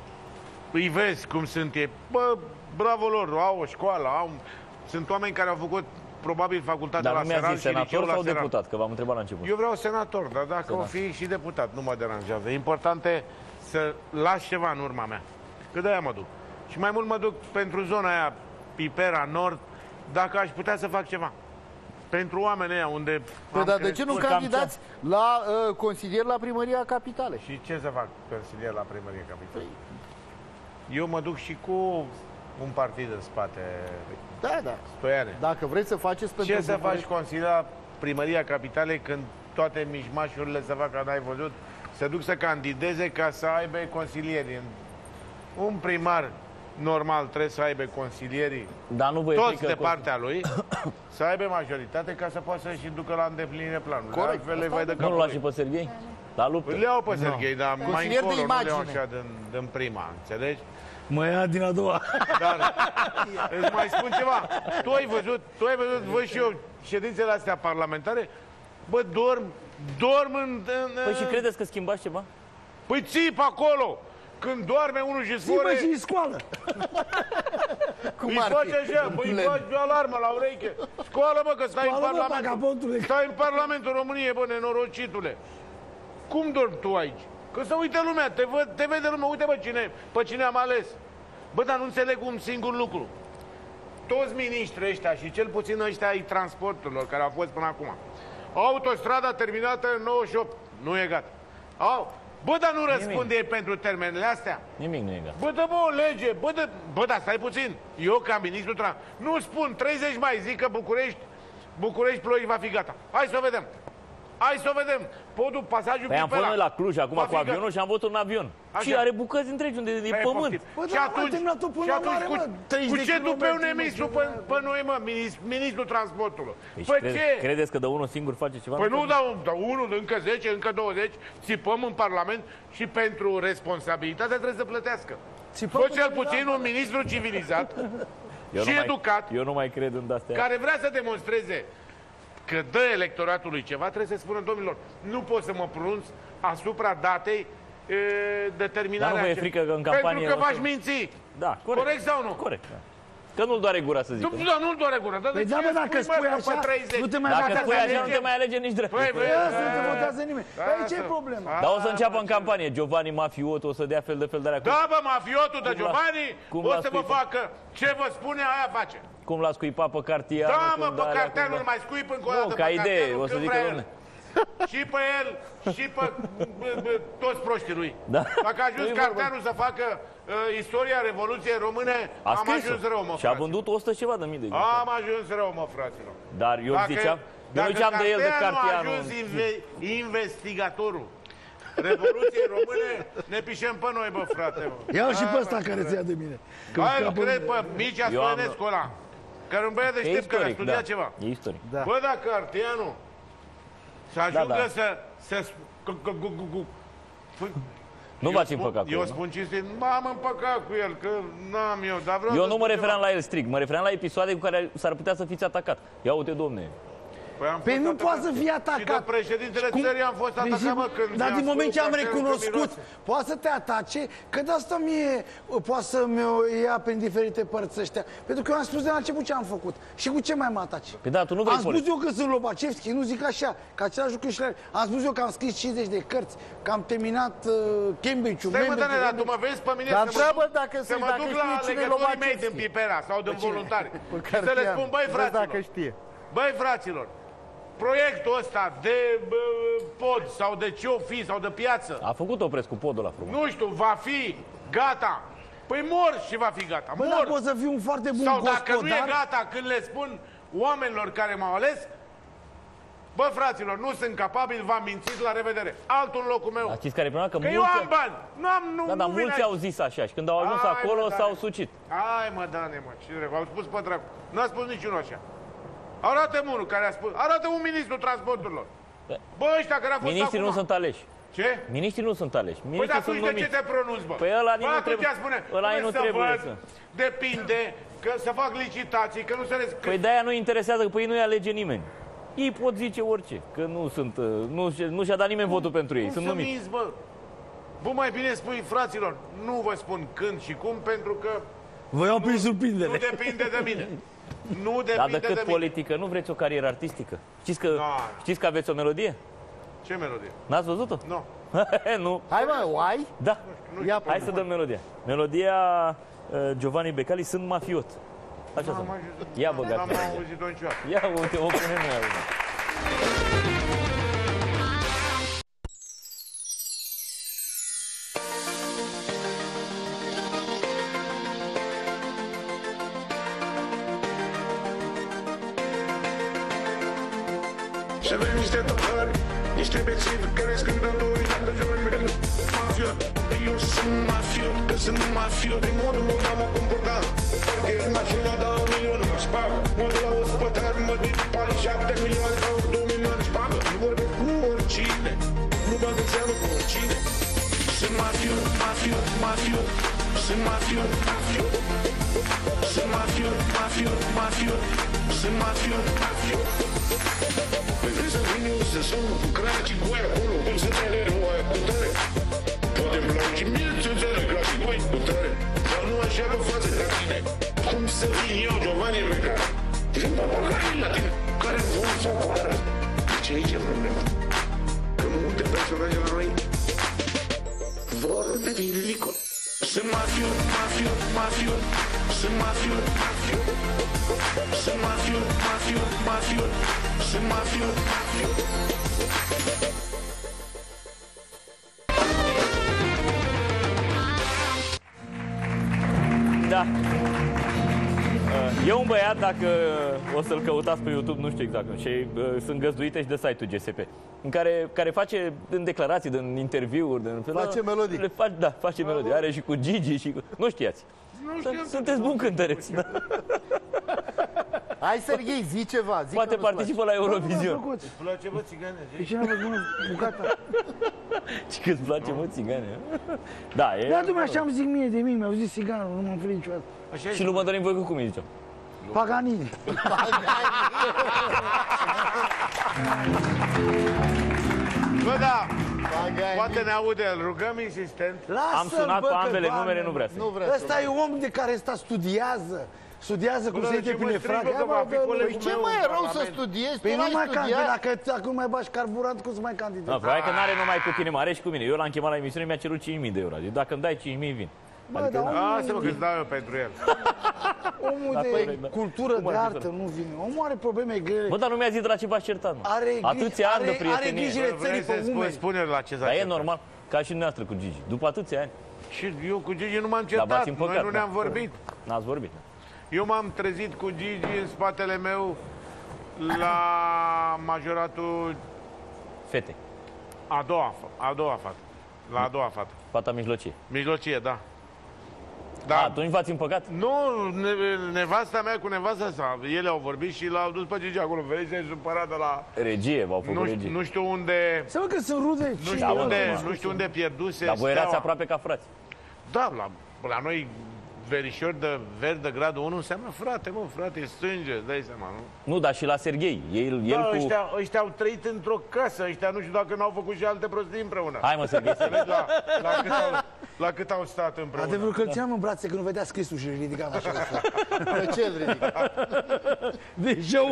îi vezi cum sunt ei, bă, bravo lor, au o școală, sunt oameni care au făcut probabil facultatea la Seral și senator sau deputat, că v-am întrebat la început. Eu vreau senator, dar dacă o fi și deputat, nu mă deranjează. Important e să las ceva în urma mea. Că de-aia mă duc. Și mai mult mă duc pentru zona aia, Pipera, Nord, dacă aș putea să fac ceva. Pentru oamenii ăia unde... Păi, dar de ce nu candidați la consilier la Primăria Capitalei? Și ce să fac consilier la Primăria Capitalei? Eu mă duc și cu un partid în spate. Da. Stoiane. Dacă vreți să faceți pentru... Ce să faci consilier la Primăria Capitalei când toate mișmașurile se fac, că n-ai văzut, se duc să candideze ca să aibă consilieri. Un primar normal trebuie să aibă consilierii, toți de partea lui, să aibă majoritate ca să poată să-și ducă la îndeplinire planul. Corect. Nu l-a și pe Serghei? La luptă. Le iau pe Serghei, dar mai încolo nu le iau așa din prima, înțelegi? Mă ia din a doua. Dar îți mai spun ceva. Tu ai văzut, văd și eu ședințele astea parlamentare, bă, dorm în... Păi și credeți că schimbați ceva? Păi țip acolo! Când doarme unul și sfore... Țipă și scoală! Îi faci așa, băi, îi faci alarmă la ureche. Scoală, mă, că stai în Parlament. Stai în Parlamentul României, bă, nenorocitule. Cum dormi tu aici? Că să uite lumea, te vede lumea, uite, bă, pe cine am ales. Bă, dar nu înțeleg un singur lucru. Toți miniștrii ăștia și cel puțin ăștia ai transporturilor care au fost până acum. Autostrada terminată în 98. Nu e gata. Bă, dar nu răspunde pentru termenele astea? Nimic nu e gata. Bă, dă bă, o lege, bă, dar stai puțin. Eu, ca ministru, nu spun 30 mai, zic că București-Ploiești va fi gata. Hai să vedem. Hai să vedem. Podul, pasajul Păi am fost noi la Cluj acum cu avionul și am văzut un avion. Așa. Și are bucăți întregi unde e pământ. Bă, și atunci cu ce dupe ministru pe noi, mă, ministrul transportului? Păi ce? Credeți că de unul singur face ceva? Păi nu dau unul, încă 10, încă 20, țipăm în Parlament și pentru responsabilitate trebuie să plătească. Fă cel puțin un ministru civilizat și educat, eu nu mai cred în astea. Care vrea să demonstreze că dă electoratului ceva, trebuie să spună, domnilor, nu pot să mă pronunț asupra datei determinarea. Dar nu vă e frică că în campanie... Pentru că v-aș minți. Da, corect. Corect sau nu? Corect, da. Că nu-l doare gura să zic. Da, nu-l doare gura. Păi da, bă, dacă spui așa, nu te mai dacă spui așa, nu te mai alege nici drept. Păi, nu te votează nimeni. Păi ce e problema? Dar o să înceapă în campanie. Giovanni Mafiotu o să dea fel de fel de alea. Da, bă, mafiotul de Giovanni o să vă facă ce vă spune, aia face. Cum l-a scuipat pe Cartianu. Da, mă, pe Cartianu îl mai scuip încă o dată. Nu, ca idee, o să zică, dom'le. Și pe el, și pe toți proștii lui. Da. Dacă a ajuns Carteanu să facă istoria Revoluției Române, am ajuns rău, mă, și a vândut 100 ceva de mii de exemplu. Am ajuns rău, mă, fraților. Dar eu ziceam, eu ziceam de el de Carteanu. Dacă a ajuns investigatorul Revoluției Române, ne pișem pe noi, bă, frate, mă. Ia-l și pe ăsta care ți ia de mine. Hai, nu cred pe Mircea Stoinescu ăla, care un băiat deștept care a studiat ceva. E istoric. Bă, dacă Carteanu să ajungă să nu v-ați împăcat cu el, eu spun cinstit, m-am împăcat cu el, că n-am eu, dar vreau eu nu mă refeream la el strict, mă refeream la episoade cu care s-ar putea să fiți atacat. Ia uite, domne. Păi nu poate să fie atacat. Și de președintele țării am fost atacat, mă, când... Dar din moment ce am recunoscut, poate să te atace, că de asta mie poate să mi-o ia prin diferite părți ăștia. Pentru că eu am spus de la început ce am făcut. Și cu ce mai mă atace? Păi da, tu nu vrei am spus eu că sunt Lobachevski, nu zic așa, că același lucru și la... Am spus eu că am scris 50 de cărți, că am terminat Cambridge-ul. Stai, mă, Dane, dar tu mă vezi pe mine să mă duc la legătorii mei din Pipera sau din voluntari și să le spun, băi, fraților, băi, fraților, proiectul ăsta de pod sau de ce-o fi sau de piață. A făcut Oprescu podul ăla frumos. Nu știu, va fi gata. Păi mor și va fi gata. Bă, dar pot să fiu un foarte bun sau gospodar. dacă nu e gata, când le spun oamenilor care m-au ales, bă, fraților, nu sunt capabil, v-am mințit, la revedere. Altul în locul meu. Știți care e problema? Că eu am bani. Nu, dar mulți au zis așa și când au ajuns acolo s-au sucit. Hai, mă, Dane, mă, ce drept. Au spus pe dracu. N-a spus niciunul așa. Arată-mi unul care a spus, arată un ministru transporturilor. Bă, ăștia care a fost Ministrii acum. nu sunt aleși. Ce? Ministrii nu sunt aleși. Păi dar atunci de ce te pronunți, bă? Păi ăla nu trebuie. Ăla nu trebuie să... Depinde, că să fac licitații, că nu se... Păi de-aia nu interesează, că pe ei nu-i alege nimeni. Ei pot zice orice, că nu sunt, nu și-a dat nimeni votul pentru ei, sunt numiți. Bă? Bă, mai bine spui, fraților, nu vă spun când și cum, pentru că... Vă iau prin surprindere. Nu depinde de mine. Nu depinde dar de decât mine. politică, nu vreți o carieră artistică? Știți că aveți o melodie? Ce melodie? N-ați văzut-o? Nu. Nu. Hai, mă, o ai? Da. Hai să dăm melodia. Melodia Giovanni Becali, Sunt mafiot. Așa să. Ia băgați. N-am auzit-o niciodată. Ia, uite, o punem noi acum. Și avem niște tăpări, niște bețivi care scândă doi ani de jurul meu. Mafiot, eu sunt mafiot, că sunt mafiot. Din modul meu n-am o comportat, parcă e mașina de 1 milion mă spagă. Mă duc la ospătar, mă duc pe 7 milioane sau 2 milioane spagă. Nu vorbesc cu oricine, nu bag în seamă cu oricine. Sunt mafiot, mafiot, mafiot, sunt mafiot, mafiot. Sunt mafiot, mafiot, mafiot, sunt mafiot, mafiot. Păi vrei să vin eu să sun cu craci cu aia acolo, cum să te aleră o aia cu tare? Poate-mi place mie să înțeleg craci cu aia cu tare, dar nu așa pe față ca tine. Cum să vin eu, Giovanni Becali? Vin papaganii la tine, care vor să apară. Deci aici e problema. Că multe personaje la noi vor deveni licor. Sunt mafiot, mafiot, mafiot, sunt mafiot, mafiot. Sunt mafiot, mafiot, mafiot, sunt mafiot, mafiot. Da. E un băiat, dacă o să-l căutați pe YouTube, nu știu exact, și sunt găzduite și de site-ul GSP, în care face în declarații, în interviuri, face melodii. Da, face melodii. Are și cu Gigi și cu... Nu știați. Sunteți bun cântăreți. Hai, Serghei, zi ceva. Zi Poate participă la Eurovision. Îți place, bă, țigane? De ce n-a văzut bună bucata? Și că îți place, mă, țigane. Da, e... Da, dumne, așa îmi zic mie de mine, mi-au zis țiganul, nu m-am ferit niciodată. Și lui Mădălin Voicu cum îi ziceam? Paganini. Bă, da, poate ne aude, îl rugăm insistent. Am sunat pe ambele numere, nu vrea să. Ăsta e om de care ăsta studiază cum se intre prin efrag. Păi ce mai e rău să studiezi? Păi nu mai candidezi, dacă nu mai bași carburant, cum să mai candidezi? Nu, probabil că n-are numai cu tine, mă, are și cu mine. Eu l-am chemat la emisiune, mi-a cerut 5.000 de euro. Zic, dacă îmi dai 5.000, vin. Asta mă, că-ți dau eu pentru el. Omul de cultură, de artă, nu vine. Omul are probleme grele. Bă, dar nu mi-a zis de la ce v-ați certat, mă. Atâția ani de prietenie. Are grijile țării pe umeri. Spune la ce s-a Dar e certat. normal, ca și dumneavoastră cu Gigi. După atâția ani. Și eu cu Gigi nu m-am certat, noi nu ne-am vorbit. N-ați vorbit. Eu m-am trezit cu Gigi în spatele meu la majoratul Fete. a doua fată. La a doua fată. Fata mijlocie. Mijlocie, da. Da. Atunci v-ați împăcat? Nu, nevasta mea cu nevasta sa. Ele au vorbit și l-au dus pe Gigi acolo. Vezi, se supărat de la... Regie, v-au făcut regie. Nu știu unde... Să văd că sunt rude. Nu știu unde pierduse. Dar voi erați aproape ca frați. Da, la noi verișori de verde gradul 1 înseamnă frate, mă, frate, e sânge, îți dai seama, nu? Nu, dar și la Serghei. El cu... ăștia au trăit într-o casă, ăștia nu știu dacă n-au făcut și alte prostii împreună. Hai, mă, Serghei, la cât au stat împreună. Adevărul că îl țineam în brațe, că nu vedea scrisul și îl ridicam așa. De ce îl ridica? Deja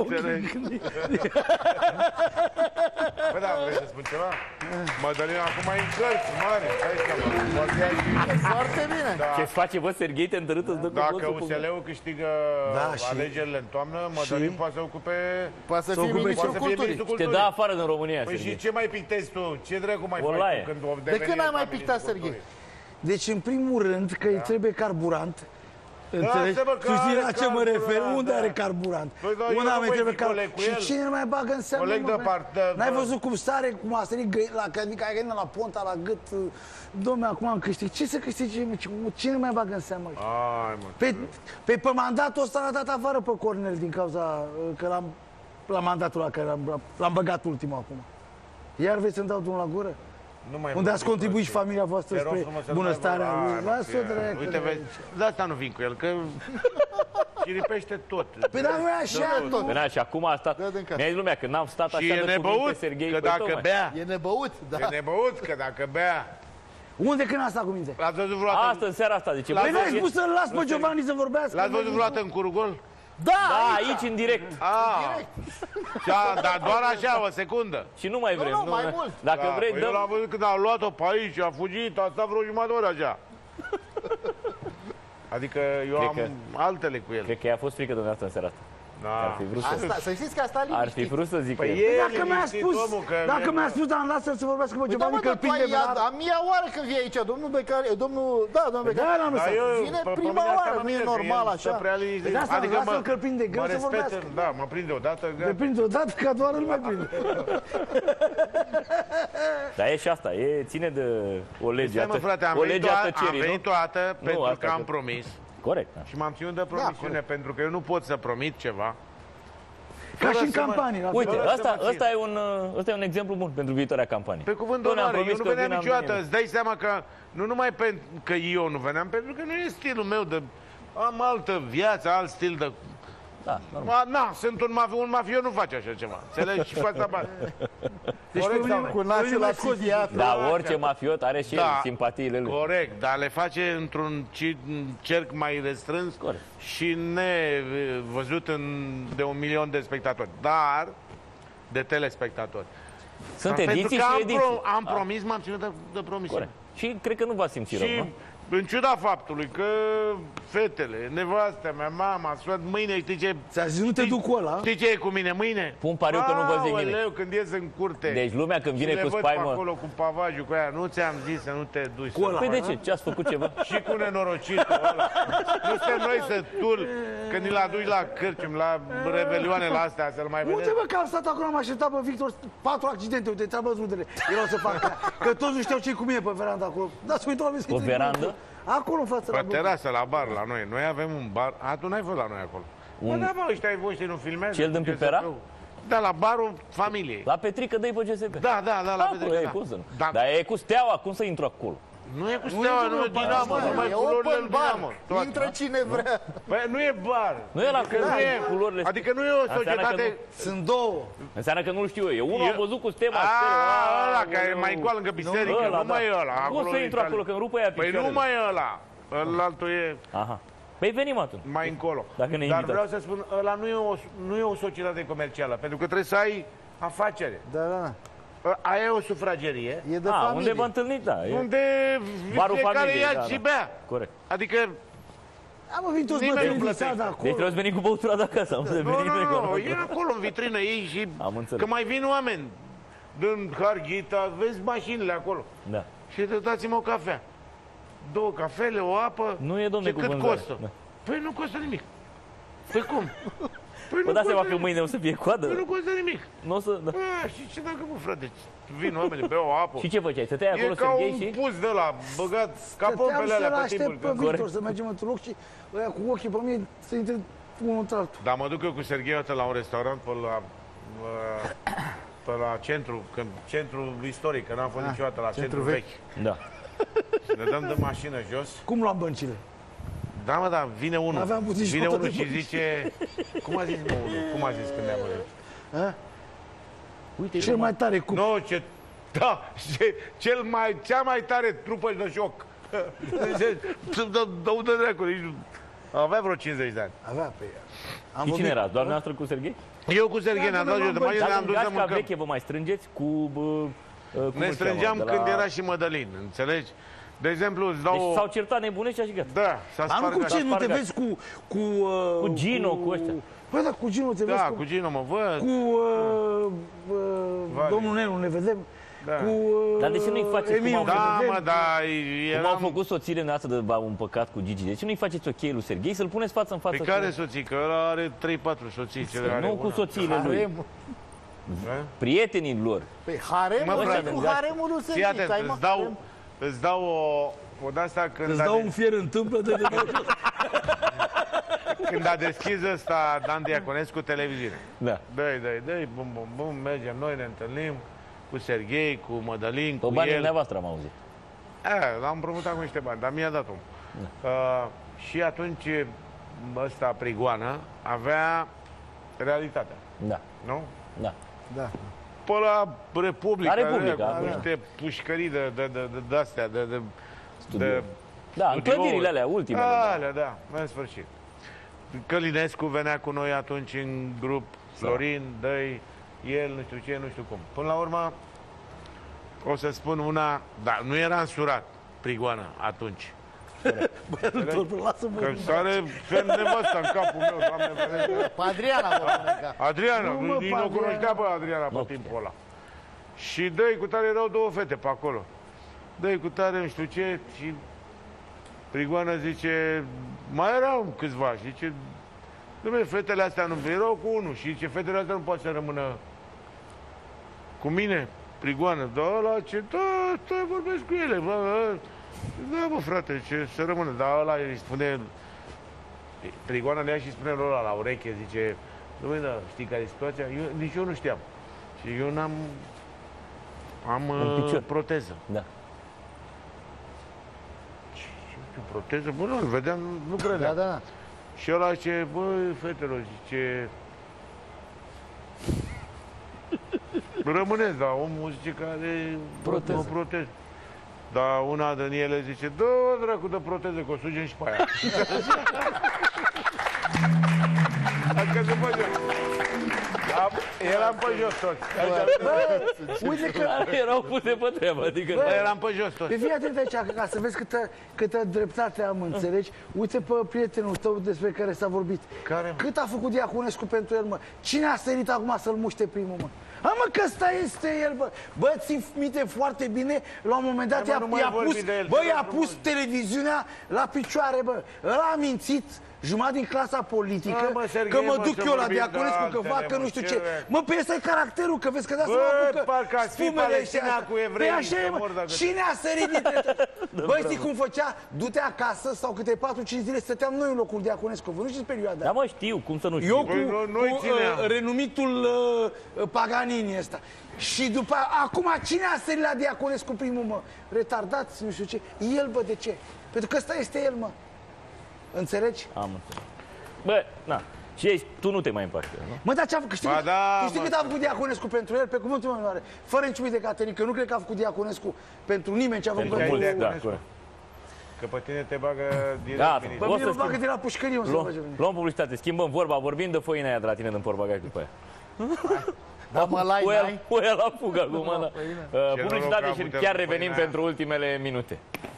Bă, da, vrei să spun ceva? Mădălina acum e în cărți mare, stai seama. Foarte bine. Ce-ți face, bă, Serghei, te îndărât, îți dă cu dacă USL-ul câștigă alegerile în toamnă, Mădălin poate să ocupe... Poate să fie ministrul culturii. Te dă afară din România, Păi Serghei. și ce mai pictezi tu? Ce dracu mai faci tu când o deveni? De când ai mai pictat, Serghei? Deci, în primul rând, că îi trebuie carburant. Înțelegi? Tu știi la ce mă refer? Unde are carburant? Una mai trebuie carburant. Și cine mai bagă în seamă? N-ai văzut cum stare, cum a sărit la găină, la ponta, la gât? Dom'le, acum am câștigat. Ce să câștige? Cine mai bagă în seamă? Pe mandatul ăsta l-a dat afară pe Cornel din cauza că la mandatul la care l-am băgat ultimul acum. Iar vrei să-mi dau drumul la gură? Unde ați contribuit și familia voastră spre bunăstarea lui? Lasă-o drept. Uite, vezi, de asta nu vin cu el, că chiripește tot. Păi dar nu e așa tot. Păi și acum a stat, mi-a zis lumea, că n-am stat așa de cuvinte, Serghei. Că dacă bea. E nebăut, da. E nebăut, că dacă bea. Unde când a stat cu minte? L-ați văzut vreodată? Asta, în seara asta, zice. Păi n-ai spus să-l las pe Giovanni să vorbească? L-ați văzut vreodată în Curugol? Da, aici, în direct. Dar doar așa, o secundă. Și nu mai vrem. Nu, mai mult. Dacă vrei, dăm... Eu l-am văzut când a luat-o pe aici, a fugit, a stat vreo jumătate de oră așa. Adică eu am altele cu el. Cred că i-a fost frică dumneavoastră în seara asta. Ar fi vrut să știți că asta ar fi vrut să zică. Dacă mi-a spus, dar lasă-l să vorbească pe Giovanni, că îl prinde pe nar. A mia oară când vii aici, domnul Becari, domnul Becari. Vine prima oară, nu e normal așa. Adică lasă-l că îl prinde greu să vorbească. Da, mă prinde odată. Te prinde odată, că doar îl mai prinde. Dar e și asta, ține de o lege. O lege a tăcerii, nu? Am venit o dată pentru că am promis. Corect. Și m-am ținut de promisiune, pentru că eu nu pot să promit ceva. Ca și în campanie. Uite, ăsta e un exemplu bun pentru viitoarea campanie. Pe cuvânt de onoare, eu nu veneam niciodată. Îți dai seama că nu numai pentru că eu nu veneam, pentru că nu e stilul meu de... Am altă viață, alt stil de... Da, normal. Sunt un mafiot, nu face așa ceva. Înțelegi? Și fața bani. Deci cu nasul la psihiatru. Da, orice mafiot are și simpatiile lui. Corect, dar le face într-un cerc mai restrâns și nevăzut de 1 milion de spectatori. Dar de telespectatori. Sunt ediții și ediții. Am promis, m-am ținut de promisiune. Și cred că nu v-ați simțit rău, nu? În ciuda faptului că fetele, nevastea mea, mama, mâine, știi ce... Ți-a zis, nu te duc cu ăla? Știi ce e cu mine mâine? Pun pariu că nu vă zic nimic. Aoleu, când ies în curte. Deci lumea când vine cu spaimă... acolo cu pavajul, cu aia, nu ți-am zis să nu te duci. Cu ăla, păi de ce? Ce ați făcut ceva? Și cu nenorocitul ăla. Nu suntem noi sătuli când îl aduci la cârcium, la revelioanele astea, să-l mai vedeți. Uite, bă, că am stat acolo, am așteptat pe Victor, 4 accidente, uite, ți-am văzut rudele. Erau să facă, că toți nu știau ce-i cu mine pe veranda acolo. Dați-mi uită la mine. Pe verandă? Acolo în față la terasă, la bar, la noi. Noi avem un bar. Tu n-ai fost la noi acolo. Bă, da, mă, ăștia ai voștri nu filmează. Cel din Pipera? Da, la barul familiei. La Petrică dă-i pe GSP. Da, la Petrică, da. Dar e cu Steaua, cum să intru acolo? Nu e cu Steaua, nu e Dinamo, numai culorile lui Dinamo. Intră cine vrea. Băi, nu e bar. Nu e la culorile. Adică nu e o societate... Sunt două. Înseamnă că nu-l știu eu. Unul am văzut cu Stema. Ăla, care e mai goal lângă biserică, nu mai e ăla. Cum să intru acolo, că îmi rupă ea picioarele? Păi nu mai e ăla. Ălaltul e... Aha. Păi venim atunci. Mai încolo. Dacă ne Dar vreau să spun, ăla nu e o societate comercială, pentru că trebuie să ai afacere. Da. Aia e o sufragerie. E de familie. Unde vă întâlniți, da. Unde fiecare ia și bea. Corect. Adică... Am venit toți bătrânii din sat acolo. Deci trebuie să veni cu băutura de acasă. Nu, e acolo în vitrină ei și... Că mai vin oameni din Harghita, vezi mașinile acolo. Da. Și dați-mi o cafea. 2 cafele, o apă. Nu e, domne, cu cât vânzare. costă? Da. Păi nu costă nimic. Păi cum? Păi vă dați seama că mâine o să fie coadă? Păi nu costă nimic. Nu o să... Da. Și ce dacă, mă, frate, vin oamenii, beau o apă. Și ce făceai? Stăteai acolo, Serghei și... E ca un pus de ăla, băgat ca pompele alea pe timpul. Stăteam să-l aștept pe Victor să mergem într-un loc și ăia cu ochii pe mine să intre unul între altul. Dar mă duc eu cu Serghei odată la un restaurant pe la centru istoric, că n-am fost niciodată la centru vechi. Da. Ne dăm de mașină jos. Cum luam băncile? Da, mă, da, vine unul și bănci. zice... Cum a zis, mă, unul? Cum a zis când ne-am văzut? Uite, cel mai tare cup. Nu, cea mai tare trupă de joc. Dă-o de dracu, avea vreo 50 de ani. Avea pe ea. Și cine era? Doar noastră cu Serghei? Eu cu Serghei ne-am dat jos de mașină, ne-am dus să mâncăm. Veche vă mai strângeți cu... Ne strângeam când era și Mădălin, înțelegi? De exemplu, îți dau... Deci s-au certat nebunești și gata. Da, s-a spargat. Cum ce, nu te vezi cu Gino, cu ăștia? Păi da, cu Gino te vezi. Da, cu Gino mă văd. Cu domnul Nelu ne vedem. Da. Dar de ce nu-i faceți Emil, cum au au făcut soțiile noastre de un păcat cu Gigi? De ce nu-i faceți ok lui Serghei să-l puneți față în față? Pe care soții? Că ăla are 3-4 soții. Nu cu soțiile lui. Prietenii lor. Păi haremul, cu haremul lui Serghei. Fii atent, îți dau o de-asta când... Îți dau un fier în tâmplă de Când a deschis ăsta Dan Diaconescu televiziune. Da. Dă-i, bum, mergem, noi ne întâlnim cu Serghei, cu Mădălin, cu el. Banii dumneavoastră am auzit. L-am împrumutat cu niște bani, dar mi-a dat-o. Și atunci ăsta, Prigoană, avea realitatea. Da. Nu? Da. Pe la Republica, cu niște pușcării de-astea, de da, în clădirile alea, ultimele. Alea, da, în sfârșit. Călinescu venea cu noi atunci în grup, Florin, Dăi, el, nu știu ce, nu știu cum. Până la urmă, o să spun una, dar nu era însurat Prigoană atunci. Că sare fel nevasta în capul meu, Doamne, pe Adriana vă pune ca. Adriana, nici nu cunoștea pe Adriana pe timpul ăla. Și dă-i cu tare, erau 2 fete pe acolo. Dă-i cu tare, nu știu ce, și Prigoană zice, mai erau câțiva, și zice, dom'le, fetele astea nu erau cu unul, și zice, fetele astea nu pot să rămână cu mine, Prigoană, da, ăla ce, da, vorbesc cu ele, da, bă, frate, ce să rămână, dar ăla îi spune, Prigoană le ia și spune ăla la ureche, zice, dom'le, da, știi care e situația? Nici eu nu știam. Și eu am proteză. Da. Proteză, bă, nu, vedeam, nu credeam. Da. Și ăla zice, băi, fetelor, zice, rămâneți, dar omul zice că are o proteză. Dar una din ele zice, dă-o dracu de proteză, că o sugem și pe aia. Adică se face. Eram pe jos toți. Uite că erau puse pe treabă, adică eram pe jos toți. Fii atent aici, ca să vezi câtă dreptate am, înțelegi? Uite pe prietenul tău despre care s-a vorbit. Care? Cât a făcut Diaconescu pentru el, mă? Cine a sărit acum să-l muște primul, mă? Mă, că ăsta este el, bă. Bă, ții minte foarte bine, la un moment dat i-a pus televiziunea la picioare, bă. Ăla a mințit jumătate din clasa politică, că mă duc eu la Diaconescu, că fac, că nu știu ce. Mă, pe ăsta e caracterul, că vezi că dați seama că spumele ăștia cu evrei, așa e, mă. Cine a sărit dintre... Bă, știi cum făcea? Du-te acasă sau câte 4-5 zile stăteam noi în locul Diaconescu. Vă nu știți perioada? Da, mă, știu, cum să nu știu. Eu cu renumitul Paganini ăsta. Și după acum cine a sărit la Diaconescu primul, mă? Retardați, nu știu ce. El, bă, de ce? Pentru că ăsta este el, mă. Înțelegi? Am înțeles. Bă, na. Și ești, tu nu te mai împaci, nu? Mă, dar ce-a făcut? Știi cât a făcut Diaconescu pentru el? Pe cuvântul meu mare. Fără niciun pic de caterii, că nu cred că a făcut Diaconescu pentru nimeni ce a făcut pentru Diaconescu. Că pe tine te bagă direct. Da, bă, mine mă bagă de la pușcărie. Luăm publicitate, schimbăm vorba, vorbim de foina aia de la tine din portbagaj după aia. Da, mă, n-ai? Puia la fugă acum. Publicitate și chiar revenim pentru ultimele minute.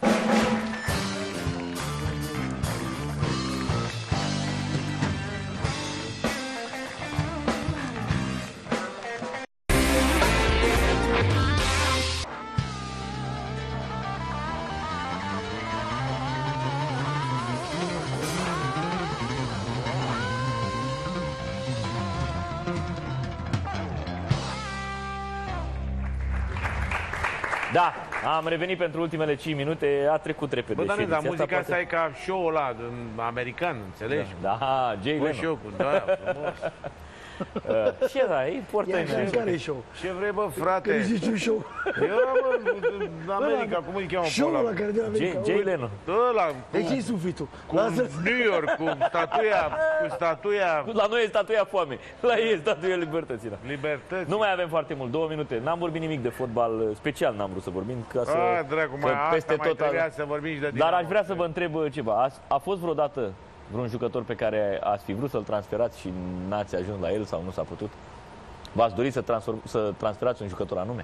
Da, am revenit pentru ultimele 5 minute, a trecut repede. Bă, dar muzica asta e ca show-ul ăla american, înțelegi? Da, Jay Leno. Show-ul, da, frumos. Ce da, e important. Care e show? Ce vrei, bă, frate? Că zici un show. Eu ăla, bă, în America, cum îi cheamă? Show-ul ăla care de la America. Jay Leno. Ăla, de ce-i sufletul? Cu New York, cu statuia... La noi e statuia foamei, la ei e statuia libertății. Da. Libertății. Nu mai avem foarte mult, 2 minute. N-am vorbit nimic de fotbal special, n-am vrut să vorbim. Ca să, dracu, mai peste asta tot mai trebuia să vorbim și de Dar aș vrea să vă întreb ceva. A fost vreodată vreun jucător pe care ați fi vrut să-l transferați și n-ați ajuns la el sau nu s-a putut? V-ați dorit să transferați un jucător anume?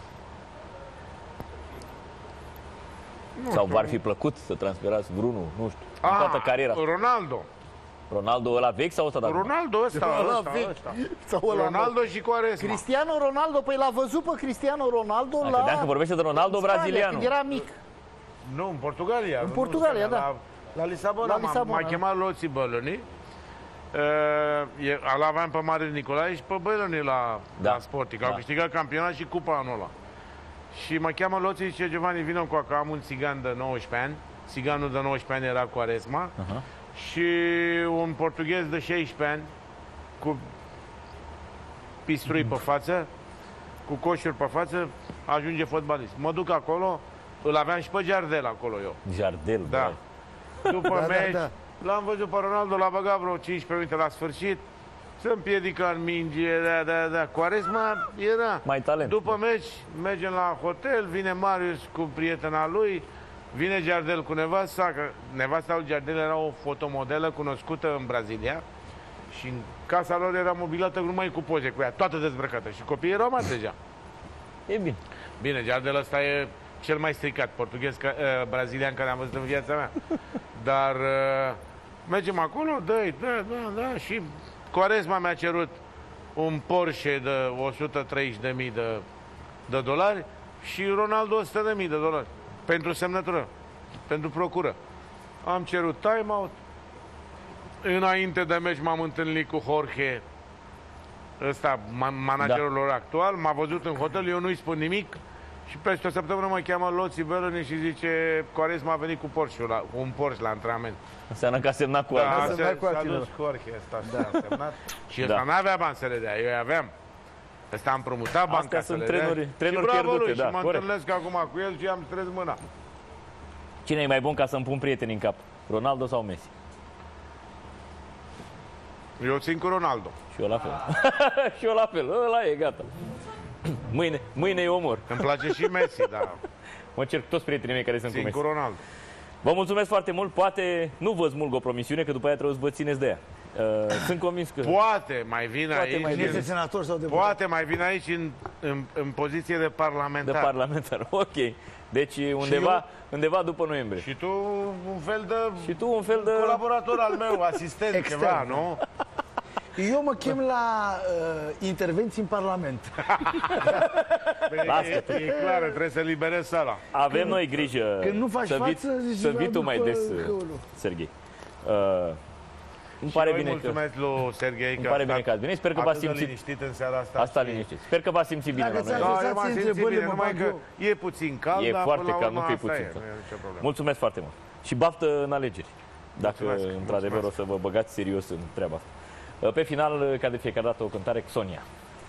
Sau v-ar fi plăcut să transferați vreunul, nu știu, în toată cariera? Ronaldo. Ronaldo ăla vechi sau ăsta? Ronaldo ăsta. Ronaldo și Quaresma. Cristiano Ronaldo, păi l-a văzut pe Cristiano Ronaldo la... Credeam că vorbește de Ronaldo brazilianul. Când era mic. Nu, în Portugalia. În Portugalia, da. La Lisabona, m-a chemat Loții Bălăni. Îl aveam pe Marius Nicolae și pe Bălăni la Sporting. Au câștigat campionat și cupa anul ăla. Și mă cheamă Loții și zice, Giovanni, vină cu acá, am un țigan de 19 ani. Țiganul de 19 ani era Quaresma. Și un portughez de 16 ani cu pistrui pe față, cu coșuri pe față, ajunge fotbalist. Mă duc acolo, îl aveam și pe Jardel acolo eu. Jardel, da. După meci, l-am văzut pe Ronaldo, l-a băgat vreo 15 minute la sfârșit, se împiedică în minge, Quaresma era. Mai talent. După meci, mergem la hotel, vine Marius cu prietena lui, vine Jardel cu nevasta, că nevasta lui Jardel era o fotomodelă cunoscută în Brazilia și în casa lor era mobilată numai cu poze cu ea, toată dezbrăcată și copiii erau mari deja. E bine. Bine, Jardel ăsta e cel mai stricat portughez brazilian care am văzut în viața mea. Dar mergem acolo, da, și Quaresma mi-a cerut un Porsche de 130.000 de dolari și Ronaldo 100.000 de dolari. Pentru semnătură, pentru procură. Am cerut time-out. Înainte de meci m-am întâlnit cu Jorge, ăsta, managerul lor actual. M-a văzut în hotel, eu nu-i spun nimic. Și peste o săptămână mă cheamă Loții Bălăni și zice, Quaresma a venit cu un Porsche la antrenament. Înseamnă că a semnat cu alții. Da, s-a dus Jorge ăsta, a semnat. Și ăsta n-avea bani să le dea, eu aveam. Ăsta am promutat bani ca să le dea. Trenuri pierdute, și mă întâlnesc acum cu el și am strâns mâna. Cine e mai bun ca să-mi pun prieteni în cap? Ronaldo sau Messi? Eu țin cu Ronaldo. Și eu la fel. Și eu la fel. Ăla e, gata. Mâine e omor. Îmi place și Messi, dar... Mă cerc toți prietenii mei care sunt cu Messi. Țin cu Ronaldo. Vă mulțumesc foarte mult. Poate nu vă smulg o promisiune, că după aia trebuie să vă țineți de ea. Sunt convins că... Poate mai vin aici... Este senator sau deputat? Poate mai vin aici în poziție de parlamentar. De parlamentar, ok. Deci undeva după noiembrie. Și tu un fel de... Colaborator al meu, asistent, extern, ceva, nu? Eu mă chem la intervenții în Parlament. E clar, trebuie să liberez sala. Avem noi grijă când nu faci să vii tu mai des, Serghei. Îmi pare bine mulțumesc lui Serghei că ați venit. Sper că v-ați simțit liniștit în seara asta. Asta liniștit. Sper că v-ați simțit bine la noi. Da, eu m-am simțit bine, numai că e puțin cald, e dar foarte cald, nu că e puțin cald. Mulțumesc foarte mult. Și baftă în alegeri. Dacă într-adevăr o să vă băgați serios în treaba asta. Pe final, ca de fiecare dată, o cântare Xonia.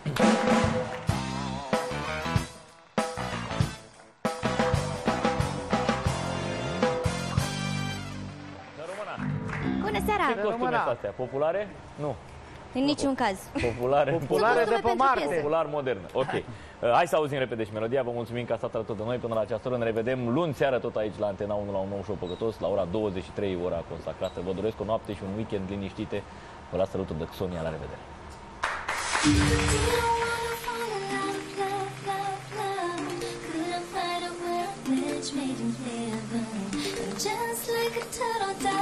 Bună seara! Ce costume sunt astea? Populare? Nu. În niciun caz. Populare de pe Marte. Popular modern. Ok. Hai să auzim repede și melodia. Vă mulțumim că ați stat alături de noi până la această oră. Ne revedem luni seară tot aici la Antena 1 la un nou show păcătos, la ora 23, ora consacrată. Vă doresc o noapte și un weekend liniștite. Vă las alături de Xonia. La revedere! Just like a turtle